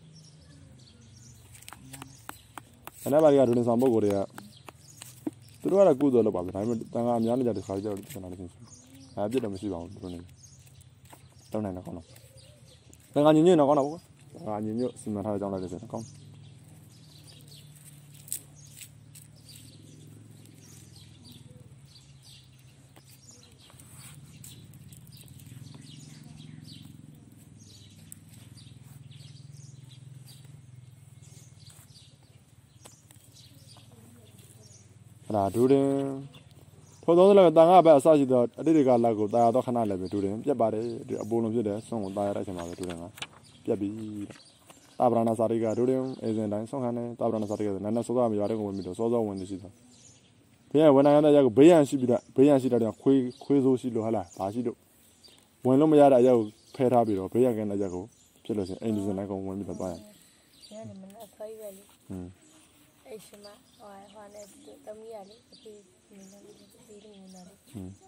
အဲ့ဒါဘာကြီးကဒုနေဆောင်ပုဂ္ဂိုလ်တွေကသူတို့ကတော့ကုသိုလ်လုပ်ပါပဲဒါပေမဲ့တန်ခါအများနဲ့ကြတဲ့ခါကျတော့ကျွန်တော်လည်းသိချင်။အဲ့ပြစ်တော့မရှိပါဘူးတို့နေ။တောင်းနိုင်တော့ကောင်းတော့။တန်ခါညင်ညင်တော့ကောင်းတော့ဘူး။တန်ခါညင်ညွတ်စီမံထားတဲ့အကြောင်းလိုက်လို့ဆိုတော့ကောင်း။အဲ့ဒါဒူရင်ထို့သောလည်းတန်ခါပဲအစရှိတော့အတိတ်ကလက်ကိုတာယာတော့ခဏလည်းပဲဒူရင်ပြက်ပါတယ်အပေါ်လုံးဖြစ်တယ်ဆုံးကိုတာယာတဲ့အချိန်မှာပဲဒူရင်ကပြက်ပြီးတာဗရဏစာရိကဒူရင်အေဇင်တိုင်းဆုံးခံတယ်တာဗရဏစာရိကနန်းနစောစောမရွာတဲ့ကိုဝင်ပြီးတော့စောစောဝင်နေရှိတော့ဘေးကဝန်နိုင်တဲ့ရက်ကိုဘေးရန်ရှိပြီးတော့ဘေးရန်ရှိတော့ခွေးခွေးဆိုးရှိလို့ဟာလားဘာရှိလို့ဝင်လို့မရတဲ့အရက်ကိုဖဲထားပြီးတော့ဘေးရန်ကနေရက်ကိုဖြစ်လို့ရှိရင်အိမ်ဒီဇင်တိုင်းကိုဝင်ပြီးတော့သွားရတယ်ညနေမနက်ဖိုးပဲလေဟွန်းအဲ့ရှင်မဟိုဟိုနဲ့တမီးရလေအဖေနေနေပြီးပြီးနေတယ်ဟွန်း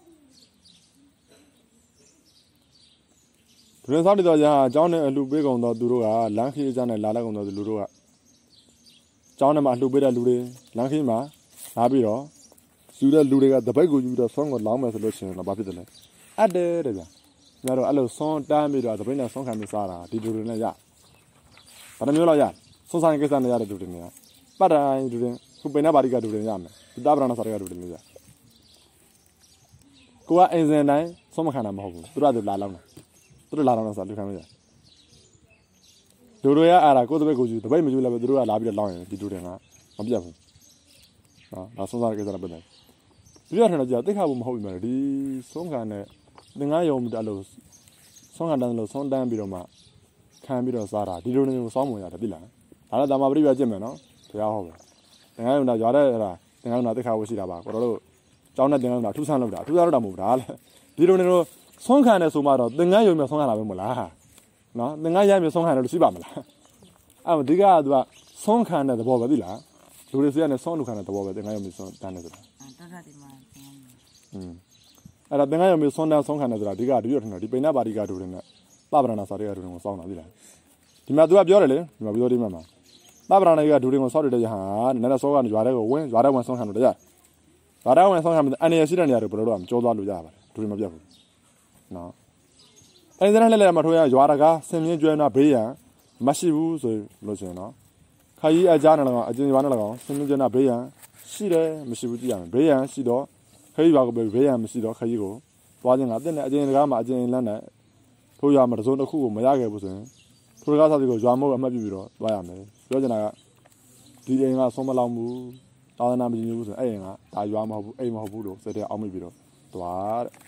ဒုရင်ဆောင်တည်တော်ရာအကြောင်းနဲ့အလှပေးကုန်တော့သူတို့ကလမ်းခီးကြနဲ့လာလက်ကုန်တော့လူတို့ကကျောင်းထဲမှာလှူပေးတဲ့လူတွေလမ်းခီးမှာလာပြီးတော့ယူတဲ့လူတွေကတပိတ်ကိုယူပြီးတော့ဆောင်းကိုလောင်းမယ်ဆိုလို့ရှိရင်တော့ဘာဖြစ်တယ်လဲအတ်တယ်တဲ့ဗျာညတော့အဲ့လိုဆောင်းတန်းပြီးတော့တပိတ်နဲ့ဆောင်းခံပြီးစားတာဒီလူတွေနဲ့ရဘာနှမျိုးလောက်ရဆွန်ဆိုင်ကိစ္စနဲ့ရတဲ့လူတွေနဲ့ပတ်တိုင်းလူတွေခုပိနေပါရိကလူတွေရမယ်ဒီတာဗရဏစာရိကလူတွေနဲ့ရကိုကအင်စင်တိုင်းဆောင်းမခံတာမဟုတ်ဘူးသူတို့ကလာလောင်းတာသူတို့လာတော့ဆိုလူခံမရလူတွေရအားတာကိုယ်တပည့်ကိုယူတပည့်မယူလည်းပဲသူတို့ကလာပြီးတော့လောင်းရင်ဒီလူတွေကမပြတ်ဘူးနော်ဒါဆုံးစားတဲ့ကိစ္စတော့ပဲပြရထန်တော့ကြာတိခါဘူးမဟုတ်ပြီမယ်ဒီဆုံးခံတဲ့သင်္ကန်းယုံပြီးတော့လို့ဆုံးခံတန်းလို့ဆုံးတန်းပြီးတော့မှခံပြီးတော့စားတာဒီလိုမျိုးစောင်းမဝင်ရတယ်ပြီလားဒါလည်းဒါမှပြပြကြည့်မယ်နော်ဘုရားဟောပဲသင်္ကန်းယုံတော့ရွာတဲ့အဲ့ဒါသင်္ကန်းယုံတော့တိခါဘူးရှိတာပါကိုတို့ကျောင်းနဲ့သင်္ကန်းယုံတော့ထူးဆန်းလို့တာထူးဆန်းလို့တာမဟုတ်ဘူးဒါလည်းဒီလိုမျိုးဆုံးခံတယ်ဆိုမှတော့သင်္ကန်းယုံမျိုးဆုံးခံတာပဲမဟုတ်လားနော်သင်္ကန်းရိုက်မျိုးဆုံးခံတယ်လို့ရှိပါမလားအဲ့ဒီကသူကဆုံးခံတဲ့သဘောပဲသိလားလူတွေစီကနေဆုံးလူခံတဲ့သဘောပဲသင်္ကန်းယုံမျိုးဆုံးတန်းတယ်ဆိုတာတတ်တတ်ဒီမှာอืมအဲ့ဒါသင်္ကန်းယုံမျိုးဆုံးတန်းဆုံးခံတယ်ဆိုတာဒီကဒီရထင်တယ်ဒီပိဏပါတိကဒုတွေနဲ့သဗ္ဗရဏစာရိကဒုတွေကိုစောင်းတာသိလားဒီမှာသူကပြောတယ်လေဒီမှာပြောဒီမှာမှာသဗ္ဗရဏကဒုတွေကိုစောင်းတဲ့ရဟာနည်းနည်းစောကနေရွာတဲ့ကိုဝင်ရွာတဲ့ဝင်ဆုံးခံလို့တရားရွာတဲ့ဝင်ဆုံးခံပြီးအနေရရှိတဲ့နေရာတွေဘယ်လိုတော့ကြောသွားလို့ရပါတယ်ဒုတွေမပြတ်ဘူးနော်အဲ့ဒါနဲ့လည်းမထိုးရရွာတကားဆင်မြင့်ကျွဲနာဘေးရန်မရှိဘူးဆိုလို့ဆိုရင်နော်ခါကြီးအကြားနဲ့လည်းအကျဉ်းရွာနဲ့လည်းဆင်မြင့်ကျွဲနာဘေးရန်ရှိတယ်မရှိဘူးကြည့်ရမယ်ဘေးရန်ရှိတော့ခါကြီးရွာကိုဘေးရန်မရှိတော့ခါကြီးကိုသွားခြင်းကအတင်းနဲ့အကျဉ်းတကားမှာအကျဉ်းလန်းနဲ့ထိုးရမှာတစုံတစ်ခုကိုမရခဲ့ဘူးဆိုရင်ထိုးတကားစားစီကိုရွာမို့အမှတ်ပြုပြီးတော့သွားရမယ်ပြောချင်တာကဒီအိမ်ကဆုံးမလောင်ဘူးသာသနာမကြီးဘူးဆိုရင်အဲ့အိမ်ကဒါရွာမဟုတ်ဘူးအိမ်မဟုတ်ဘူးလို့စတဲ့အောက်မိပြီးတော့သွားတဲ့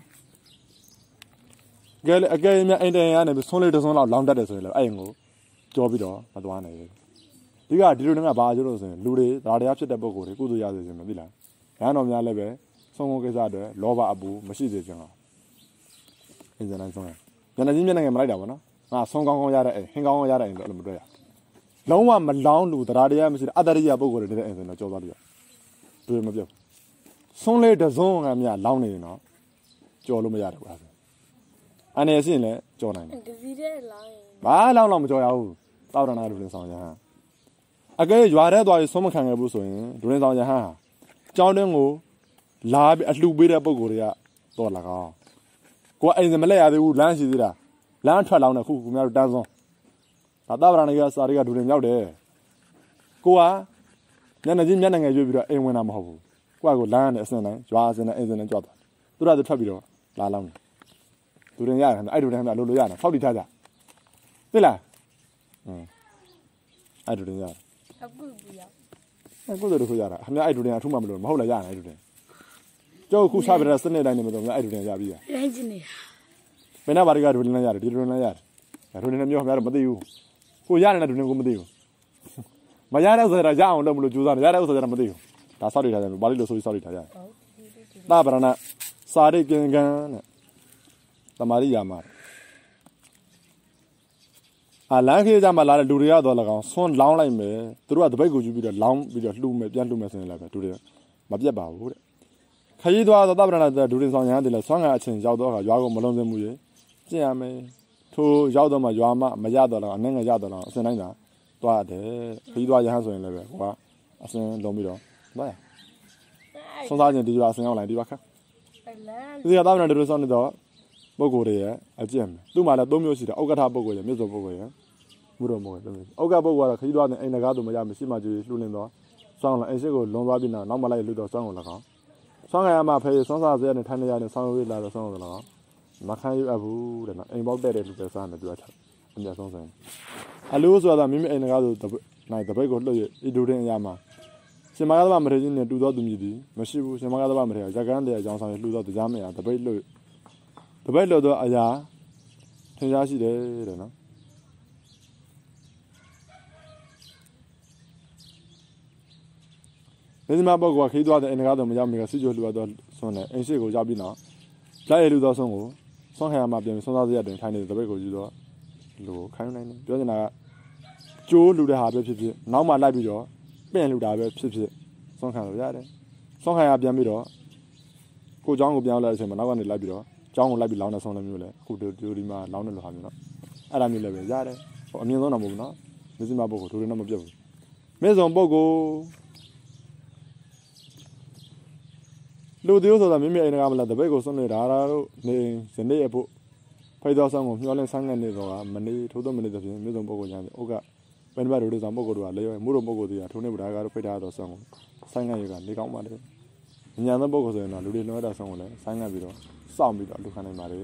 ကဲအကဲမြအိမ်တန်ရနေပြီးဆုံးလေးတစ်စုံလောက်လောင်းတတ်တယ်ဆိုရင်လည်းအဲ့ရင်ကိုကြောပြီးတော့မသွားနိုင်ဘူးဒီကဒီလိုနဲ့ကဘာကျလို့ဆိုရင်လူတွေဒါတရားဖြစ်တဲ့ပုံကိုယ်တွေကုသိုလ်ရစေခြင်းမသိလားရဟန်းတော်များလည်းပဲဆုံးကုန်ကိစ္စတွေလောဘအပူမရှိစေခြင်းလားအင်းစနိုင်ဆုံးရညနေချင်းမျက်နှာငယ်မလိုက်တာပေါ့နော်ငါဆုံးကောင်းကောင်းရတဲ့အိမ်ဟင်းကောင်းကောင်းရတဲ့အိမ်ဆိုအဲ့လိုမတွေ့ရလုံးဝမလောင်းလူတရားတရားမရှိတဲ့အတ္တရိယပုံကိုယ်တွေနေတဲ့အိမ်ဆိုတော့ကြောသွားလို့ရတွေ့မပြောဆုံးလေးတစ်စုံကမြလောင်းနေရင်တော့ကြောလို့မရတယ်ကွာအနေနဲ့ရှင်လည်းကြော်နိုင်တယ်ဒီဗီတဲ့လောင်းဘာလောင်းတော့မကြော်ရဘူးတောက်ရနာလူရင်းဆောင်ရဟန်းအကဲရွာထဲသွားပြီးဆုံးမခံခဲ့ဘူးဆိုရင်လူရင်းဆောင်ရဟန်းဟာကြောင်းတွင်းကိုလာပြီးအလှူပေးတဲ့ပုံကိုယ်တွေကတော့လာကောင်းကိုကအိမ်စမလက်ရသေးဘူးလမ်းရှိသေးတာလမ်းထွက်လောင်းတဲ့ခုကူများတို့တန်းဆုံးဒါသဗ္ဗရဏကစာရိကဒူရင်ရောက်တယ်ကိုကမျက်နှာချင်းမျက်နှာငယ်ရွေးပြီးတော့အိမ်ဝင်တာမဟုတ်ဘူးကိုကကိုလမ်းနဲ့အစင်တိုင်းရွာအစင်နဲ့အိမ်စင်နဲ့ကြွသွားသူတို့ကထွက်ပြီးတော့လာလောင်းတယ်ဒူရင်ရတယ်အဲ့ဒူရင်ကလိုလိုရတယ်ဖောက်တိထားကြသိလားอืมအဲ့ဒူရင်ရအခုဘူးရအခုတို့တို့ရတာအများအဲ့ဒူရင်အထူးမှမလို့မဟုတ်လားရတယ်အဲ့ဒူရင်ကျောက်ခုစားပြတဲ့စနစ်တိုင်းနေမတော့အဲ့ဒူရင်ရပြီရရိုင်းချင်းနေဘယ်နာဘာတွေကဒူရင်လည်းရတယ်ဒီဒူရင်လည်းရတယ်ဒူရင်လည်းမျိုးများတော့မသိဘူးကိုရတယ်နဲ့ဒူရင်ကိုမသိဘူးမရတဲ့ဥစ္စာရအောင်လုပ်မလို့ကြိုးစားနေရတဲ့ဥစ္စာရမသိဘူးဒါစောက်တွေထားတယ်ဘာလို့လို့ဆိုပြီးစောက်တွေထားကြတယ်တာပရဏစာရိကင်ကံနဲ့တမာရိယာမအာလမ်းခေးကြမှာလာတဲ့လူတွေကတော့၎င်းဆွန်းလောင်းလိုက်မယ်သူတို့ကတပိတ်ကိုယူပြီးတော့လောင်းပြီးတော့လှူမယ်ပြန်လှူမယ်ဆိုရင်လည်းပဲသူတွေမပြတ်ပါဘူးတဲ့ခရီးသွားတော့တပရဏတဲ့ဒူရင်ဆောင်ရဟန်းတွေလည်းဆွမ်းခံအချင်းရောက်တော့အခါရွာကိုမလုံးစင်းမှုရေကျင့်ရမယ်ထိုရောက်တော့မှရွာမမရတော့တော့အနေငယ်ရတော့တော့အစင်တိုင်းသာသွားတယ်ခရီးသွားရဟန်းဆိုရင်လည်းပဲဟိုကအစင်လုံးပြီးတော့သွားရဆွမ်းစားခြင်းဒီရွာအစင်ရောက်လာဒီရွာခါဒီကတပရဏဒူရင်ဆောင်နေတော့ပုဂ္ဂိုလ်တွေရဲ့အကျင့်သူ့မှာလည်းသုံးမျိုးရှိတယ်ဩက္ခထပုဂ္ဂိုလ်ရဲ့မြတ်စွာပုဂ္ဂိုလ်ရဲ့ဘုရောမောသုံးမျိုးဩက္ခပုဂ္ဂိုလ်ကတော့ခရီးသွားတဲ့အိမ်နဂါတို့မရမရှိမှကြွေလှူလင်းတော့စောင်းလာအိမ်ရှိကိုလွန်သွားပြီးနောက်မလိုက်လှူတော့စောင်းကို၎င်းဆောင်းခါရမှာဖေးဆောင်းစားစဲနဲ့ထိုင်းနေရတဲ့ဆောင်းရွေးလာတော့ဆောင်းတော့လားမခံရဘူးတဲ့နော်အိမ်ပေါက်တဲ့တဲ့လူပဲစားမယ်ပြောချက်အမြတ်ဆုံးဆိုင်အလိုးဆိုတာမိမိအိမ်ငါဆိုနိုင်တပိတ်ကိုလှုပ်ရဤဒူတဲ့အရာမှာရှင်မကားသဘာမထေရကြီးနဲ့တူတော်သူမြည်သည်မရှိဘူးရှင်မကားသဘာမထေရရကန်းတဲ့အကြောင်းဆောင်ရလှူတော်တရားမရတပိတ်လှုပ်တပိတ်လှုပ်တော့အရာထင်ရှားရှိတယ်တဲ့နော်ဒီမှာပုဂ္ဂိုလ်ခီးသွားတဲ့အိမ်ငါတော့မရောက်မီကစစ်ကြိုလှူတော့ဆွန်းတယ်အိမ်ရှိကိုရောက်ပြီးနောက်လိုက်ရလူတော်ဆုံးကိုဆွန်းခံရမှာပြင်ဆွန်းစားစရတဲ့ထိုင်းနေတဲ့တပိတ်ကိုယူတော့လူကိုခိုင်းနိုင်တယ်ပြောချင်တာကကျိုးလူတဲ့ဟာပဲဖြစ်ဖြစ်နောက်မှလိုက်ပြီးတော့ပင့်လူတာပဲဖြစ်ဖြစ်ဆွန်းခံလို့ရတယ်ဆွန်းခံရပြန်ပြီးတော့ကိုเจ้าကိုပြန်လာတဲ့အချိန်မှာနောက်ကနေလိုက်ပြီးတော့เจ้าကိုလိုက်ပြီးလောင်းတဲ့ဆွန်းတဲ့မျိုးလေအခုဒီဒီမှာလောင်းတဲ့လူဟာမျိုးနော်အဲ့ဒါမျိုးလည်းပဲရတယ်ဟိုအမြင့်ဆုံးတော့မဟုတ်ဘူးနော်မြစ်စမပုဂ္ဂိုလ်ဒူရင်တော့မပြတ်ဘူးမြစ်စုံပုဂ္ဂိုလ်လူသေးဆိုတာမိမိအိမ်ကမလားတပိတ်ကိုစွန့်နေတာတို့နေဇနေ့အဖို့ဖိတော်ဆောင်ကိုမျောလင်းဆန်းကနေတော့မနေထိုးတော့မနေတဲ့ပြင်မြို့စုံပုဂ္ဂိုလ်ညာဥကဘယ်နှဘတ်တို့ဆောင်ပုဂ္ဂိုလ်တို့ကလေရောမှုတို့ပုဂ္ဂိုလ်တွေကထိုးနေဗဒါကတော့ဖိထားတော့ဆောင်ကိုဆိုင်းငံ့ရကနေကောင်းပါလေညာသောပုဂ္ဂိုလ်ဆိုရင်တော့လူတွေလွှဲတာဆောင်ကိုလည်းဆိုင်းငံ့ပြီးတော့စောင့်ပြီးတော့လူခံနိုင်ပါလေ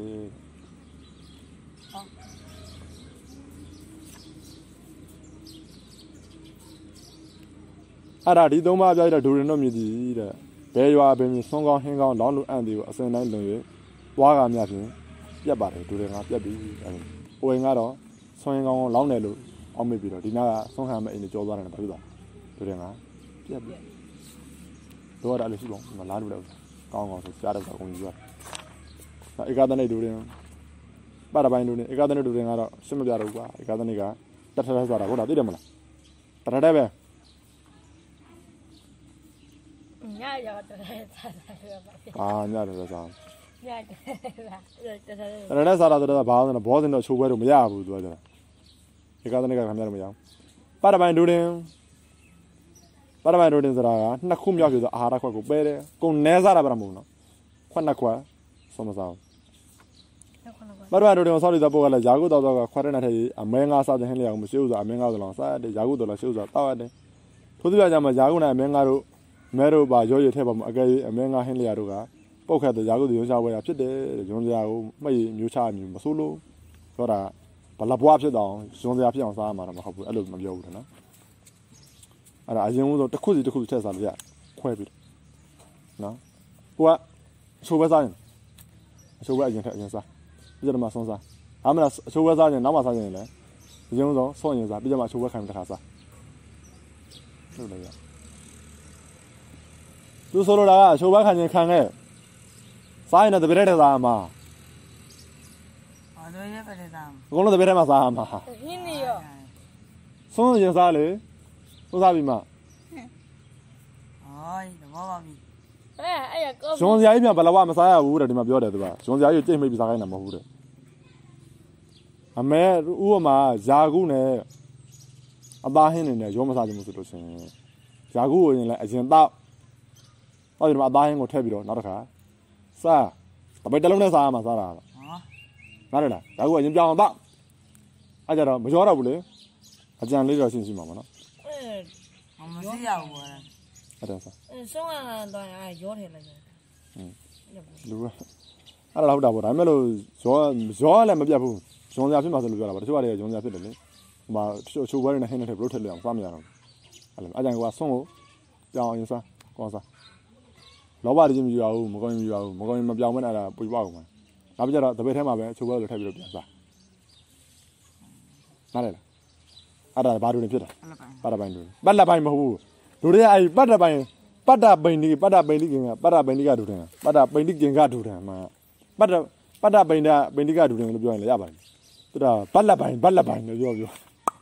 အဲ့ဒါဒီသုံးပါးပြောရတဲ့ဒူရင်တို့မြည်သည်တဲ့ဘယ်ရွာပင်ဆွန်းကောင်းဟင်းကောင်းလောင်းလူအံ့ဒီကိုအစင်တိုင်းလွန်၍ပွားကများဖြင့်ပြတ်ပါတယ်ဒူတွေကပြတ်ပြီးအဲ့ဟိုရင်ကတော့ဆွန်းဟင်းကောင်းလောင်းတယ်လို့အောက်မေ့ပြီးတော့ဒီနာကဆွန်းခံမဲ့အိမ်တွေကြောသွားတယ်ဘာဖြစ်သွားဒူတွေကပြတ်ပြီးတော့ဒါလည်းရှိပါဦးမလားလို့လည်းကောင်းကောင်းဆိုကြားတော့ကုန်ယူရတယ်ဧကသနိဒူရင်ပါရပိုင်းဒူရင်ဧကသနိဒူရင်ကတော့ရှင်းမပြတော့ဘူးကွာဧကသနိကတထထဆိုတာဟုတ်လားသိတယ်မလားတထထပဲညရောတရဲစားတာပဲအာညတယ်စားညတယ်လားတရဲတရဲစားတာတော့ဘာလို့လဲဘောစင်တော့ချိုးပွဲတော့မရဘူးသူကကျတော့ဒီကတနေ့ကခင်ဗျားတို့မရအောင်ပါရပိုင်းဒူရင်ပါရပိုင်းဒူရင်ဆိုတာကနှစ်ခုမြောက်ပြီးတော့အာဟာရခွက်ကိုပဲတယ်ကုန်နဲစားတာပဲမဟုတ်နော်ခွက်နှစ်ခွက်ဆုံးမစားဘူးပါရပိုင်းဒူရင်ဆောက်လို့တော့ပို့ကလည်းယာကုတော်တော့ခွက်တဲ့နဲ့ထဲအမဲငါစားတဲ့ဟင်းလျအောင်မရှိဘူးဆိုအမဲငါဆိုတော့စားရတယ်ယာကုတော်လည်းရှိဘူးဆိုတော့တောက်ရတယ်ထို့သူပြကြမှာယာကုနဲ့အမဲငါတို့မဲတို့ပါရောရထဲပါမှာအကယ်၍အမဲငါဟင်းလျာတို့ကပုတ်ခတ်တဲ့ယာကုတို့ရုံးချဝဲရဖြစ်တယ်ရုံးစရာကိုမှတ်ရမျိုးချမျိုးမဆိုးလို့ပြောတာဘလဘွားဖြစ်တော့ရုံးစရာဖြစ်အောင်စားရမှာတော့မဟုတ်ဘူးအဲ့လိုမပြောဘူးနော်အဲ့ဒါအရင်ဆုံးတစ်ခုစီတစ်ခုစီထည့်စားလို့ရခွဲပြီးနော်ကိုကအချိုးပဲစားရင်အချိုးပဲအရင်ထက်အရင်စားပြီးတော့မှဆုံးစားအားမလားအချိုးပဲစားရင်နောက်မှစားရင်လည်းအရင်ဆုံးဆုံးရင်စားပြီးတော့မှအချိုးပဲခံတစ်ခါစားလို့လည်းရသူဆိုလိုတာကအချိုးပဲခံရင်ခံခဲ့စားရင်တော့တပည့်တဲ့စားမှာအော်တို့ရပဲတဲ့စားအကုန်လုံးတပည့်ထဲမှာစားမှာဟင်းနေရောဆုံးရင်စားလေဆုံးစားပြီးမှအော်သဘောပါပြီအဲ့အဲ့ရကောဂျွန်စရာကြီးပြန်ဘလဝမစားရဘူးတဲ့ဒီမှာပြောတယ်သူကဂျွန်စရာကြီးကြိတ်မိပြီးစားခိုင်းတာမဟုတ်ဘူးတဲ့အမေဥပမာဇာကုနဲ့အသားဟင်းနေနဲ့ရောမစားချင်ဘူးဆိုလို့ရှိရင်ဇာကုကိုရင်လည်းအရင်တော့တော့ဒီမှာအသားဟင်းကိုထည့်ပြီးတော့နောက်တစ်ခါစားတပိတ်တလုံးနဲ့စားရမှာစားတာဟောနားရလားဇာကုကရင်ပြောင်းတော့အဲ့ကြတော့မရောတော့ဘူးလေအကြံလေးတော့ရှင်းရှင်းပါမနော်အဲမသိရဘူးကွာအဲ့ဒါစားအဲဆုံးကတော့ရောထဲလိုက်တယ်ဟင်းလူကအဲ့ဒါဟုတ်တာပေါ့ဒါပေမဲ့လို့ရောရောလည်းမပြတ်ဘူးဂျွန်စရာဖြစ်မှာဆိုလို့ပြောတာပါတချို့ကလည်းဂျွန်စရာဖြစ်တယ်လေဟိုမှာချိုးပွဲနဲ့ဟင်းနဲ့ထည့်ဘလို့ထည့်လို့အောင်စားမရတော့အဲ့လိုအဲ့ကြံကဆွန်းကိုပြောင်းအောင်စားကောင်းစားလောဘတကြီးမယူရဘူးမကောင်းမယူရဘူးမကောင်းမပြောင်းမနဲ့အဲ့ဒါပွေပွားကုန်မှာနောက်ပြီးတော့တပည့်ထဲမှာပဲချိုးပွဲလိုထည့်ပြီးတော့ပြန်စားနားလေလားအဲ့ဒါဘာလို့နေဖြစ်တာပတ်လက်ပိုင်းလို့ပတ်လက်ပိုင်းမဟုတ်ဘူးလူတွေကအဲ့ပတ်လက်ပိုင်းပတ်တာပိန်ဒီပတ်တာပိန်ဒီကင်ကပတ်တာပိန်ဒီကဒူတယ်ပတ်တာပိန်ဒီကင်ကဒူတယ်မှာပတ်တာပတ်တာပိန်တာပိန်ဒီကဒူတယ်လို့ပြောရင်လည်းရပါတယ်သူကဘတ်လက်ပိုင်းဘတ်လက်ပိုင်းလို့ပြောပြော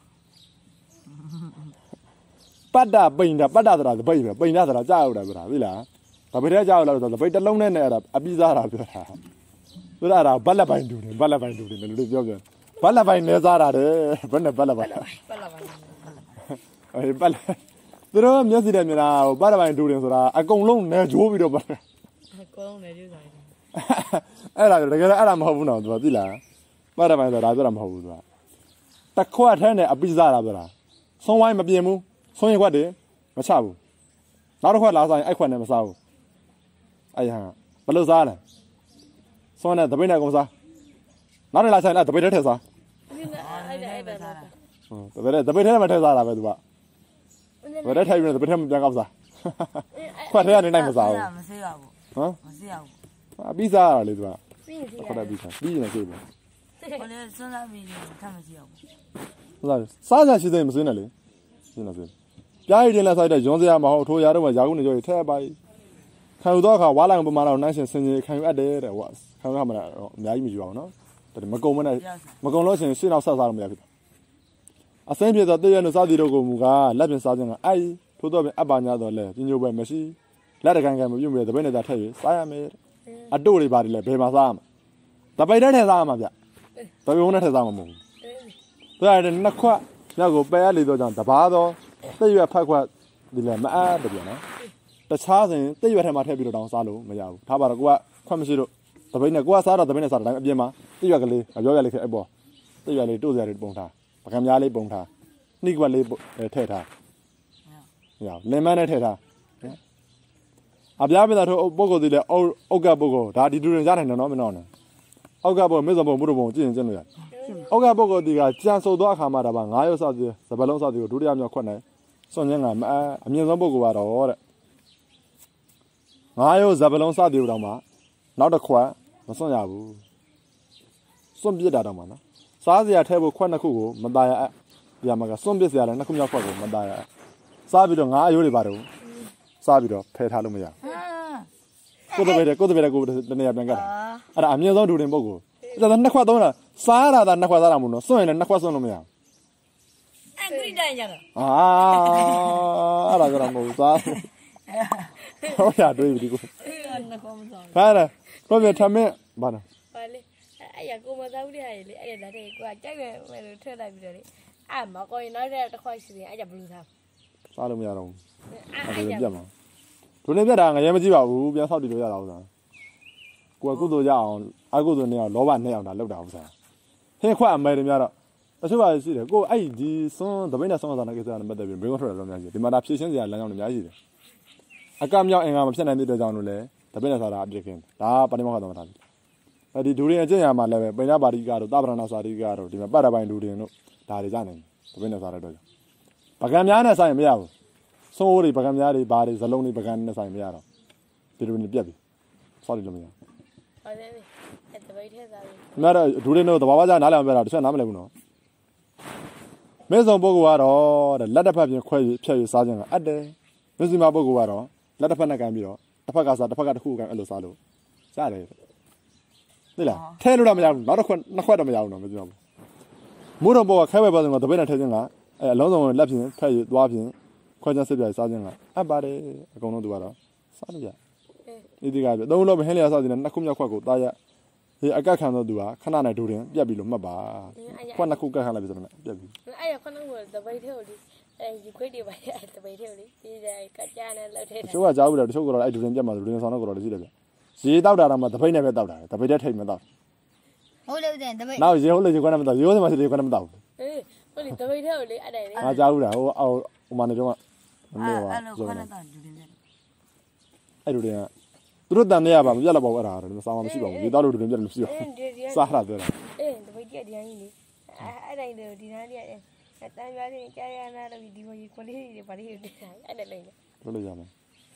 ပတ်တာပိန်တာပတ်တာဆိုတာပိန်ပဲပိန်တာဆိုတာကြားရတာပြောတာသိလားဒါပေမဲ့ကြားရလို့ဆိုတော့ပိန်တစ်လုံးနဲ့နဲ့အဲ့ဒါအပိစားတာပြောတာဆိုတော့အဲ့ဒါဘတ်လက်ပိုင်းဒူတယ်ဘတ်လက်ပိုင်းဒူတယ်လို့ပြောပြောဘတ်လက်ပိုင်းလဲစားတာတယ်ဘယ်နဲ့ဘတ်လက်ပိုင်းဘတ်လက်ပိုင်းအေးဘတ်လက်သူတို့မျက်စိနဲ့မြင်တာဟိုဘတ်လက်ပိုင်းဒူတယ်ဆိုတာအကုန်လုံးနဲ့ဂျိုးပြီးတော့ပါအကုန်လုံးနဲ့ဂျိုးစားတယ်အဲ့ဒါတကယ်အဲ့ဒါမဟုတ်ဘူးနော်သူကသိလားဘတ်လက်ပိုင်းဆိုတာဒါပြောတာမဟုတ်ဘူးသူကတခွက်ထဲနဲ့အပိစားတာပြောတာဆုံးဝိုင်းမပြင်းဘူးဆုံးရင်ခွက်တယ်မချဘူးနောက်တစ်ခွက်လာစားရင်အဲ့ခွက်နဲ့မစားဘူးအဲ့ဟာဘယ်လိုစားလဲဆုံးနဲ့တပိတ်နဲ့ကုန်စားနောက်တစ်လာဆိုင်လားတပိတ်ထဲထည့်စားအဲ့ဒါအဲ့ဒါဟုတ်တပိတ်ထဲတပိတ်ထဲမှာထည့်စားတာပဲသူကဘယ်ထဲထိုင်ပြီးတပိတ်ထဲမှာပြန်ကောက်စားခွက်ထဲကနေနိုင်မစားဘူးမစေးရဘူးဟမ်မစေးရဘူးအပိစားရလေသူကပြီးပြီခွက်ထဲပြီးစားပြီးနေသေးဘူးကိုလည်းစွန်းလာပြီးထပ်မစေးရဘူးစားစားစားရှိသေးမစင်းနဲ့လေစင်းနေစင်းပြားရည်တင်လက်ဆိုင်တဲ့ရုံးစရာမဟုတ်ထိုးရတော့ရာခုနေကြောထည့်ပါခံယူတော့ခါဝါလိုက်ပမာတော့နှိုင်းရှင်စင်ကြီးခံယူအပ်တယ်တဲ့ဟိုခံယူရမှာတော့အများကြီးမယူအောင်နော်ဒါမကုံမနဲ့မကုံလို့ရှင်ရှင်းအောင်ဆက်စားလို့မရဘူးအစင်းပြေတော့တည့်ရနေစားသည်တို့ကိုမူကလက်ပြင်စားခြင်းကအဲ့ထိုးတော့အပ်ပါညာတော့လဲပြညိုပဲမရှိလက်တကန်ကန်မပြုတ်မြဲတပိတ်နဲ့သာထည့်ပြီးစားရမယ်အတို့တွေပါတယ်လေဘယ်မှာစားရမှာတပိတ်ထဲထည့်စားရမှာဗျတပိတ်ဝန်းနဲ့ထည့်စားမှာမဟုတ်ဘူးသူကနှစ်ခွက်မြောက်ကိုပယ်ရလေတော့ကြောင့်တပားတော့သိရွက်ဖက်ခွက်ဒီလေမအားတပြန်နော်တခြားစဉ်သိရွက်ထဲမှာထည့်ပြီးတော့တောင်းစားလို့မရဘူးထားပါတော့ကိုကခွက်မရှိလို့တပိတ်နဲ့ကိုကစားတော့တပိတ်နဲ့စားတဲ့အတိုင်းအပြင်မှာသိရွက်ကလေးမပြောရလေးခဲ့အဲ့ပေါ်သိရွက်လေးတို့စရာတွေပုံထားပကံများလေးပုံထားနှိကွက်လေးထည့်ထားရအောင်လင်မန်းနဲ့ထည့်ထားအပြားပြတာတို့ပုဂ္ဂိုလ်တွေလည်းအုတ်ကပုဂ္ဂိုလ်ဒါဒီတူရင်ရနိုင်တယ်နော်မင်းတော့နဲ့အောက်ကပုဂ္ဂိုလ်မေဇုံပုံမှုတို့ပုံကြည့်ရင်ကျင့်လို့ရတယ်အောက်ကပုဂ္ဂိုလ်ဒီကကြံဆိုသောအခါမှာဒါပါငါးရုပ်စသည်စပလုံးစသည်ကိုဒုတိယမြောက်ခွက်နိုင်စွန့်ခြင်းကမအမြင့်ဆုံးပုဂ္ဂိုလ်ကတော့တဲ့ငါးရုပ်စပလုံးစသည်တို့တော့မှနောက်တစ်ခွက်မစွန့်ရဘူးစွန့်ပြစ်တာတော့မှနော်စားစရာထဲဖို့ခွက်နှစ်ခုကိုမตายရပြမှာကစွန့်ပြစ်စရာလည်းနှစ်ခုမြောက်ခွက်ကိုမตายရစားပြီးတော့ငါးအယိုးတွေပါတော့စားပြီးတော့ဖယ်ထားလို့မရကိုယ်တပည့်ကိုယ်တပည့်ကိုတနေ့ပြန်ကတ်တာအဲ့ဒါအမြင့်ဆုံးဒူတင်ပုဂ္ဂိုလ်ဒါကနှစ်ခွက်သုံးတာစားရတာနှစ်ခွက်စားတာမဟုတ်နော်စွန့်ရင်လည်းနှစ်ခွက်စွန့်လို့မရဘူးအဲ့ဂရိတန်ကြတော့အာအဲ့ဒါကြတော့မဟုတ်စားဟုတ်ရတွေးပြီကိုနှစ်ခွက်မစားဘူးဟာတော့ပြထမင်းဘာလဲဘာလဲအဲ့ရကိုမစားဘူးတဲ့ဟာလေအဲ့ဒါတဲ့ကိုကကြိုက်ပဲလို့ထည့်လိုက်ပြီးတော့လေအဲ့မကောရင်နောက်တစ်ခွက်ရှိရင်အဲ့ကြဘလူးစားစားလို့မရတော့ဘူးအဲ့ဒါပြတ်မှာဒုနေပြတ်တာငရဲမကြည့်ပါဘူးပြန်ဆောက်တည်လို့ရတာဥစားကိုကကုသိုလ်ရအောင်အကုသိုလ်နဲ့အောင်လောဘနဲ့အောင်ဒါလောက်တာဥစားဟင်းခွက်အမဲတွေများတော့တချို့ပါရှိတယ်ကိုအဲ့ဒီစွန်းတပိတ်နဲ့စွန်းစားတဲ့ကိစ္စနဲ့ပတ်သက်ပြီးဘယ်ကောင်ထွက်တယ်လို့များရှိတယ်ဒီမှာဒါဖြည့်ရှင်းစရာလမ်းကြောင်းတွေအများကြီးရှိတယ်အကမြောက်အင်္ဂါမဖြစ်နိုင်တဲ့ကြောင့်လို့လေတပိတ်နဲ့စားတာအပြစ်ခင်းဒါပါဏိမောဟတော်တာအဲ့ဒီဒူရင်အကျင့်ရမှာလည်းပဲပိဏပါတိကတော့သဗ္ဗရဏစာတိကတော့ဒီမှာပတ်ရပိုင်းဒူရင်တို့ဒါတွေကြနိုင်တယ်တပိတ်နဲ့စားတဲ့တော့ပကံများနဲ့ဆိုင်မရဘူးစိုးတွေပကံများတွေဘာတွေဇလုံးတွေပကံနဲ့ဆိုင်မရတော့ဒီလိုနေပြက်ပြီဆောက်တယ်လို့မရဟုတ်တယ်အဲ့တပိတ်ထဲစားပြီမရဒူရင်တို့တဘာဝကြနားလည်အောင်ပြတာတခြားနားမလည်ဘူးနော်မဲဆောင်ပုဂ္ဂိုလ်ကတော့တဲ့လက်တစ်ဖက်ပြင်ခွဲဖြတ်ရစားခြင်းကအတ်တယ်မျက်စိမပုဂ္ဂိုလ်ကတော့လက်တစ်ဖက်နဲ့ကန်ပြီးတော့တစ်ဖက်ကစားတစ်ဖက်ကတစ်ခုကန်အဲ့လိုစားလို့စားတယ်သိလားထဲလို့တော့မရဘူးနောက်တစ်ခွက်နှစ်ခွက်တော့မရဘူးနော်မပြောဘူးမိုးတော်ဘောကခဲဝဲပါဆိုတော့တပိတ်နဲ့ထဲခြင်းကအဲအလုံးစုံလက်ပြင်ဖက်ရသွားပြင်ခွဲချစစ်ပြစားခြင်းကအတ်ပါတယ်အကုန်လုံးသူကတော့စားလို့ရအေးဒီကပြသုံးလို့မဟင်းလျာစားခြင်းနဲ့နှစ်ခုမြောက်ခွက်ကိုတားရဒီအကက်ခံတော့သူကခဏနဲ့ဒူတင်ပြက်ပြီးလို့မှတ်ပါခွက်နှစ်ခုကက်ခန့်လိုက်ပြီဆိုတော့ပြက်ပြီအဲ့ရခွက်နှစ်ခုတပိတ်ထဲကိုဒီအဲယူခွေးတွေပါအဲ့တပိတ်ထဲကိုလေဒီကကြာနဲ့လောက်ထဲတာချိုးကကြားဘူးတယ်တချို့ကတော့အဲ့ဒူတင်ပြက်မှာဒူတင်ဆောင်တော့ကတော့ရှိတယ်ဗျရေတောက်တာတော့မှတပိတ်နဲ့ပဲတောက်တာတပိတ်ထဲထိတ်မတောက်ဟုတ်လို့တဲ့တပိတ်နောက်ရေဟုတ်လို့ရေခွက်နဲ့မတောက်ရိုးစမှာရေခွက်နဲ့မတောက်အေးဟုတ်လေတပိတ်ထဲကိုလေအဲ့တိုင်လေငါကြားဘူးတာဟိုဟိုဟိုမနေတော့ကမင်းကအဲ့လိုခွက်နဲ့တောက်ဒူတင်ပြက်အဲ့ဒူတင်ကသူတို့တန်နေရပါမပြတ်တော့ပါဘူးအဲ့ဒါတော့စောင်းမရှိပါဘူးရေတောက်လို့ဒူတင်ပြက်လို့မရှိပါဘူးစားရတဲ့အေးတပိတ်ကြဒီဟန်ကြီးလေအဲ့တိုင်လေဒီနားလေးအဲ့တန်ပြားလေးကြာရနာတော့ဒီကိုကိုလေးတွေပါလေးတွေအဲ့တိုင်လေလို့လို့ရမယ်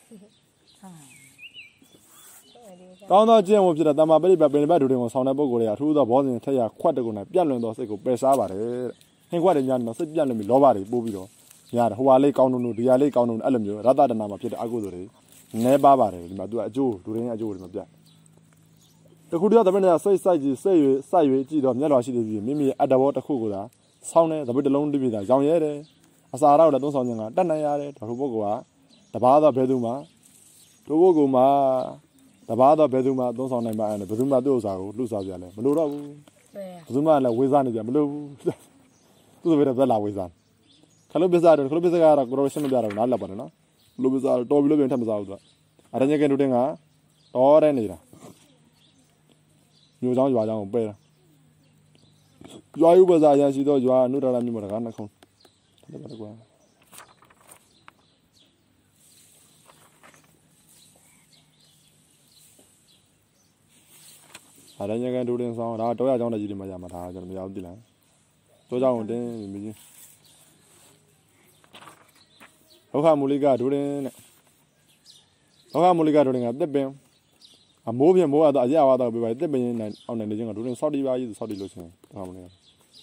ကောင်းသောကျင့်ဝတ်ဖြစ်တဲ့တမ္မာပရိပတ်ပင်ဘတ်ဒူတွေကိုဆောင်တဲ့ပုဂ္ဂိုလ်တွေအထူးသောဘောဇင်ထက်ရခွက်တကုံနဲ့ပြတ်လွင်သောစိတ်ကိုပယ်ရှားပါတယ်ဟင်ခွက်တွေများနေတော့စိတ်ပြတ်လွင်ပြီးလောဘတွေပိုးပြီးတော့ညာဟိုဟာလေးကောင်းတို့ဒီဟာလေးကောင်းတို့အဲ့လိုမျိုးရတ္တနာမှာဖြစ်တဲ့အကုသိုလ်တွေနဲပါပါတယ်ဒီမှာသူကအကျိုးလူရင်းအကျိုးတွေမပြတခုတည်းသမီးတွေကစိတ်စိုက်ကြည့်စိတ်ရွေစိုက်ရွေကြည့်တော့မျက်လွှာရှိနေပြီမိမိအတ္တဘောတစ်ခုကိုသာဆောင်းနေသမီးတစ်လုံးတစ်ပြည့်သာရောင်ရဲတယ်အစာရောလည်းသုံးဆောင်ခြင်းကတတ်နိုင်ရတယ်ဒါလိုပုဂ္ဂိုလ်ကတဘာသောဘယ်သူမှတို့ပုဂ္ဂိုလ်မှာတဘာသောဘယ်သူမှသုံးဆောင်နိုင်ပါအဲ့ဘယ်သူမှသူ့ဥစ္စာကိုလှူစားပြလဲမလိုတော့ဘူးဘယ်သူမှလည်းဝေစားနေကြမလို့ဘူးသူ့ဘယ်တော့လာဝေစားခလုပ္ပစာတော့ခလုပ္ပစာကတော့ကိုရရှင်းမပြတော့နားလည်ပါတယ်နော်ခလုပ္ပစာတော်ပြီလို့ပြန်ထပ်မစားဘူးသူကအရညကဲတို့တင်ကတော်တဲ့နေတာမျိုးချောင်းရွာချောင်းကိုပဲတာရွာဥပစာရရှိတော့ရွာနုဒရာမြို့မှာတကားနှခုံးတယ်ပါကွာအရညကဲတို့တင်ဆောင်ဒါတော့ရချောင်းတဲ့ကြီးတွေမှာရမှာဒါကျွန်တော်မရဘူးတိလားတော့ကြောင်းတင်မြင်းဒုက္ခမူလိကဒုရင်တဲ့ဒုက္ခမူလိကဒုရင်ကတက်ပင်အမိုးပြမိုးရတော့အရဝါတော့ပြပါတက်ပင်နဲ့အောင်နေခြင်းကဒုရင်ဆောက်တီပါကြီးဆိုဆောက်တီလို့ရှင်ဒုက္ခမူလိက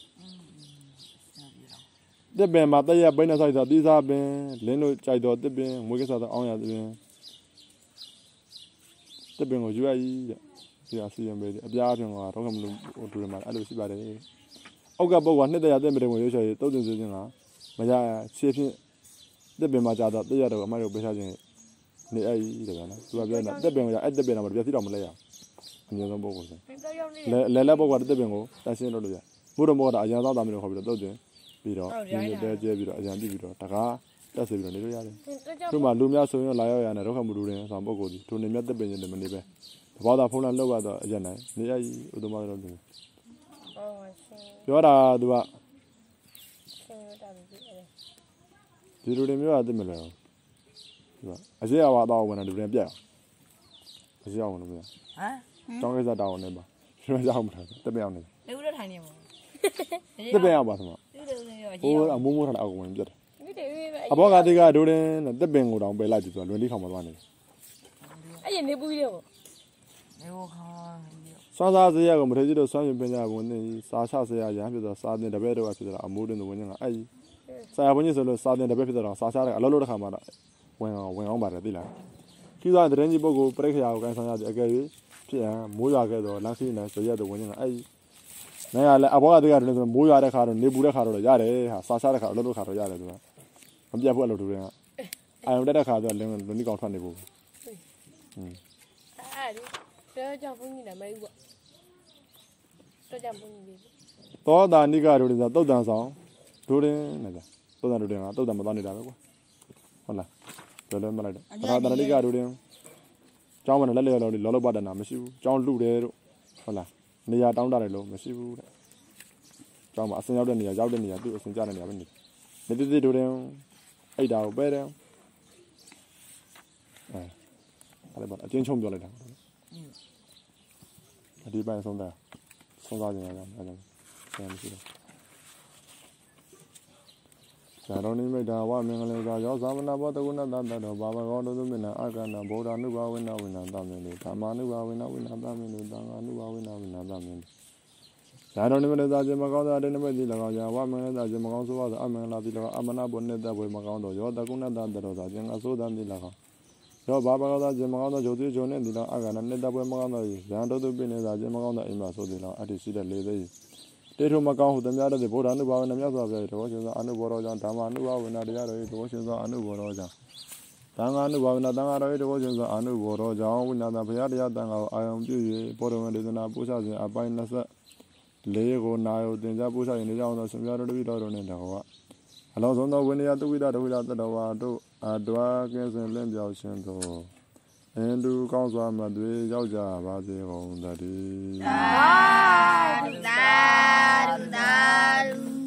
တက်ပင်မှာတက်ရပိနေဆိုင်တော့တီးစားပင်လင်းတို့ကြိုက်တော့တက်ပင်မွေးကစားတော့အောင်ရတဲ့ပင်တက်ပင်ကိုယူရကြီးတဲ့ဒီအစီရင်ပေးအပြားပြင်ကဒုက္ခမူလိဒုရင်မှာအဲ့လိုရှိပါတယ်အောက်ကပုတ်ကနှစ်တရတက်မတဲ့ကိုရွှေချေတုတ်တင်စေခြင်းကမရခြေဖြင့်တက်ပင်မှာကြာတော့တက်ရတော့အမိုက်ကိုပေးထားခြင်းနေအဲ့ဒီတယ်ဗျာနော်သူကပြောနေတာတက်ပင်ကအဲ့တက်ပင်တော့ပြည့်စည်တော့မလဲရအမြင်ဆုံးပုဂ္ဂိုလ်ဆိုလဲလဲလဲပုဂ္ဂိုလ်ကတက်ပင်ကိုတန်ရှင်းလို့လို့ရဘုရမောတာအရန်သားသားမျိုးခေါ်ပြီးတော့တုတ်တင်ပြီးတော့ဒီလိုတဲကျဲပြီးတော့အရန်တိပြီးတော့တကားတက်စီပြီးတော့နေလို့ရတယ်သူမှလူများဆိုရင်လာရောက်ရတဲ့ဒုက္ခမူတူရင်ဆောင်ပုဂ္ဂိုလ်ဒီသူနေမြတ်တက်ပင်ချင်းလည်းမနေပဲတဘောသာဖုံးလန်းလောက်ရတော့အရန်နိုင်နေအဲ့ဒီဥဒ္ဓမတော့တယ်ပြောတာသူကဒီလိုတွေမျိုးအသိမလဲဒီကအရှိအဝါတော့ဝင်တယ်လူတွေပြက်အရှိအဝါဝင်လို့မရဟမ်တောင်းကိစ္စတောင်းနေပါရွှေကြောက်မထားတက်ပြောင်းနေလေဦးတော့ထိုင်နေပါတက်ပြောင်းပါသမဟိုအမိုးမိုးထားတဲ့အကောင်ဝင်ပြက်တယ်အဘောကတိကဒိုးရင်တက်ပင်ကိုတောင်ပယ်လိုက်ပြီဆိုတော့လွန်လေးခေါင်မှာသွားနေတယ်အဲ့ရနေပူးလေးပေါ့နေဘောခေါင်စွမ်းစားစရာကိုမထေကြီးတို့စွမ်းရင်ပင်ကြဝင်နေစားချစရာရမ်းပြတော့စားတင်တပည့်တော့ဖြစ်တော့အမိုးတင်တို့ဝင်နေတာအဲ့ဆရာဘုန်းကြီးဆိုလို့စားတင်တပည့်ဖြစ်တော့စားချတယ်အလုံးလုံးတစ်ခါမှတော့ဝင်အောင်ဝင်အောင်ပါတယ်သိလားခီးသွားတဲ့ရင်ကြီးပုဂ္ဂိုလ်ပြိခရာကိုကန်ဆောင်ရတယ်အကယ်၍ဖြစ်ရင်မိုးရွာခဲ့တော့လမ်းစီးနေဆိုရက်တော့ဝင်နေတာအဲ့နေရလဲအဘောကတည်းကတည်းဆိုမိုးရွာတဲ့ခါတော့နေပူတဲ့ခါတော့ရတယ်ဟာစားချတဲ့ခါအလုံးလုံးခါတော့ရတယ်သူကမပြတ်ဘူးအလုပ်တူတွေကအာရုံတက်တဲ့ခါတော့လင်းလွန်ကြီးကောင်ထွက်နေဖို့ဟွန်းအဲ့ဒီတော့ကြောင့်ဘုန်းကြီးလည်းမဟုတ်ဘူးတော့ကြောင့်ဘုန်းကြီးသောတာနိကတို့တွေဆိုတုတ်တန်ဆောင်ဒိုးတင်နေကြတုတ်တန်တို့တွေကတုတ်တန်မသွားနေတာပဲကွာဟုတ်လားတော်လည်းမလိုက်တော့ဘာသာတနိကတို့တင်ကျောင်းမှာလက်လျော်တော်လောလောပတနာမရှိဘူးကျောင်းလှတယ်တို့ဟုတ်လားနေရာတောင်းတတယ်လို့မရှိဘူးတဲ့ကျောင်းမှာအစင်ရောက်တဲ့နေရာရောက်တဲ့နေရာသူ့အစင်ကြတဲ့နေရာပဲနေနေတိတိတို့တင်အဲ့ဒါကိုပဲတယ်အဲအဲ့ဒါအချင်းချုံပြောလိုက်တာအဒီပိုင်းဆုံးတာဆုံးသွားကြတယ်အဲ့ဒါဆရာမရှိတော့ဇာတော်နိမိတ်တာဝမင်္ဂလေသာရောသမနာဘောတကုဏတတတော်ဘာဘဂောတုသုမေနအာကဏဗုဒ္ဓ ानु ဘာဝိနဝိနသမေနိဓမ္မာ ानु ဘာဝိနဝိနသမေနိသံဃာ ानु ဘာဝိနဝိနသမေနိဇာတော်နိမိတ်သာခြင်းမကောင်းသောအတိနိမိတ်တိ၎င်းရာဝမင်္ဂလေသာခြင်းမကောင်းဆိုသောအမင်္ဂလာတိ၎င်းအမနာဘုန်နဲ့တဘွေမကောင်းသောရောတကုဏတတတော်သာခြင်းအဆိုးတန်တိ၎င်းရောဘာဘဂောသာခြင်းမကောင်းသောဂျိုတိဂျုံနဲ့တိ၎င်းအာကဏနဲ့တဘွေမကောင်းသောဇာတော်တုပိနေသာခြင်းမကောင်းသောအိမ်မှာဆိုတိ၎င်းအတ္တိရှိတဲ့လေသိတေထုမကောင်းဟုသမျှတဲ့ဗုဒ္ဓ ानु ဘာဝိနမြတ်စွာဘုရားတော်ရှင်သော ानु ဘောတော်ကြောင့်ဓမ္မ ानु ဘာဝိနတရားတော်၏တော်ရှင်သော ानु ဘောတော်ကြောင့်သံဃာ ानु ဘာဝိနသံဃာတော်၏တော်ရှင်သော ानु ဘောတော်ကြောင့်ဝိနသာဘုရားတရားတန်ခါကိုအာယုံပြု၍ဘောတော်ဝင်ဒေသနာပို့ချခြင်းအပိုင်းနှစ်ဆက်လေးကိုနာယုသင်္ကြပို့ချခြင်းနေကြောင်းသောရှင်ပြတော်တပည့်တော်တို့နှင့်တကားအလောဆုံးသောဝိနည်းသုဝိဒတဝိဒတတဝါတို့အတွားကင်းစင်လင့်ပြောင်းခြင်းသောအင်းတူကောင်းစွာမသွေရောက်ကြပါစေကုန်သတည်းသာသာသာ